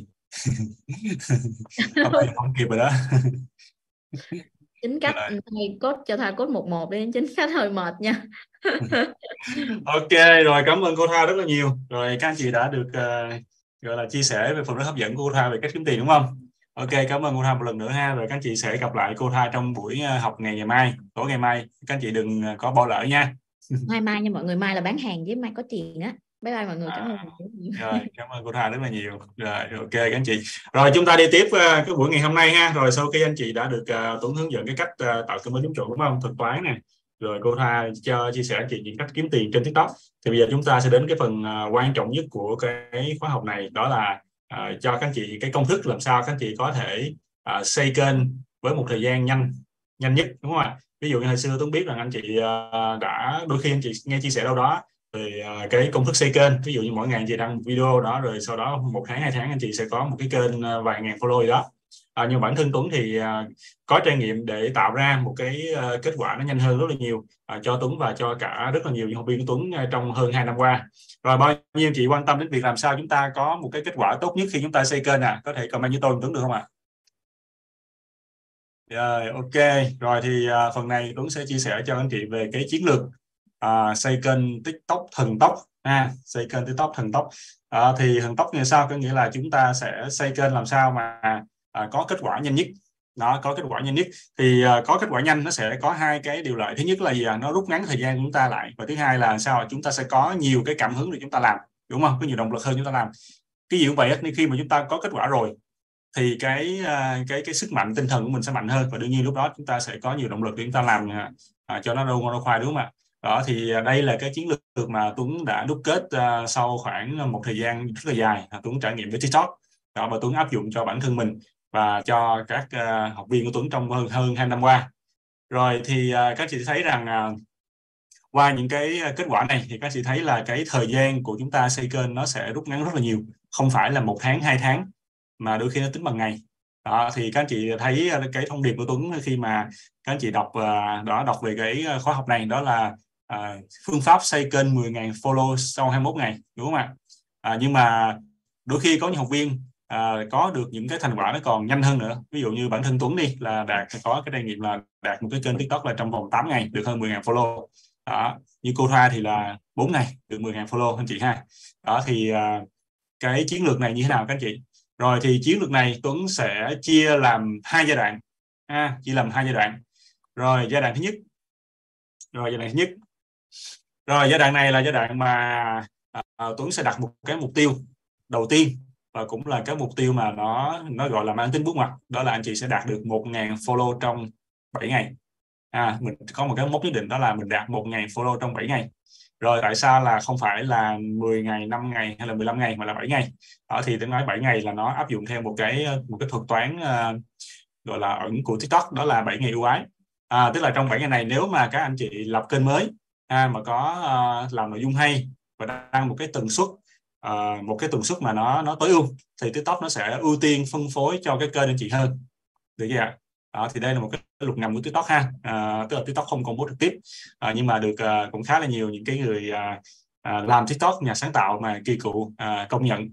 Hôm nay không kịp rồi đó. Chính cách thầy code cho thầy code một một đi, chính cách hơi mệt nha. Ok, rồi cảm ơn cô Tha rất là nhiều. Rồi các anh chị đã được uh, gọi là chia sẻ về phần rất hấp dẫn của cô Tha về cách kiếm tiền đúng không? Ok, cảm ơn cô Tha một lần nữa ha. Rồi các anh chị sẽ gặp lại cô Tha trong buổi học ngày ngày mai, tối ngày mai. Các anh chị đừng có bỏ lỡ nha. Mai mai nha mọi người, mai là bán hàng với mai có tiền á. Bye bye mọi người, cảm ơn. À, rồi, cảm ơn cô Tha rất là nhiều. Rồi, ok các anh chị. Rồi chúng ta đi tiếp uh, cái buổi ngày hôm nay ha. Rồi sau khi anh chị đã được uh, Tuấn hướng dẫn cái cách uh, tạo kênh mới kiếm chỗ đúng không? Thuật toán nè. Rồi cô Tha cho chia sẻ anh chị những cách kiếm tiền trên TikTok. Thì bây giờ chúng ta sẽ đến cái phần uh, quan trọng nhất của cái khóa học này, đó là uh, cho các anh chị cái công thức làm sao các anh chị có thể uh, xây kênh với một thời gian nhanh nhanh nhất đúng không ạ? Ví dụ như hồi xưa Tuấn biết rằng anh chị uh, đã đôi khi anh chị nghe chia sẻ đâu đó về uh, cái công thức xây kênh, ví dụ như mỗi ngày anh chị đăng một video đó, rồi sau đó một tháng hai tháng anh chị sẽ có một cái kênh uh, vài ngàn follow đó. À, nhưng bản thân Tuấn thì uh, có trải nghiệm để tạo ra một cái uh, kết quả nó nhanh hơn rất là nhiều uh, cho Tuấn và cho cả rất là nhiều những học viên của Tuấn uh, trong hơn hai năm qua. Rồi bao nhiêu chị quan tâm đến việc làm sao chúng ta có một cái kết quả tốt nhất khi chúng ta xây kênh à? Có thể comment với tôi Tuấn được không ạ? À? Rồi, ok. Rồi thì uh, phần này Tuấn sẽ chia sẻ cho anh chị về cái chiến lược uh, xây kênh TikTok thần tốc. À, xây kênh TikTok thần tốc. Uh, thì thần tốc như sao? Có nghĩa là chúng ta sẽ xây kênh làm sao mà uh, có kết quả nhanh nhất. Đó, có kết quả nhanh nhất. Thì uh, có kết quả nhanh nó sẽ có hai cái điều lợi. Thứ nhất là gì à? Nó rút ngắn thời gian của chúng ta lại. Và thứ hai là sao? Chúng ta sẽ có nhiều cái cảm hứng để chúng ta làm. Đúng không? Có nhiều động lực hơn chúng ta làm. Cái gì cũng vậy, nên khi mà chúng ta có kết quả rồi thì cái cái cái sức mạnh tinh thần của mình sẽ mạnh hơn, và đương nhiên lúc đó chúng ta sẽ có nhiều động lực để chúng ta làm uh, cho nó đâu ngon đâu khoai đúng không ạ? Đó thì đây là cái chiến lược mà Tuấn đã đúc kết uh, sau khoảng một thời gian rất là dài. Tuấn trải nghiệm với TikTok đó, và Tuấn áp dụng cho bản thân mình và cho các uh, học viên của Tuấn trong hơn hơn hai năm qua. Rồi thì uh, các chị thấy rằng uh, qua những cái kết quả này thì các chị thấy là cái thời gian của chúng ta xây kênh nó sẽ rút ngắn rất là nhiều, không phải là một tháng hai tháng mà đôi khi nó tính bằng ngày. Đó thì các anh chị thấy cái thông điệp của Tuấn khi mà các anh chị đọc uh, đó đọc về cái khóa học này, đó là uh, phương pháp xây kênh mười nghìn follow sau hai mươi mốt ngày, đúng không ạ? À, nhưng mà đôi khi có những học viên uh, có được những cái thành quả nó còn nhanh hơn nữa. Ví dụ như bản thân Tuấn đi là đạt có cái trải nghiệm là đạt một cái kênh TikTok là trong vòng tám ngày được hơn mười nghìn follow. Đó, như cô Thoa thì là bốn ngày được mười nghìn follow anh chị ha. Đó thì uh, cái chiến lược này như thế nào các anh chị? Rồi thì chiến lược này Tuấn sẽ chia làm hai giai đoạn. À, chia làm hai giai đoạn. Rồi giai đoạn thứ nhất. Rồi giai đoạn thứ nhất. Rồi giai đoạn này là giai đoạn mà uh, Tuấn sẽ đặt một cái mục tiêu đầu tiên và cũng là cái mục tiêu mà nó nó gọi là mang tính bước ngoặt, đó là anh chị sẽ đạt được một nghìn follow trong bảy ngày. À, mình có một cái mốc nhất định, đó là mình đạt một nghìn follow trong bảy ngày. Rồi tại sao là không phải là mười ngày, năm ngày hay là mười lăm ngày mà là bảy ngày? Đó thì tôi nói bảy ngày là nó áp dụng theo một cái một cái thuật toán uh, gọi là ẩn của TikTok, đó là bảy ngày ưu ái. À, tức là trong bảy ngày này nếu mà các anh chị lập kênh mới à, mà có uh, làm nội dung hay và đăng một cái tần suất uh, một cái tần suất mà nó nó tối ưu thì TikTok nó sẽ ưu tiên phân phối cho cái kênh anh chị hơn. Được chưa ạ? Đó, thì đây là một cái luật ngầm của TikTok ha. À, tức là TikTok không công bố trực tiếp à, nhưng mà được à, cũng khá là nhiều những cái người à, à, làm TikTok, nhà sáng tạo mà kỳ cựu à, công nhận.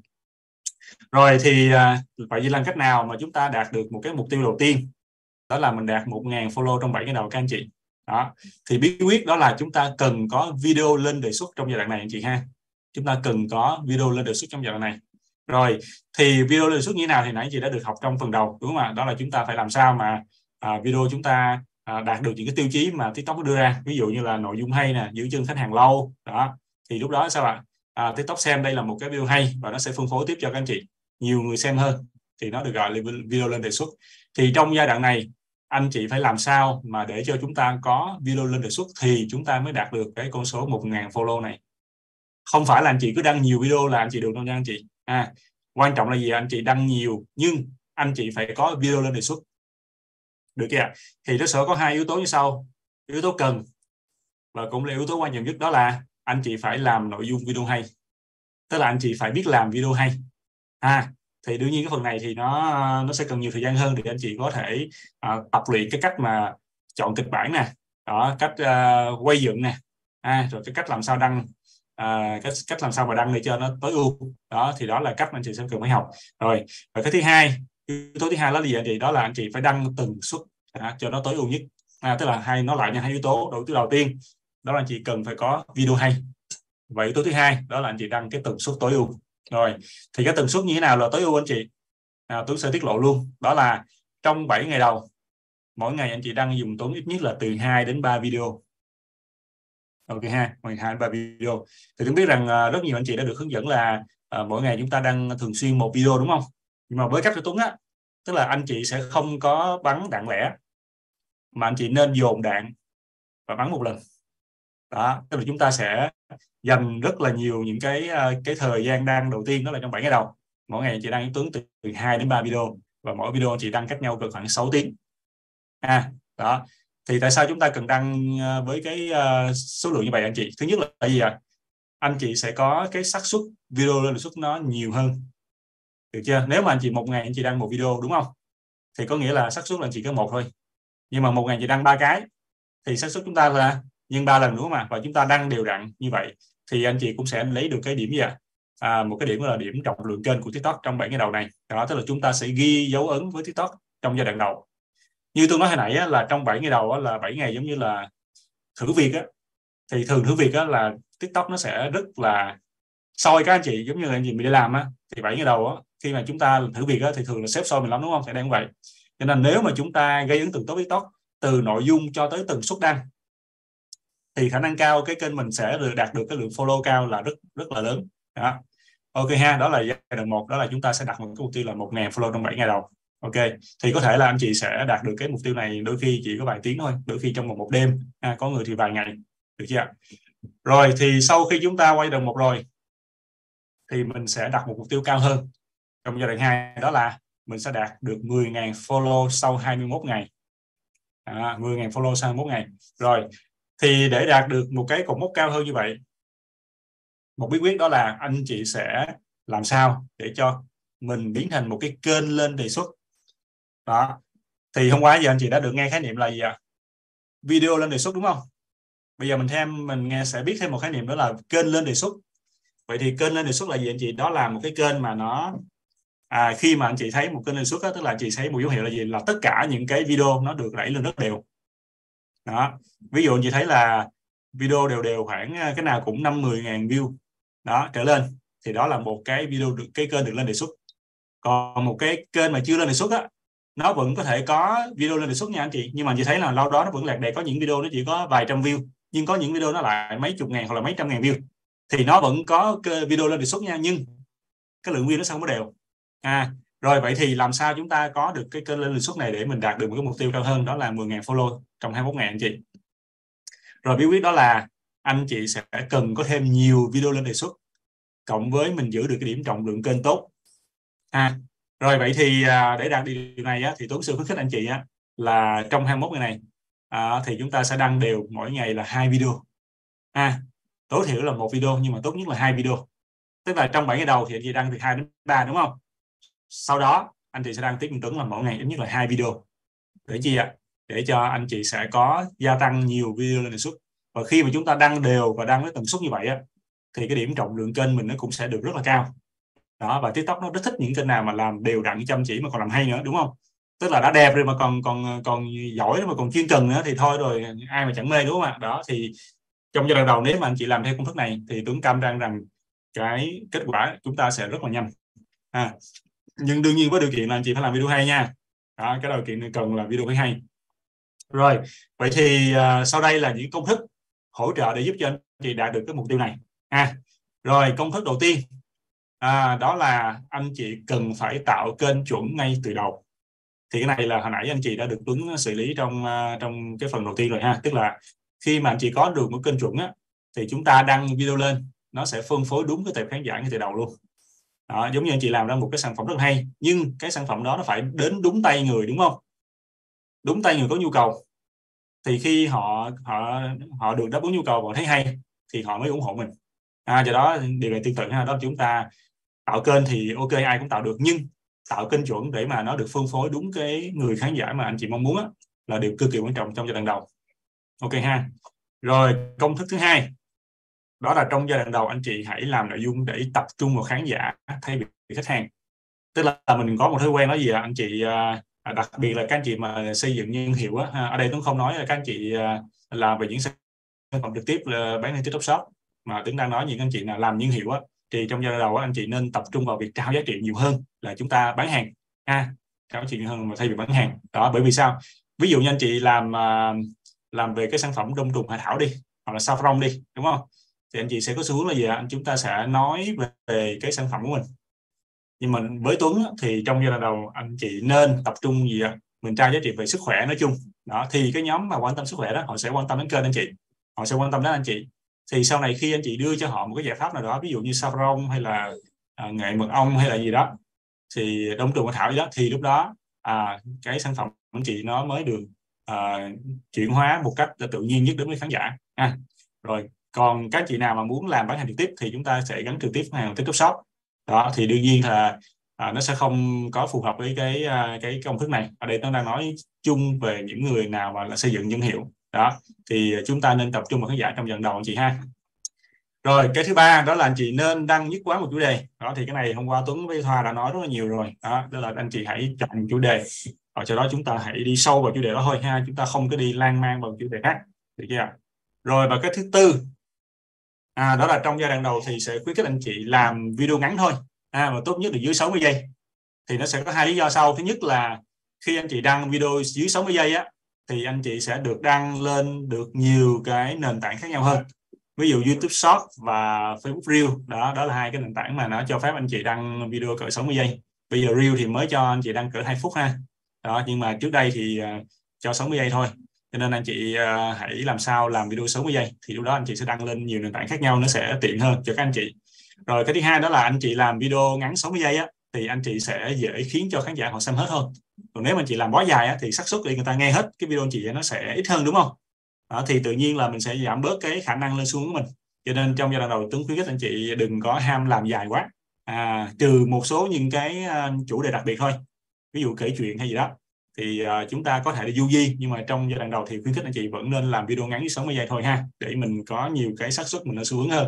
Rồi thì à, vậy thì làm cách nào mà chúng ta đạt được một cái mục tiêu đầu tiên, đó là mình đạt một nghìn follow trong bảy ngày đầu các anh chị. Đó thì bí quyết đó là chúng ta cần có video lên đề xuất trong giai đoạn này anh chị ha. Chúng ta cần có video lên đề xuất trong giai đoạn này. Rồi thì video đề xuất như thế nào thì nãy chị đã được học trong phần đầu, đúng không ạ? Đó là chúng ta phải làm sao mà à, video chúng ta à, đạt được những cái tiêu chí mà TikTok đưa ra, ví dụ như là nội dung hay nè, giữ chân khách hàng lâu đó, thì lúc đó sao ạ? À, TikTok xem đây là một cái video hay và nó sẽ phân phối tiếp cho các anh chị nhiều người xem hơn, thì nó được gọi là video lên đề xuất. Thì trong giai đoạn này anh chị phải làm sao mà để cho chúng ta có video lên đề xuất thì chúng ta mới đạt được cái con số một nghìn follow này. Không phải là anh chị cứ đăng nhiều video là anh chị được đâu nha anh chị. À, quan trọng là gì? Anh chị đăng nhiều nhưng anh chị phải có video lên đề xuất. Được chưa? Thì nó sẽ có hai yếu tố như sau. Yếu tố cần và cũng là yếu tố quan trọng nhất, đó là anh chị phải làm nội dung video hay. Tức là anh chị phải biết làm video hay. À, thì đương nhiên cái phần này thì nó nó sẽ cần nhiều thời gian hơn để anh chị có thể uh, tập luyện cái cách mà chọn kịch bản nè, đó, cách uh, quay dựng nè, à, rồi cái cách làm sao đăng, uh, cách cách làm sao mà đăng để cho nó tối ưu. Đó thì đó là cách anh chị sẽ cần phải học. Rồi, và cái thứ hai, yếu tố thứ hai là gì anh chị? Đó là anh chị phải đăng tần suất à, cho nó tối ưu nhất. À, tức là hai nó lại nha, hai yếu tố. Đầu tiên đầu tiên đó là anh chị cần phải có video hay. Và yếu tố thứ hai đó là anh chị đăng cái tần suất tối ưu. Rồi thì cái tần suất như thế nào là tối ưu anh chị? À, Tuấn sẽ tiết lộ luôn. Đó là trong bảy ngày đầu, mỗi ngày anh chị đăng dùng Tuấn ít nhất là từ hai đến ba video. Ok ha, hai đến ba video. Thì Tuấn biết rằng uh, rất nhiều anh chị đã được hướng dẫn là uh, mỗi ngày chúng ta đăng thường xuyên một video, đúng không? Nhưng mà với cách của Tuấn á, tức là anh chị sẽ không có bắn đạn lẻ, mà anh chị nên dồn đạn và bắn một lần. Đó, tức là chúng ta sẽ dành rất là nhiều những cái cái thời gian đăng đầu tiên, đó là trong bảy ngày đầu. Mỗi ngày chị đăng Tuấn từ, từ hai đến ba video và mỗi video chị đăng cách nhau gần khoảng sáu tiếng. À, đó. Thì tại sao chúng ta cần đăng với cái uh, số lượng như vậy anh chị? Thứ nhất là gì ạ? Anh chị sẽ có cái xác suất video lên suất nó nhiều hơn. Được chưa? Nếu mà anh chị một ngày anh chị đăng một video, đúng không? Thì có nghĩa là xác suất là anh chị có một thôi. Nhưng mà một ngày chị đăng ba cái thì xác suất chúng ta là nhân ba lần, đúng không ạ? Và chúng ta đăng đều đặn như vậy thì anh chị cũng sẽ lấy được cái điểm gì ạ? À, một cái điểm là điểm trọng lượng kênh của TikTok trong bảy ngày đầu này. Đó, tức là chúng ta sẽ ghi dấu ấn với TikTok trong giai đoạn đầu. Như tôi nói hồi nãy á, là trong bảy ngày đầu á, là bảy ngày giống như là thử việc á. Thì thường thử việc á, là TikTok nó sẽ rất là soi các anh chị, giống như là anh chị mình đi làm á. Thì bảy ngày đầu á, khi mà chúng ta thử việc á, thì thường là sếp soi mình lắm, đúng không? Thì đang vậy. Cho nên nếu mà chúng ta gây ấn tượng tốt với TikTok từ nội dung cho tới tần suất đăng thì khả năng cao cái kênh mình sẽ đạt được cái lượng follow cao là rất rất là lớn. Đó. Ok ha, đó là giai đoạn một, đó là chúng ta sẽ đặt một cái mục tiêu là một nghìn follow trong bảy ngày đầu. Ok, thì có thể là anh chị sẽ đạt được cái mục tiêu này đôi khi chỉ có vài tiếng thôi, đôi khi trong một, một đêm, à, có người thì vài ngày. được chưa? Rồi thì sau khi chúng ta quay được một rồi thì mình sẽ đặt một mục tiêu cao hơn trong giai đoạn hai, đó là mình sẽ đạt được mười nghìn follow sau hai mươi mốt ngày. À, mười nghìn follow sau hai mươi mốt ngày. Rồi thì để đạt được một cái cột mốc cao hơn như vậy, một bí quyết đó là anh chị sẽ làm sao để cho mình biến thành một cái kênh lên đề xuất. Đó. Thì hôm qua giờ anh chị đã được nghe khái niệm là gì ạ? Video lên đề xuất, đúng không? Bây giờ mình thêm mình nghe sẽ biết thêm một khái niệm, đó là kênh lên đề xuất. Vậy thì kênh lên đề xuất là gì anh chị? Đó là một cái kênh mà nó à, khi mà anh chị thấy một kênh đề xuất đó, tức là anh chị thấy một dấu hiệu là gì? Là tất cả những cái video nó được đẩy lên rất đều. Đó. Ví dụ anh chị thấy là video đều đều khoảng cái nào cũng năm mười ngàn view đó trở lên, thì đó là một cái video được cái kênh được lên đề xuất. Còn một cái kênh mà chưa lên đề xuất á, nó vẫn có thể có video lên đề xuất nha anh chị, nhưng mà anh chị thấy là lâu đó nó vẫn lạc đề, có những video nó chỉ có vài trăm view, nhưng có những video nó lại mấy chục ngàn hoặc là mấy trăm ngàn view, thì nó vẫn có video lên đề xuất nha, nhưng cái lượng view nó không có đều. À, rồi vậy thì làm sao chúng ta có được cái kênh lên đề xuất này để mình đạt được một cái mục tiêu cao hơn, đó là mười nghìn follow trong hai mươi mốt ngày anh chị. Rồi bí quyết đó là anh chị sẽ cần có thêm nhiều video lên đề xuất, cộng với mình giữ được cái điểm trọng lượng kênh tốt. À, rồi vậy thì à, để đạt được điều này á, thì Tuấn sẽ khuyến khích anh chị á, là trong hai mươi mốt ngày này à, thì chúng ta sẽ đăng đều mỗi ngày là hai video. À, tối thiểu là một video, nhưng mà tốt nhất là hai video. Tức là trong bảy ngày đầu thì anh chị đăng từ hai đến ba, đúng không? Sau đó anh chị sẽ đăng tiếp Tuấn là mỗi ngày ít nhất là hai video. Để chi ạ? Để cho anh chị sẽ có gia tăng nhiều video lên đề xuất. Và khi mà chúng ta đăng đều và đăng với tần suất như vậy á, thì cái điểm trọng lượng kênh mình nó cũng sẽ được rất là cao. Đó, và TikTok nó rất thích những kênh nào mà làm đều đặn, chăm chỉ mà còn làm hay nữa, đúng không? Tức là đã đẹp rồi mà còn còn còn giỏi mà còn chuyên cần nữa thì thôi rồi, ai mà chẳng mê, đúng không ạ? Đó thì trong giai đoạn đầu nếu mà anh chị làm theo công thức này thì Tuấn cam đoan rằng cái kết quả chúng ta sẽ rất là nhanh. À, nhưng đương nhiên với điều kiện là anh chị phải làm video hay nha. Đó, cái điều kiện cần là video phải hay. Rồi, vậy thì uh, sau đây là những công thức hỗ trợ để giúp cho anh chị đạt được cái mục tiêu này. À, rồi công thức đầu tiên à, đó là anh chị cần phải tạo kênh chuẩn ngay từ đầu. Thì cái này là hồi nãy anh chị đã được Tuấn xử lý trong uh, trong cái phần đầu tiên rồi ha. Tức là khi mà anh chị có được một kênh chuẩn á, thì chúng ta đăng video lên nó sẽ phân phối đúng cái tệp khán giả ngay từ đầu luôn. Đó, giống như anh chị làm ra một cái sản phẩm rất hay, nhưng cái sản phẩm đó nó phải đến đúng tay người, đúng không? Đúng tay người có nhu cầu. Thì khi họ họ họ được đáp ứng nhu cầu và thấy hay thì họ mới ủng hộ mình. À, do đó điều này tương tự ha, đó là chúng ta tạo kênh thì ok, ai cũng tạo được, nhưng tạo kênh chuẩn để mà nó được phân phối đúng cái người khán giả mà anh chị mong muốn á, là điều cực kỳ quan trọng trong giai đoạn đầu. Ok ha. Rồi công thức thứ hai đó là trong giai đoạn đầu anh chị hãy làm nội dung để tập trung vào khán giả thay vì khách hàng. Tức là mình có một thói quen nói gì à, anh chị à, đặc biệt là các anh chị mà xây dựng nhân hiệu á, ở đây Tuấn không nói là các anh chị à, làm về những sản phẩm trực tiếp là bán trên TikTok Shop, mà Tuấn đang nói những anh chị nào làm nhân hiệu á, thì trong giai đoạn đầu á, anh chị nên tập trung vào việc trao giá trị nhiều hơn là chúng ta bán hàng ha, trao giá trị nhiều hơn mà thay vì bán hàng. Đó, bởi vì sao? Ví dụ như anh chị làm à, làm về cái sản phẩm đông trùng hạ thảo đi, hoặc là saffron đi, đúng không? Thì anh chị sẽ có xu hướng là gì ạ? Anh chúng ta sẽ nói về, về cái sản phẩm của mình. Nhưng mà với Tuấn thì trong giai đoạn đầu anh chị nên tập trung gì ạ? Mình trao giá trị về sức khỏe nói chung. Đó, thì cái nhóm mà quan tâm sức khỏe đó họ sẽ quan tâm đến kênh anh chị, họ sẽ quan tâm đến anh chị. Thì sau này khi anh chị đưa cho họ một cái giải pháp nào đó, ví dụ như saffron hay là à, nghệ mật ong hay là gì đó, thì đông trùng hạ thảo gì đó, thì lúc đó à, cái sản phẩm của anh chị nó mới được à, chuyển hóa một cách tự nhiên nhất đến với khán giả. À, rồi còn các chị nào mà muốn làm bán hàng trực tiếp thì chúng ta sẽ gắn trực tiếp hàng TikTok Shop. Đó thì đương nhiên là à, nó sẽ không có phù hợp với cái cái công thức này. Ở đây tôi đang nói chung về những người nào mà là xây dựng thương hiệu. Đó thì chúng ta nên tập trung vào khán giả trong dần đầu anh chị ha. Rồi cái thứ ba đó là anh chị nên đăng nhất quán một chủ đề. Đó thì cái này hôm qua Tuấn với Thoa đã nói rất là nhiều rồi. Đó, đó là anh chị hãy chọn chủ đề, và sau đó chúng ta hãy đi sâu vào chủ đề đó thôi ha, chúng ta không có đi lan man vào chủ đề khác, được chưa? Rồi và cái thứ tư à, đó là trong giai đoạn đầu thì sẽ khuyến khích anh chị làm video ngắn thôi, à, mà tốt nhất là dưới sáu mươi giây. Thì nó sẽ có hai lý do sau. Thứ nhất là khi anh chị đăng video dưới sáu mươi giây á, thì anh chị sẽ được đăng lên được nhiều cái nền tảng khác nhau hơn, ví dụ YouTube Short và Facebook Reel. Đó, đó là hai cái nền tảng mà nó cho phép anh chị đăng video cỡ sáu mươi giây. Bây giờ Reel thì mới cho anh chị đăng cỡ hai phút ha. Đó, nhưng mà trước đây thì uh, cho sáu mươi giây thôi. Cho nên anh chị uh, hãy làm sao làm video sáu mươi giây, thì lúc đó anh chị sẽ đăng lên nhiều nền tảng khác nhau, nó sẽ tiện hơn cho các anh chị. Rồi cái thứ hai đó là anh chị làm video ngắn sáu mươi giây á, thì anh chị sẽ dễ khiến cho khán giả họ xem hết hơn. Còn nếu mà anh chị làm quá dài á, thì xác suất để người ta nghe hết cái video anh chị nó sẽ ít hơn, đúng không? Đó, thì tự nhiên là mình sẽ giảm bớt cái khả năng lên xuống của mình. Cho nên trong giai đoạn đầu Tuấn khuyến khích anh chị đừng có ham làm dài quá, à, trừ một số những cái uh, chủ đề đặc biệt thôi, ví dụ kể chuyện hay gì đó thì uh, chúng ta có thể đi du di, nhưng mà trong giai đoạn đầu thì khuyến khích anh chị vẫn nên làm video ngắn với sáu mươi giây thôi ha, để mình có nhiều cái xác suất mình nó xu hướng hơn.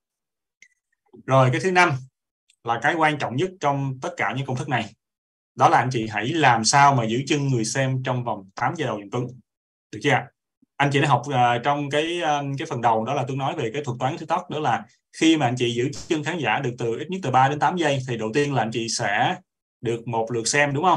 Rồi cái thứ năm là cái quan trọng nhất trong tất cả những công thức này, đó là anh chị hãy làm sao mà giữ chân người xem trong vòng tám giây đầu giùm Tuấn, được chưa? Anh chị đã học uh, trong cái uh, cái phần đầu đó là Tuấn nói về cái thuật toán TikTok, đó là khi mà anh chị giữ chân khán giả được từ ít nhất từ ba đến tám giây thì đầu tiên là anh chị sẽ được một lượt xem, đúng không?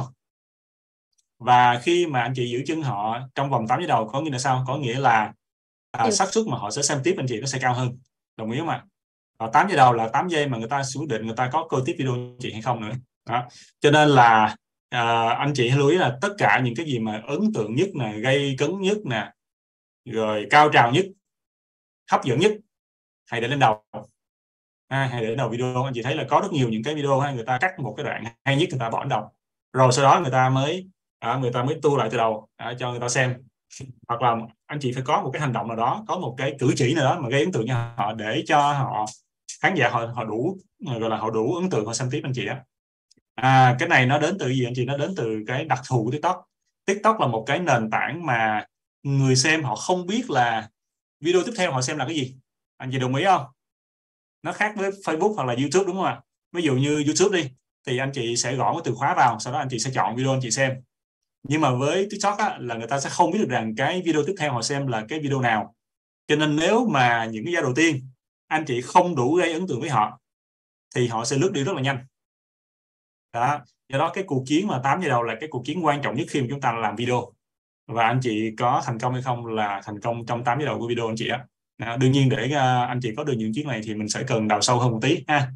Và khi mà anh chị giữ chân họ trong vòng tám giây đầu có nghĩa là sao? Có nghĩa là uh, xác suất mà họ sẽ xem tiếp anh chị nó sẽ cao hơn, đồng ý không ạ? Và tám giây đầu là tám giây mà người ta quyết định người ta có coi tiếp video anh chị hay không nữa. Đó. Cho nên là uh, anh chị lưu ý là tất cả những cái gì mà ấn tượng nhất nè, gây cấn nhất nè, rồi cao trào nhất, hấp dẫn nhất, hãy để lên đầu. À, hãy để lên đầu video. Anh chị thấy là có rất nhiều những cái video hay người ta cắt một cái đoạn hay nhất người ta bỏ lên đầu, rồi sau đó người ta mới à, người ta mới tua lại từ đầu à, cho người ta xem. Hoặc là anh chị phải có một cái hành động nào đó, có một cái cử chỉ nào đó mà gây ấn tượng cho họ, để cho họ khán giả họ họ đủ gọi là họ đủ ấn tượng họ xem tiếp anh chị á. À, cái này nó đến từ gì anh chị? Nó đến từ cái đặc thù của TikTok. TikTok là một cái nền tảng mà người xem họ không biết là video tiếp theo họ xem là cái gì. Anh chị đồng ý không? Nó khác với Facebook hoặc là YouTube, đúng không ạ? Ví dụ như YouTube đi, thì anh chị sẽ gõ cái từ khóa vào, sau đó anh chị sẽ chọn video anh chị xem. Nhưng mà với TikTok á, là người ta sẽ không biết được rằng cái video tiếp theo họ xem là cái video nào. Cho nên nếu mà những cái giây đầu tiên anh chị không đủ gây ấn tượng với họ thì họ sẽ lướt đi rất là nhanh. Đó. Do đó cái cuộc chiến mà tám giây đầu là cái cuộc chiến quan trọng nhất khi mà chúng ta làm video. Và anh chị có thành công hay không là thành công trong tám giây đầu của video anh chị á. À, đương nhiên để uh, anh chị có được những chiến này thì mình sẽ cần đào sâu hơn một tí ha.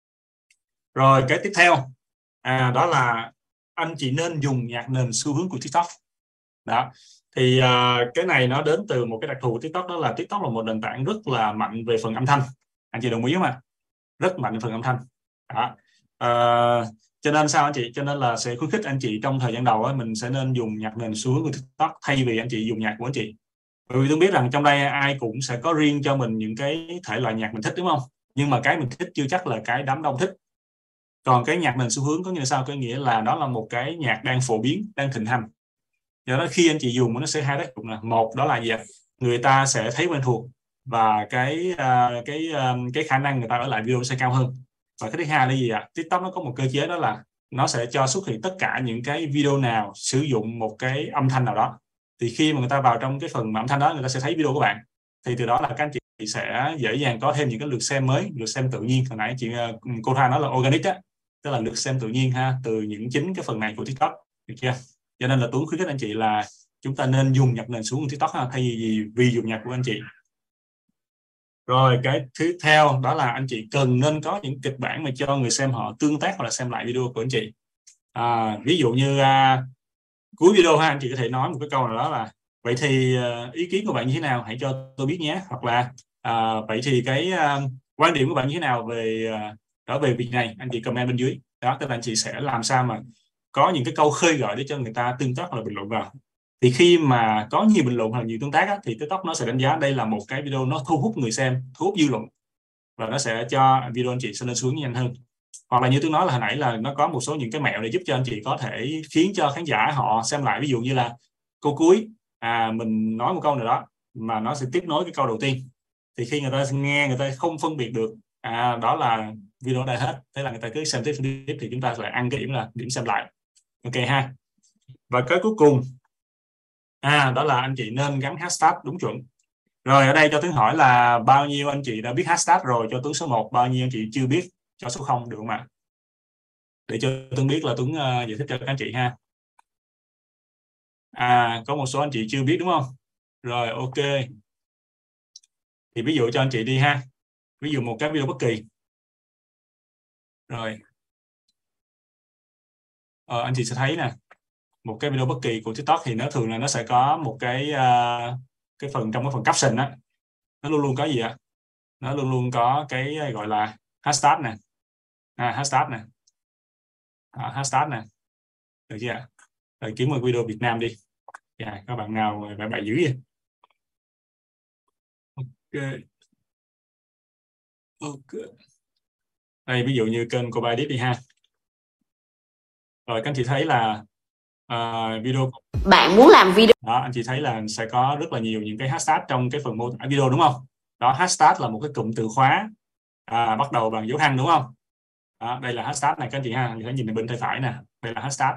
Rồi cái tiếp theo à, đó là anh chị nên dùng nhạc nền xu hướng của TikTok. Đó. Thì uh, cái này nó đến từ một cái đặc thù của TikTok, đó là TikTok là một nền tảng rất là mạnh về phần âm thanh. Anh chị đồng ý không ạ? Rất mạnh về phần âm thanh. Đó. Uh, cho nên sao anh chị? Cho nên là sẽ khuyến khích anh chị trong thời gian đầu ấy, mình sẽ nên dùng nhạc nền xu hướng của TikTok thay vì anh chị dùng nhạc của anh chị. Bởi vì tôi biết rằng trong đây ai cũng sẽ có riêng cho mình những cái thể loại nhạc mình thích, đúng không? Nhưng mà cái mình thích chưa chắc là cái đám đông thích. Còn cái nhạc nền xu hướng có nghĩa là sao? Có nghĩa là đó là một cái nhạc đang phổ biến, đang thịnh hành. Do đó khi anh chị dùng nó sẽ hai tác dụng là một đó là gì ạ? Người ta sẽ thấy quen thuộc và cái uh, cái uh, cái khả năng người ta ở lại video sẽ cao hơn. Và cái thứ hai là gì ạ? TikTok nó có một cơ chế đó là nó sẽ cho xuất hiện tất cả những cái video nào sử dụng một cái âm thanh nào đó. Thì khi mà người ta vào trong cái phần âm thanh đó, người ta sẽ thấy video của bạn. Thì từ đó là các anh chị sẽ dễ dàng có thêm những cái lượt xem mới, lượt xem tự nhiên. Hồi nãy chị cô Tha nói là organic á, tức là lượt xem tự nhiên ha, từ những chính cái phần này của TikTok, được chưa? Cho nên là Tuấn khuyến khích anh chị là chúng ta nên dùng nhạc nền xuống TikTok ha, thay vì vì dùng nhạc của anh chị. Rồi cái thứ theo đó là anh chị cần nên có những kịch bản mà cho người xem họ tương tác hoặc là xem lại video của anh chị. À, ví dụ như à, cuối video ha, anh chị có thể nói một cái câu nào đó là vậy thì uh, ý kiến của bạn như thế nào, hãy cho tôi biết nhé. Hoặc là uh, vậy thì cái uh, quan điểm của bạn như thế nào về uh, đó về việc này, anh chị comment bên dưới. Đó, tức là anh chị sẽ làm sao mà có những cái câu khơi gợi để cho người ta tương tác hoặc là bình luận vào. Thì khi mà có nhiều bình luận hoặc nhiều tương tác á, thì TikTok nó sẽ đánh giá đây là một cái video nó thu hút người xem, thu hút dư luận, và nó sẽ cho video anh chị sẽ lên xuống nhanh hơn. Hoặc là như tôi nói là hồi nãy là nó có một số những cái mẹo để giúp cho anh chị có thể khiến cho khán giả họ xem lại. Ví dụ như là câu cuối à, mình nói một câu nào đó mà nó sẽ tiếp nối cái câu đầu tiên, thì khi người ta nghe người ta không phân biệt được à, đó là video đã hết, thế là người ta cứ xem tiếp tiếp thì chúng ta sẽ ăn cái điểm là điểm xem lại. Ok ha. Và cái cuối cùng à, đó là anh chị nên gắn hashtag đúng chuẩn. Rồi ở đây cho Tuấn hỏi là bao nhiêu anh chị đã biết hashtag rồi, cho Tuấn số một, bao nhiêu anh chị chưa biết cho số không, được không ạ? Để cho Tuấn biết là Tuấn uh, giải thích cho các anh chị ha. À, có một số anh chị chưa biết đúng không? Rồi ok. Thì ví dụ cho anh chị đi ha. Ví dụ một cái video bất kỳ. Rồi. Ờ, anh chị sẽ thấy nè. một cái video bất kỳ của TikTok thì nó thường là nó sẽ có một cái uh, cái phần trong cái phần caption á, nó luôn luôn có gì ạ? Nó luôn luôn có cái gọi là hashtag nè, à, hashtag nè, à, hashtag nè, được chưa ạ? Rồi kiếm một video Việt Nam đi. Yeah, các bạn nào bạn bạn dữ vậy? Ok. Ok. Đây ví dụ như kênh của Bài Edit đi ha. Rồi các anh chị thấy là uh, video Bạn muốn làm video đó, anh chị thấy là sẽ có rất là nhiều những cái hashtag trong cái phần mô tả video đúng không? Đó, hashtag là một cái cụm từ khóa à, bắt đầu bằng dấu thăng đúng không? Đó, đây là hashtag này các anh chị ha, anh chị thấy nhìn bên tay phải nè, đây là hashtag.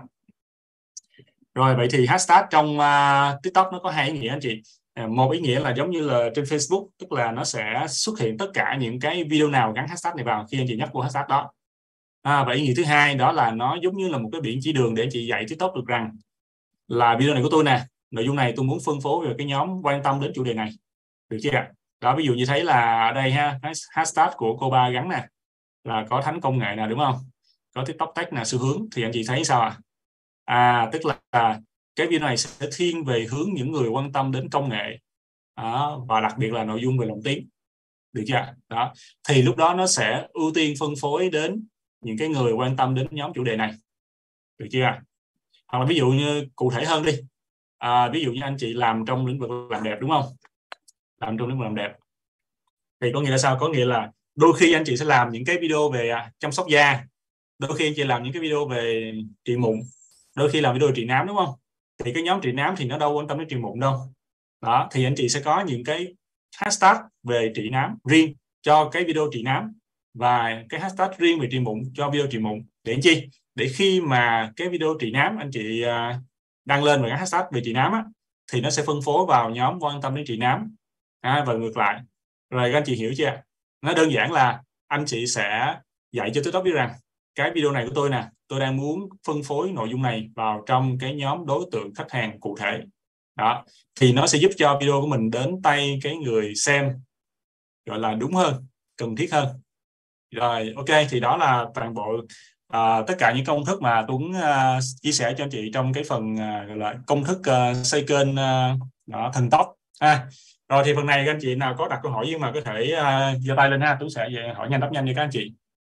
Rồi vậy thì hashtag trong uh, TikTok nó có hai ý nghĩa anh chị. Một ý nghĩa là giống như là trên Facebook, tức là nó sẽ xuất hiện tất cả những cái video nào gắn hashtag này vào khi anh chị nhấp vô hashtag đó. À, và ý nghĩa thứ hai đó là nó giống như là một cái biển chỉ đường để anh chị dạy TikTok được rằng là video này của tôi nè, nội dung này tôi muốn phân phối về cái nhóm quan tâm đến chủ đề này, được chưa ạ? Đó, ví dụ như thấy là ở đây ha, hashtag của cô Ba gắn nè là có thánh công nghệ nè đúng không? Có TikTok Tech là xu hướng, thì anh chị thấy sao ạ? À? à tức là cái video này sẽ thiên về hướng những người quan tâm đến công nghệ đó, và đặc biệt là nội dung về lồng tiếng, được chưa? Đó, thì lúc đó nó sẽ ưu tiên phân phối đến những cái người quan tâm đến nhóm chủ đề này, được chưa? Hoặc là ví dụ như cụ thể hơn đi, à, ví dụ như anh chị làm trong lĩnh vực làm đẹp đúng không? Làm trong lĩnh vực làm đẹp thì có nghĩa là sao? Có nghĩa là đôi khi anh chị sẽ làm những cái video về chăm sóc da, đôi khi anh chị làm những cái video về trị mụn, đôi khi làm video trị nám đúng không? Thì cái nhóm trị nám thì nó đâu quan tâm đến trị mụn đâu. Đó, thì anh chị sẽ có những cái hashtag về trị nám riêng cho cái video trị nám và cái hashtag riêng về trị mụn cho video trị mụn, để anh chi? Để khi mà cái video trị nám anh chị uh, đăng lên với cái hashtag về trị nám á, thì nó sẽ phân phối vào nhóm quan tâm đến trị nám à, và ngược lại. Rồi các anh chị hiểu chưa? Nó đơn giản là anh chị sẽ dạy cho TikTok biết rằng cái video này của tôi nè, tôi đang muốn phân phối nội dung này vào trong cái nhóm đối tượng khách hàng cụ thể. Đó, thì nó sẽ giúp cho video của mình đến tay cái người xem gọi là đúng hơn, cần thiết hơn. Rồi, ok, thì đó là toàn bộ uh, tất cả những công thức mà Tuấn uh, chia sẻ cho anh chị trong cái phần uh, gọi là công thức uh, xây kênh uh, đó, thần tốc. À, rồi thì phần này các anh chị nào có đặt câu hỏi nhưng mà có thể uh, giơ tay lên ha, Tuấn sẽ hỏi nhanh đáp nhanh cho các anh chị.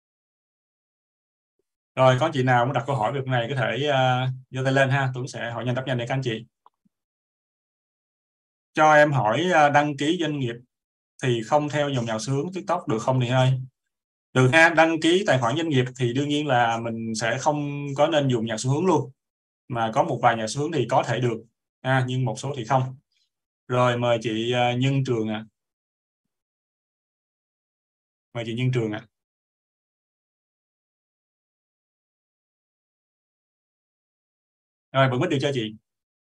Rồi, có anh chị nào muốn đặt câu hỏi về phần này có thể uh, giơ tay lên ha, Tuấn sẽ hỏi nhanh đáp nhanh để các anh chị. Cho em hỏi uh, đăng ký doanh nghiệp thì không theo dòng nhạc xu hướng TikTok được không thì ơi? Được ha, đăng ký tài khoản doanh nghiệp thì đương nhiên là mình sẽ không có nên dùng nhạc xu hướng luôn, mà có một vài nhạc xu hướng thì có thể được à, nhưng một số thì không. Rồi mời chị uh, Nhân Trường ạ. À. Mời chị Nhân Trường ạ. À. Rồi bật mic được cho chị.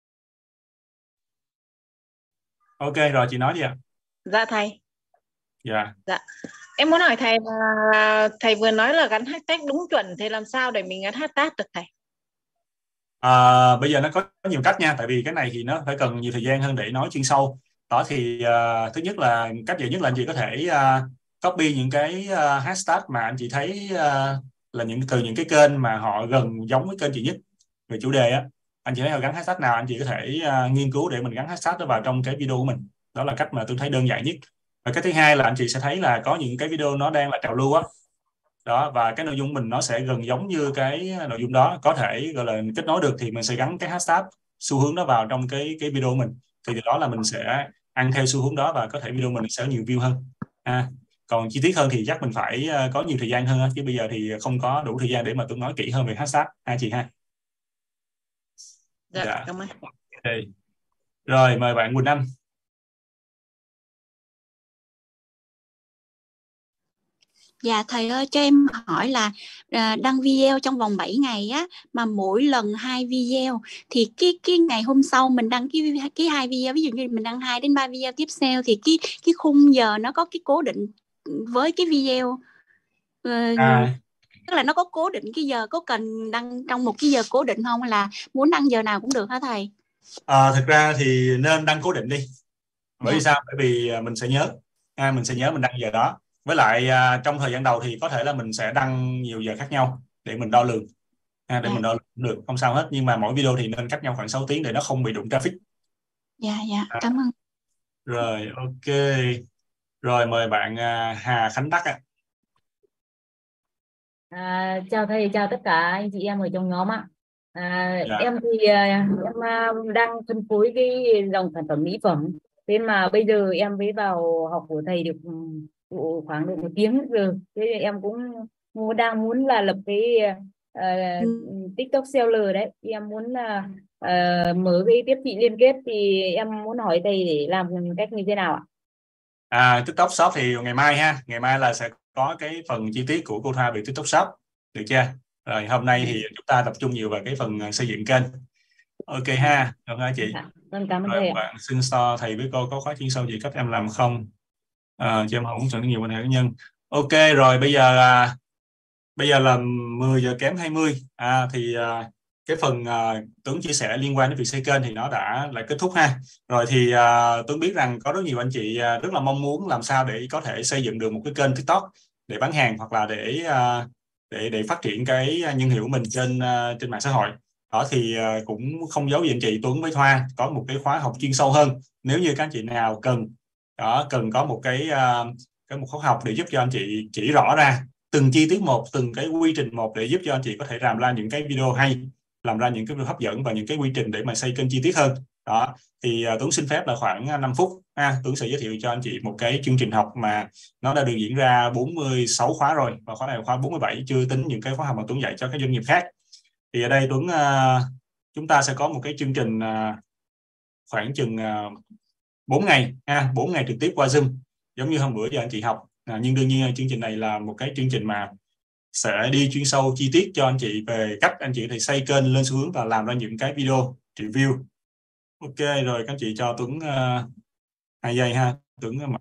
Ok rồi chị nói đi ạ. À. Dạ thầy. Dạ. Dạ. Em muốn hỏi thầy là thầy vừa nói là gắn hashtag đúng chuẩn thì làm sao để mình gắn hashtag được thầy? À, bây giờ nó có nhiều cách nha, tại vì cái này thì nó phải cần nhiều thời gian hơn để nói chuyên sâu. Đó thì uh, thứ nhất là cách dễ nhất là anh chị có thể uh, copy những cái uh, hashtag mà anh chị thấy uh, là những từ những cái kênh mà họ gần giống với kênh chị nhất về chủ đề á. Anh chị thấy họ gắn hashtag nào anh chị có thể uh, nghiên cứu để mình gắn hashtag đó vào trong cái video của mình. Đó là cách mà tôi thấy đơn giản nhất. Và cái thứ hai là anh chị sẽ thấy là có những cái video nó đang là trào lưu á. Đó, và cái nội dung mình nó sẽ gần giống như cái nội dung đó, có thể gọi là kết nối được thì mình sẽ gắn cái hashtag xu hướng đó vào trong cái cái video của mình. Thì từ đó là mình sẽ ăn theo xu hướng đó và có thể video mình sẽ nhiều view hơn. À, còn chi tiết hơn thì chắc mình phải có nhiều thời gian hơn, chứ bây giờ thì không có đủ thời gian để mà tôi nói kỹ hơn về hashtag ha chị ha. Dạ, dạ. Cảm ơn. Okay. Rồi mời bạn Quỳnh Anh. Dạ thầy ơi, cho em hỏi là à, đăng video trong vòng bảy ngày á, mà mỗi lần hai video thì cái cái ngày hôm sau mình đăng cái cái hai video, ví dụ như mình đăng hai đến ba video tiếp theo thì cái cái khung giờ nó có cái cố định với cái video uh, à. Tức là nó có cố định cái giờ, có cần đăng trong một cái giờ cố định không, hay là muốn đăng giờ nào cũng được hả thầy? À, thực ra thì nên đăng cố định đi. Bởi vì dạ. sao? Bởi vì mình sẽ nhớ, à, mình sẽ nhớ mình đăng giờ đó. Với lại uh, trong thời gian đầu thì có thể là mình sẽ đăng nhiều giờ khác nhau để mình đo lường. ha, để Dạ. mình download cũng được, không sao hết, nhưng mà mỗi video thì nên cách nhau khoảng sáu tiếng để nó không bị đụng traffic. Dạ dạ, À, cảm ơn. rồi ok, rồi mời bạn à, Hà Khánh Đắc ạ. À, chào thầy, chào tất cả anh chị em ở trong nhóm ạ. À, Dạ. em thì à, em à, đang phân phối cái dòng sản phẩm mỹ phẩm. Thế mà bây giờ em mới vào học của thầy được ừ, khoảng được một tiếng rồi. Thế thì em cũng muốn- đang muốn là lập cái à, TikTok seller đấy. Thì em muốn là à, mở cái tiếp thị liên kết, thì em muốn hỏi thầy để làm cách như thế nào ạ? À, TikTok Shop thì ngày mai ha, ngày mai là sẽ có cái phần chi tiết của cô Thoa về TikTok Shop, được chưa? Rồi hôm nay thì chúng ta tập trung nhiều vào cái phần uh, xây dựng kênh. Ok ha, được hả chị? Vâng, cảm ơn Rồi thầy ạ. bạn xin store thầy với cô có khóa chuyên sâu gì cấp em làm không? À, cho em không cần nhiều quan hệ cá nhân. Ok rồi, bây giờ à, bây giờ là mười giờ kém hai mươi. À, thì à, cái phần à, Tuấn chia sẻ liên quan đến việc xây kênh thì nó đã lại kết thúc ha. Rồi thì à, Tuấn biết rằng có rất nhiều anh chị à, rất là mong muốn làm sao để có thể xây dựng được một cái kênh TikTok để bán hàng, hoặc là để à, để để phát triển cái nhân hiệu của mình trên à, trên mạng xã hội. Đó thì à, cũng không giấu gì anh chị, Tuấn với Thoa có một cái khóa học chuyên sâu hơn. Nếu như các anh chị nào cần đó cần có một cái à, cái một khóa học để giúp cho anh chị chỉ rõ ra từng chi tiết một, từng cái quy trình một, để giúp cho anh chị có thể làm ra những cái video hay, làm ra những cái video hấp dẫn và những cái quy trình để mà xây kênh chi tiết hơn. Đó thì uh, Tuấn xin phép là khoảng năm phút ha, Tuấn sẽ giới thiệu cho anh chị một cái chương trình học mà nó đã được diễn ra bốn mươi sáu khóa rồi, và khóa này là khóa bốn mươi bảy, chưa tính những cái khóa học mà Tuấn dạy cho các doanh nghiệp khác. Thì ở đây Tuấn uh, chúng ta sẽ có một cái chương trình uh, khoảng chừng uh, bốn ngày ha, bốn ngày trực tiếp qua Zoom giống như hôm bữa giờ anh chị học. À, nhưng đương nhiên chương trình này là một cái chương trình mà sẽ đi chuyên sâu chi tiết cho anh chị về cách anh chị có thể xây kênh lên xu hướng và làm ra những cái video review. Ok rồi, các anh chị cho Tuấn uh, hai giây ha, Tuấn uh,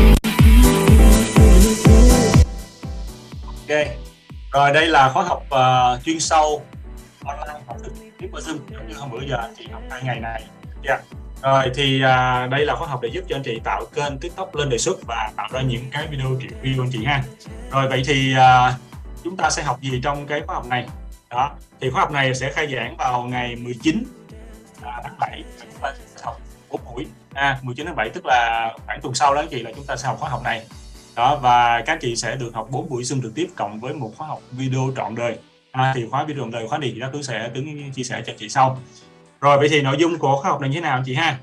ok rồi, đây là khóa học uh, chuyên sâu online, học trực tiếp qua Zoom giống như hôm bữa giờ anh chị học hai ngày này. Yeah. Rồi thì à, đây là khóa học để giúp cho anh chị tạo kênh TikTok lên đề xuất và tạo ra những cái video review anh chị ha. Rồi vậy thì à, chúng ta sẽ học gì trong cái khóa học này? Đó, thì khóa học này sẽ khai giảng vào ngày mười chín tháng bảy, chúng ta sẽ học bốn buổi. À, mười chín tháng bảy tức là khoảng tuần sau đó anh chị là chúng ta sẽ học khóa học này. Đó, và các chị sẽ được học bốn buổi Zoom trực tiếp cộng với một khóa học video trọn đời. À, thì khóa video trọn đời, khóa này thì Tuấn sẽ Tuấn chia sẻ cho chị sau. Rồi vậy thì nội dung của khóa học này như thế nào anh chị ha?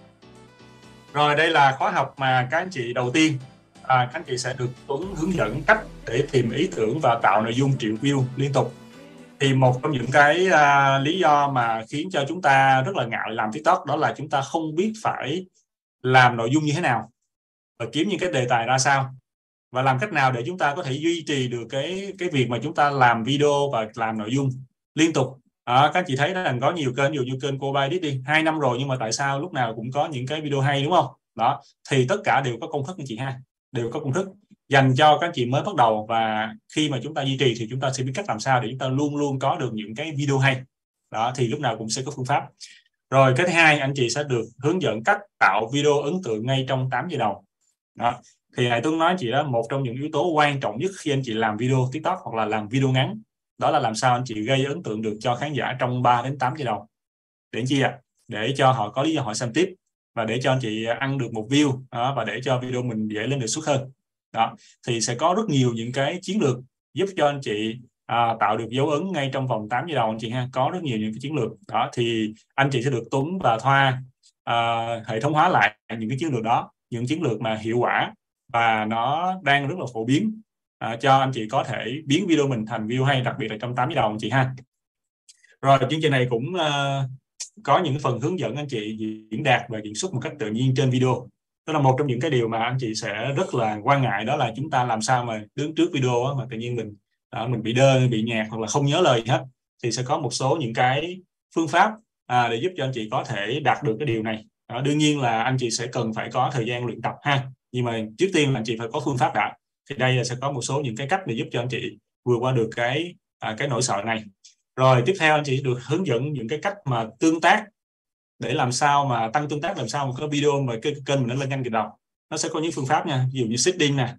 Rồi đây là khóa học mà các anh chị đầu tiên à, các anh chị sẽ được Tuấn hướng dẫn cách để tìm ý tưởng và tạo nội dung triệu view liên tục. Thì một trong những cái à, lý do mà khiến cho chúng ta rất là ngại làm TikTok đó là chúng ta không biết phải làm nội dung như thế nào và kiếm những cái đề tài ra sao, và làm cách nào để chúng ta có thể duy trì được cái cái việc mà chúng ta làm video và làm nội dung liên tục. À, các chị thấy rằng có nhiều kênh, ví dụ như kênh cô Bay đi hai năm rồi nhưng mà tại sao lúc nào cũng có những cái video hay, đúng không? Đó thì tất cả đều có công thức anh chị ha, đều có công thức dành cho các chị mới bắt đầu, và khi mà chúng ta duy trì thì chúng ta sẽ biết cách làm sao để chúng ta luôn luôn có được những cái video hay. Đó thì lúc nào cũng sẽ có phương pháp. Rồi cái thứ hai, anh chị sẽ được hướng dẫn cách tạo video ấn tượng ngay trong tám giờ đầu. Đó thì này tôi nói chị đó, một trong những yếu tố quan trọng nhất khi anh chị làm video TikTok hoặc là làm video ngắn, đó là làm sao anh chị gây ấn tượng được cho khán giả trong ba đến tám giờ đầu. Để chi ạ? Để cho họ có lý do họ xem tiếp, và để cho anh chị ăn được một view đó, và để cho video mình dễ lên đề xuất hơn. Đó thì sẽ có rất nhiều những cái chiến lược giúp cho anh chị à, tạo được dấu ấn ngay trong vòng tám giờ đầu anh chị ha. Có rất nhiều những cái chiến lược đó, thì anh chị sẽ được Tuấn và Thoa à, hệ thống hóa lại những cái chiến lược đó, những chiến lược mà hiệu quả và nó đang rất là phổ biến, à, cho anh chị có thể biến video mình thành video hay, đặc biệt là trong tám giờ đầu anh chị ha. Rồi chương trình này cũng uh, có những phần hướng dẫn anh chị diễn đạt và diễn xuất một cách tự nhiên trên video. Đó là một trong những cái điều mà anh chị sẽ rất là quan ngại, đó là chúng ta làm sao mà đứng trước video á, mà tự nhiên mình uh, mình bị đơ, bị nhạt hoặc là không nhớ lời gì hết. Thì sẽ có một số những cái phương pháp à, để giúp cho anh chị có thể đạt được cái điều này. Đó, đương nhiên là anh chị sẽ cần phải có thời gian luyện tập ha, nhưng mà trước tiên là anh chị phải có phương pháp đã. Thì đây là sẽ có một số những cái cách để giúp cho anh chị vượt qua được cái à, cái nỗi sợ này. Rồi tiếp theo anh chị được hướng dẫn những cái cách mà tương tác, để làm sao mà tăng tương tác, làm sao mà có video mà cái kênh mình nó lên nhanh từ đầu. Nó sẽ có những phương pháp nha, ví dụ như seeding nè, rồi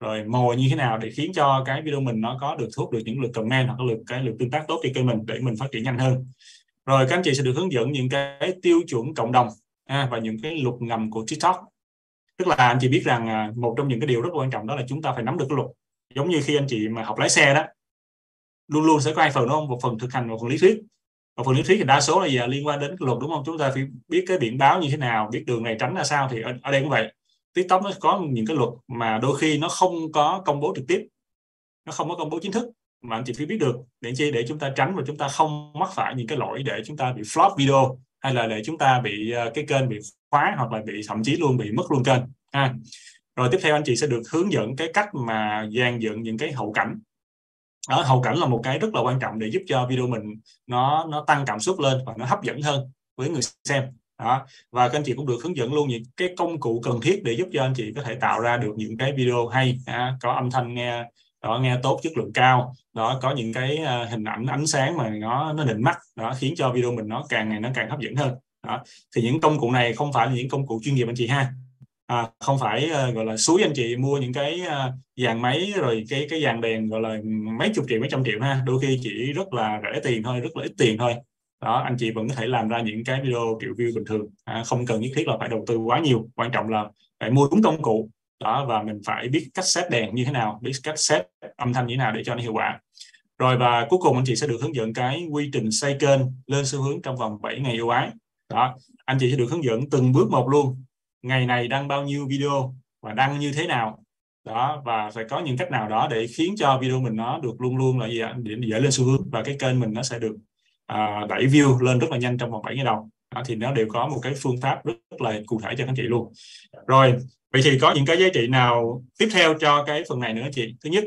rồi mồi như thế nào để khiến cho cái video mình nó có được thu hút được những lượt comment hoặc lượt cái lượt tương tác tốt cho kênh mình để mình phát triển nhanh hơn. Rồi các anh chị sẽ được hướng dẫn những cái tiêu chuẩn cộng đồng à, và những cái luật ngầm của TikTok. Tức là anh chị biết rằng à, một trong những cái điều rất quan trọng đó là chúng ta phải nắm được cái luật. Giống như khi anh chị mà học lái xe đó, luôn luôn sẽ có hai phần đúng không? Một phần thực hành và một phần lý thuyết. Một phần lý thuyết thì đa số là giờ liên quan đến cái luật đúng không? Chúng ta phải biết cái biển báo như thế nào, biết đường này tránh ra sao. Thì ở, ở đây cũng vậy. TikTok nó có những cái luật mà đôi khi nó không có công bố trực tiếp, nó không có công bố chính thức, mà anh chị phải biết được để chi để chúng ta tránh và chúng ta không mắc phải những cái lỗi để chúng ta bị flop video, hay là để chúng ta bị cái kênh bị khóa, hoặc là bị thậm chí luôn bị mất luôn kênh ha. Rồi tiếp theo anh chị sẽ được hướng dẫn cái cách mà dàn dựng những cái hậu cảnh. Đó, hậu cảnh là một cái rất là quan trọng để giúp cho video mình nó nó tăng cảm xúc lên và nó hấp dẫn hơn với người xem. Đó. Và các anh chị cũng được hướng dẫn luôn những cái công cụ cần thiết để giúp cho anh chị có thể tạo ra được những cái video hay, à, có âm thanh nghe đó, nghe tốt, chất lượng cao, đó, có những cái uh, hình ảnh ánh sáng mà nó nó nịnh mắt, đó, khiến cho video mình nó càng ngày nó càng hấp dẫn hơn. Đó. Thì những công cụ này không phải là những công cụ chuyên nghiệp anh chị ha. À, không phải uh, gọi là xúi anh chị mua những cái uh, dàn máy rồi cái cái dàn đèn gọi là mấy chục triệu mấy trăm triệu ha, đôi khi chỉ rất là rẻ tiền thôi, rất là ít tiền thôi. Đó, anh chị vẫn có thể làm ra những cái video triệu view bình thường, à, không cần nhất thiết là phải đầu tư quá nhiều, quan trọng là phải mua đúng công cụ. Đó, và mình phải biết cách set đèn như thế nào, biết cách set âm thanh như thế nào để cho nó hiệu quả. Rồi và cuối cùng anh chị sẽ được hướng dẫn cái quy trình xây kênh lên xu hướng trong vòng bảy ngày ưu ái. Đó, anh chị sẽ được hướng dẫn từng bước một luôn, ngày này đăng bao nhiêu video và đăng như thế nào. Đó, và phải có những cách nào đó để khiến cho video mình nó được luôn luôn là gì ạ, để dễ lên xu hướng, và cái kênh mình nó sẽ được à, đẩy view lên rất là nhanh trong vòng bảy ngày đầu. Đó, thì nó đều có một cái phương pháp rất, rất là cụ thể cho các anh chị luôn. Rồi vậy thì có những cái giá trị nào tiếp theo cho cái phần này nữa anh chị? Thứ nhất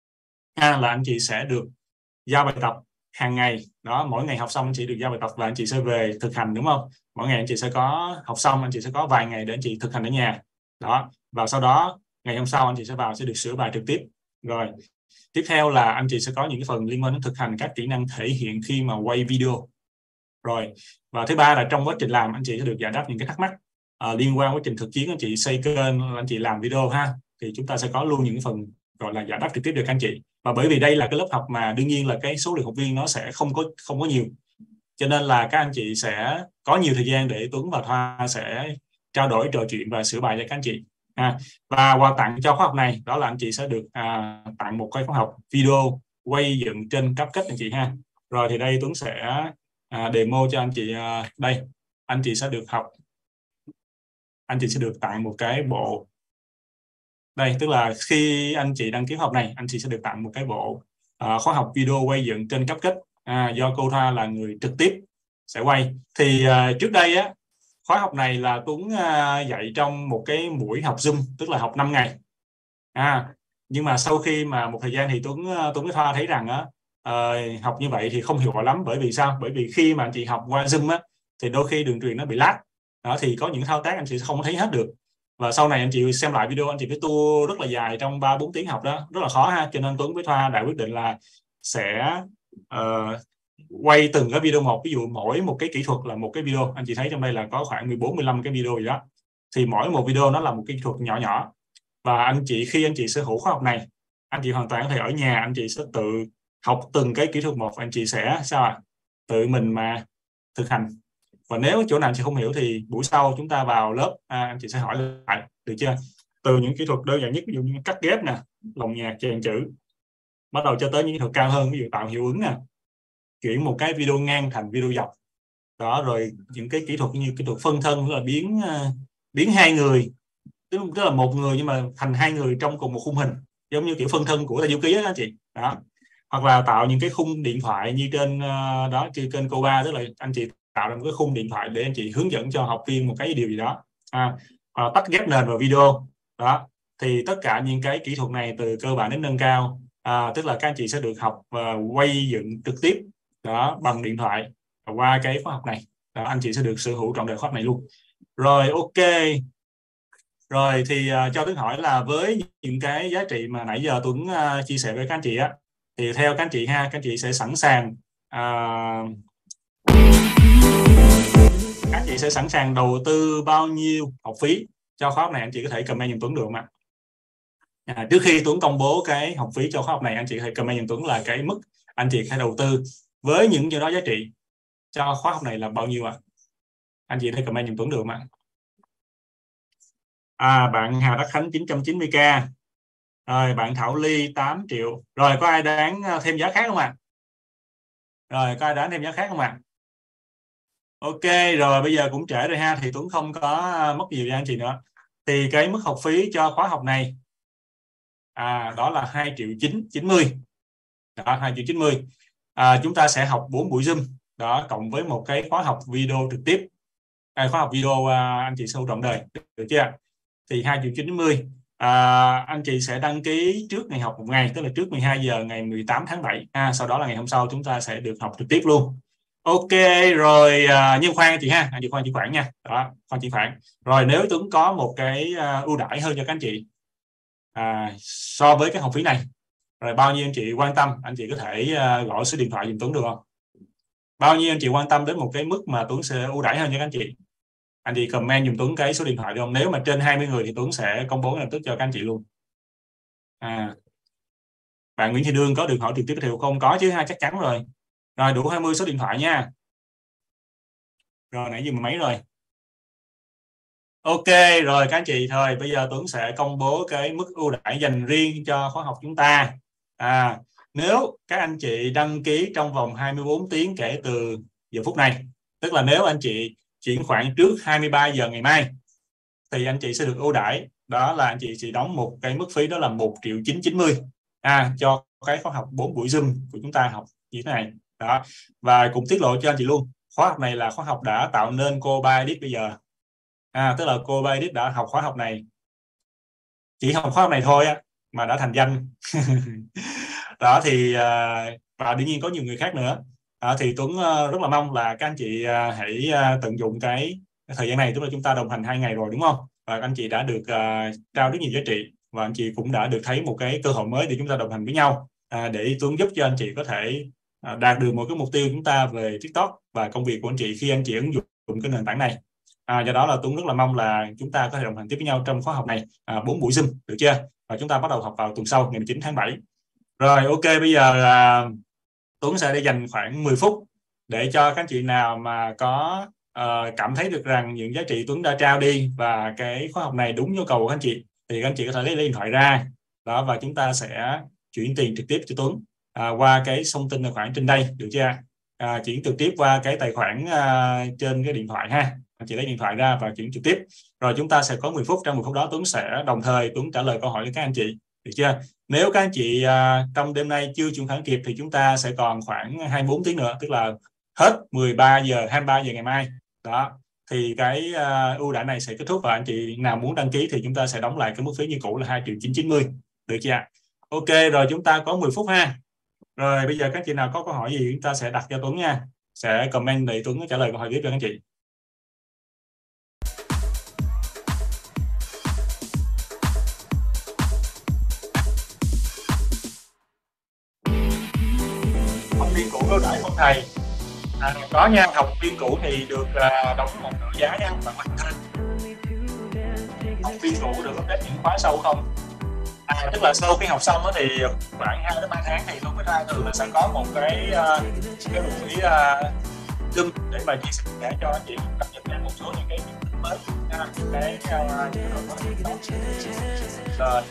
à, là anh chị sẽ được giao bài tập hàng ngày. Đó, mỗi ngày học xong anh chị được giao bài tập và anh chị sẽ về thực hành đúng không? Mỗi ngày anh chị sẽ có học xong, anh chị sẽ có vài ngày để anh chị thực hành ở nhà. Đó, và sau đó ngày hôm sau anh chị sẽ vào sẽ được sửa bài trực tiếp. Rồi tiếp theo là anh chị sẽ có những cái phần liên quan đến thực hành các kỹ năng thể hiện khi mà quay video. Rồi và thứ ba là trong quá trình làm anh chị sẽ được giải đáp những cái thắc mắc à, liên quan quá trình thực chiến anh chị xây kênh, anh chị làm video ha, thì chúng ta sẽ có luôn những phần gọi là giải đáp trực tiếp được anh chị. Và bởi vì đây là cái lớp học mà đương nhiên là cái số lượng học viên nó sẽ không có không có nhiều, cho nên là các anh chị sẽ có nhiều thời gian để Tuấn và Thoa sẽ trao đổi, trò chuyện và sửa bài cho các anh chị. À, và quà tặng cho khóa học này đó là anh chị sẽ được à, tặng một cái khóa học video quay dựng trên CapCut anh chị ha. Rồi thì đây Tuấn sẽ à, demo cho anh chị. À, đây anh chị sẽ được học, anh chị sẽ được tặng một cái bộ đây, tức là khi anh chị đăng ký học này anh chị sẽ được tặng một cái bộ à, khóa học video quay dựng trên CapCut à, do cô Thoa là người trực tiếp sẽ quay. Thì à, trước đây á khóa học này là Tuấn uh, dạy trong một cái buổi học Zoom, tức là học năm ngày. À, nhưng mà sau khi mà một thời gian thì Tuấn uh, Tuấn với Thoa thấy rằng á uh, học như vậy thì không hiệu quả lắm. Bởi vì sao? Bởi vì khi mà anh chị học qua Zoom á thì đôi khi đường truyền nó bị lag. Đó, thì có những thao tác anh chị không thấy hết được. Và sau này anh chị xem lại video anh chị phải tua rất là dài trong ba bốn tiếng học đó, rất là khó ha. Cho nên Tuấn với Thoa đã quyết định là sẽ uh, quay từng cái video một, ví dụ mỗi một cái kỹ thuật là một cái video. Anh chị thấy trong đây là có khoảng mười bốn mười lăm cái video gì đó, thì mỗi một video nó là một kỹ thuật nhỏ nhỏ. Và anh chị khi anh chị sở hữu khóa học này, anh chị hoàn toàn có thể ở nhà anh chị sẽ tự học từng cái kỹ thuật một, anh chị sẽ sao ạ, tự mình mà thực hành. Và nếu chỗ nào anh chị không hiểu thì buổi sau chúng ta vào lớp à, anh chị sẽ hỏi lại, được chưa? Từ những kỹ thuật đơn giản nhất, ví dụ như cắt ghép nè, lồng nhạc, chèn chữ, bắt đầu cho tới những kỹ thuật cao hơn, ví dụ tạo hiệu ứng nè, chuyển một cái video ngang thành video dọc. Đó, rồi những cái kỹ thuật như kỹ thuật phân thân, là biến uh, biến hai người, tức là một người nhưng mà thành hai người trong cùng một khung hình, giống như kiểu phân thân của Tây Du Ký đó anh chị. Đó, hoặc là tạo những cái khung điện thoại như trên uh, đó trên kênh cô ba, tức là anh chị tạo ra một cái khung điện thoại để anh chị hướng dẫn cho học viên một cái điều gì đó, à, à, tách ghép nền vào video. Đó, thì tất cả những cái kỹ thuật này từ cơ bản đến nâng cao, à, tức là các anh chị sẽ được học uh, quay dựng trực tiếp đó bằng điện thoại qua cái khóa học này. Đó, anh chị sẽ được sở hữu trọn đời khóa học này luôn. Rồi ok, rồi thì uh, cho Tuấn hỏi là với những cái giá trị mà nãy giờ Tuấn uh, chia sẻ với các anh chị á, thì theo các anh chị ha, các anh chị sẽ sẵn sàng uh, các anh chị sẽ sẵn sàng đầu tư bao nhiêu học phí cho khóa học này? Anh chị có thể comment giùm Tuấn được không ạ? À, trước khi Tuấn công bố cái học phí cho khóa học này, anh chị hãy comment giùm Tuấn là cái mức anh chị hãy đầu tư với những gì đó giá trị cho khóa học này là bao nhiêu ạ? À? Anh chị hãy comment giùm Tuấn được mà. À, bạn Hà Đắc Khánh chín trăm chín mươi k. Rồi bạn Thảo Ly tám triệu. Rồi có ai đoán thêm giá khác không ạ? À? Rồi có ai đoán thêm giá khác không ạ? À? Ok, rồi bây giờ cũng trễ rồi ha, thì Tuấn không có mất nhiều thời anh chị nữa. Thì cái mức học phí cho khóa học này à, đó là hai triệu chín chín mươi. Đó, hai triệu chín mươi. À, chúng ta sẽ học bốn buổi Zoom đó, cộng với một cái khóa học video trực tiếp. À, khóa học video à, anh chị sâu trọn đời, được chưa? Thì hai triệu chín mươi. À, anh chị sẽ đăng ký trước ngày học một ngày, tức là trước mười hai giờ ngày mười tám tháng bảy. À, sau đó là ngày hôm sau chúng ta sẽ được học trực tiếp luôn. Ok rồi, à, nhưng khoan chị ha, anh chị khoan chỉ khoản nha. Đó, khoan chỉ khoản. Rồi nếu Tuấn có một cái uh, ưu đãi hơn cho các anh chị à, so với cái học phí này, rồi bao nhiêu anh chị quan tâm, anh chị có thể uh, gọi số điện thoại giùm Tuấn được không? Bao nhiêu anh chị quan tâm đến một cái mức mà Tuấn sẽ ưu đãi hơn cho các anh chị? Anh chị comment giùm Tuấn cái số điện thoại được không? Nếu mà trên hai mươi người thì Tuấn sẽ công bố lập tức cho các anh chị luôn. À, bạn Nguyễn Thị Đương có được hỏi trực tiếp thì không có chứ ha, chắc chắn rồi. Rồi đủ hai mươi số điện thoại nha. Rồi nãy giờ mười mấy rồi. Ok rồi các anh chị, thôi bây giờ Tuấn sẽ công bố cái mức ưu đãi dành riêng cho khóa học chúng ta. À, nếu các anh chị đăng ký trong vòng hai mươi bốn tiếng kể từ giờ phút này, tức là nếu anh chị chuyển khoản trước hai mươi ba giờ ngày mai, thì anh chị sẽ được ưu đãi, đó là anh chị chỉ đóng một cái mức phí đó là một triệu chín trăm chín mươi à, cho cái khóa học bốn buổi Zoom của chúng ta học như thế này. Đó. Và cũng tiết lộ cho anh chị luôn, khóa học này là khóa học đã tạo nên cô Ba Edit bây giờ. À, tức là cô Ba Edit đã học khóa học này, chỉ học khóa học này thôi á, mà đã thành danh. Đó thì và đương nhiên có nhiều người khác nữa. À, thì Tuấn rất là mong là các anh chị hãy tận dụng cái thời gian này, tức là chúng ta đồng hành hai ngày rồi đúng không? Và các anh chị đã được uh, trao rất nhiều giá trị, và anh chị cũng đã được thấy một cái cơ hội mới để chúng ta đồng hành với nhau, à, để Tuấn giúp cho anh chị có thể uh, đạt được một cái mục tiêu chúng ta về TikTok và công việc của anh chị khi anh chị ứng dụng cái nền tảng này. À, do đó là Tuấn rất là mong là chúng ta có thể đồng hành tiếp với nhau trong khóa học này bốn à, buổi Zoom, được chưa? Và chúng ta bắt đầu học vào tuần sau ngày mười chín tháng bảy. Rồi ok, bây giờ uh, Tuấn sẽ để dành khoảng mười phút để cho các anh chị nào mà có uh, cảm thấy được rằng những giá trị Tuấn đã trao đi và cái khóa học này đúng nhu cầu của các anh chị, thì các anh chị có thể lấy điện thoại ra đó, và chúng ta sẽ chuyển tiền trực tiếp cho Tuấn uh, qua cái thông tin tài khoản trên đây, được chưa? Uh, chuyển trực tiếp qua cái tài khoản uh, trên cái điện thoại ha. Anh chị lấy điện thoại ra và chuyển trực tiếp. Rồi chúng ta sẽ có mười phút, trong mười phút đó Tuấn sẽ đồng thời Tuấn trả lời câu hỏi cho các anh chị, được chưa? Nếu các anh chị uh, trong đêm nay chưa chuyển khoản kịp thì chúng ta sẽ còn khoảng hai mươi bốn tiếng nữa, tức là hết mười ba giờ, hai mươi ba giờ ngày mai. Đó, thì cái uh, ưu đãi này sẽ kết thúc, và anh chị nào muốn đăng ký thì chúng ta sẽ đóng lại cái mức phí như cũ là hai triệu chín trăm chín mươi, được chưa? Ok, rồi chúng ta có mười phút ha. Rồi bây giờ các anh chị nào có câu hỏi gì chúng ta sẽ đặt cho Tuấn nha. Sẽ comment để Tuấn trả lời câu hỏi tiếp cho các anh chị. Ưu đãi của thầy à, có nha, học viên cũ thì được uh, đóng một nửa giá nha bạn Hoàng Thanh. Học viên cũ được update những khóa sâu không? À, tức là sau khi học xong thì khoảng hai đến ba tháng thì tôi mới ra, thường là sẽ có một cái uh, cái buổi uh, Zoom để mà chia sẻ cho anh chị cập nhật ra một số những cái kiến thức mới, uh, cái uh,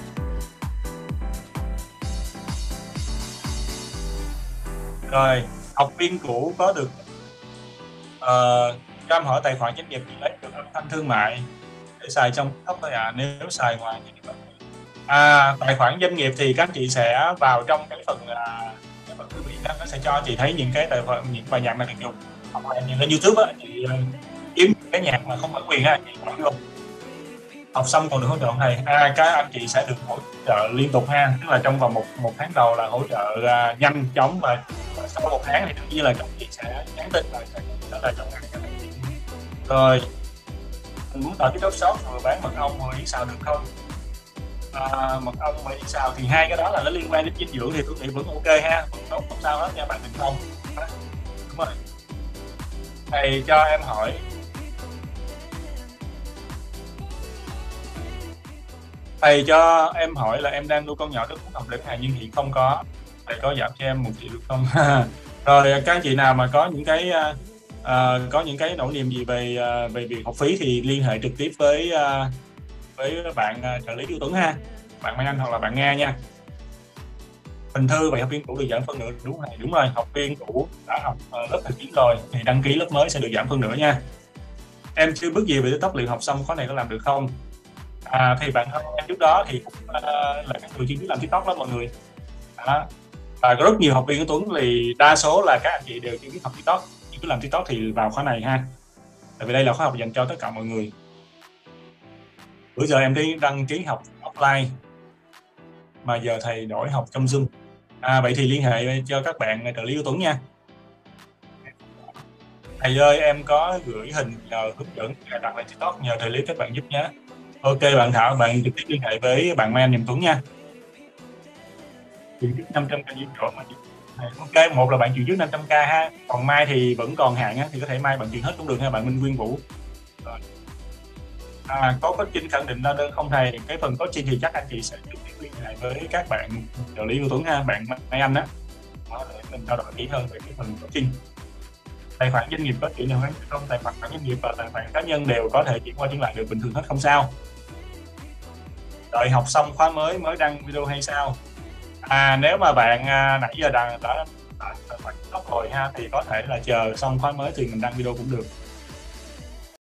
rồi học viên cũ có được uh, cho em hỏi tài khoản doanh nghiệp thì lấy được âm thanh thương mại để xài trong TikTok thôi à? Nếu xài ngoài thì à, tài khoản doanh nghiệp thì các anh chị sẽ vào trong cái phần là cái phần thư viện đó, nó sẽ cho chị thấy những cái tài khoản, những bài nhạc mà được dùng, hoặc là nhìn lên YouTube á, chị kiếm cái nhạc mà không bản quyền á, chị quản luôn. Học xong còn được hỗ trợ thầy. À, các anh chị sẽ được hỗ trợ liên tục ha, tức là trong vòng một một tháng đầu là hỗ trợ uh, nhanh chóng, và, và sau một tháng thì đương nhiên là các chị sẽ nhắn tin và sẽ trả lời trong ngày. Rồi mình muốn tạo TikTok Shop vừa bán mật ong vừa yến xào được không? À, mật ong và yến xào thì hai cái đó là nó liên quan đến dinh dưỡng thì tôi nghĩ vẫn ok ha, vẫn tốt, không sao hết nha bạn Đình Phong. Đúng rồi. Thầy cho em hỏi Thầy cho em hỏi là em đang nuôi con nhỏ rất muốn học đến hàng nhưng hiện không có, thầy có giảm cho em một triệu được không? Rồi các anh chị nào mà có những cái uh, có những cái nỗi niềm gì về uh, về việc học phí thì liên hệ trực tiếp với uh, với bạn uh, trợ lý Tiêu Tuấn ha, bạn Mai Anh hoặc là bạn Nga nha. Bình Thư, vậy học viên cũ được giảm phân nửa đúng rồi, đúng rồi, học viên cũ đã học uh, lớp chín rồi thì đăng ký lớp mới sẽ được giảm phân nửa nha. Em chưa biết gì về TikTok, liệu học xong khóa này có làm được không? À, thì bạn em trước đó thì cũng uh, là các người chuyên biết làm TikTok đó mọi người. Đó. Và có rất nhiều học viên của Tuấn thì đa số là các anh chị đều chưa biết học TikTok, chỉ biết làm TikTok thì vào khóa này ha. Tại vì đây là khóa học dành cho tất cả mọi người. Bữa giờ em đi đăng ký học offline mà giờ thầy đổi học trong Zoom. À, vậy thì liên hệ cho các bạn trợ lý của Tuấn nha. Thầy ơi, em có gửi hình nhờ hướng dẫn cài đặt lên TikTok, nhờ thầy lý các bạn giúp nhé. Ok bạn Thảo, bạn trực tiếp liên hệ với bạn Mai Anh Nhầm Tuấn nha. Chuyển trước năm trăm k chỗ mà ok, một là bạn chuyển trước năm trăm k ha, còn mai thì vẫn còn hạn á, thì có thể mai bạn chuyển hết cũng được ha bạn Minh Nguyên Vũ. Rồi. À, có coaching khẳng định là đơn không thầy? Cái phần coaching thì chắc anh chị sẽ trực tiếp liên hệ với các bạn trợ lý của Tuấn ha, bạn Mai Anh á, để mình trao đổi kỹ hơn về cái phần coaching. Tài khoản doanh nghiệp có chuyển nào không? Tài khoản doanh nghiệp và tài khoản cá nhân đều có thể chuyển qua chuyển lại được bình thường hết, không sao. Đợi học xong khóa mới mới đăng video hay sao? À, nếu mà bạn à, nãy giờ đã đã, đã, đã, đã, đã rồi ha thì có thể là chờ xong khóa mới thì mình đăng video cũng được.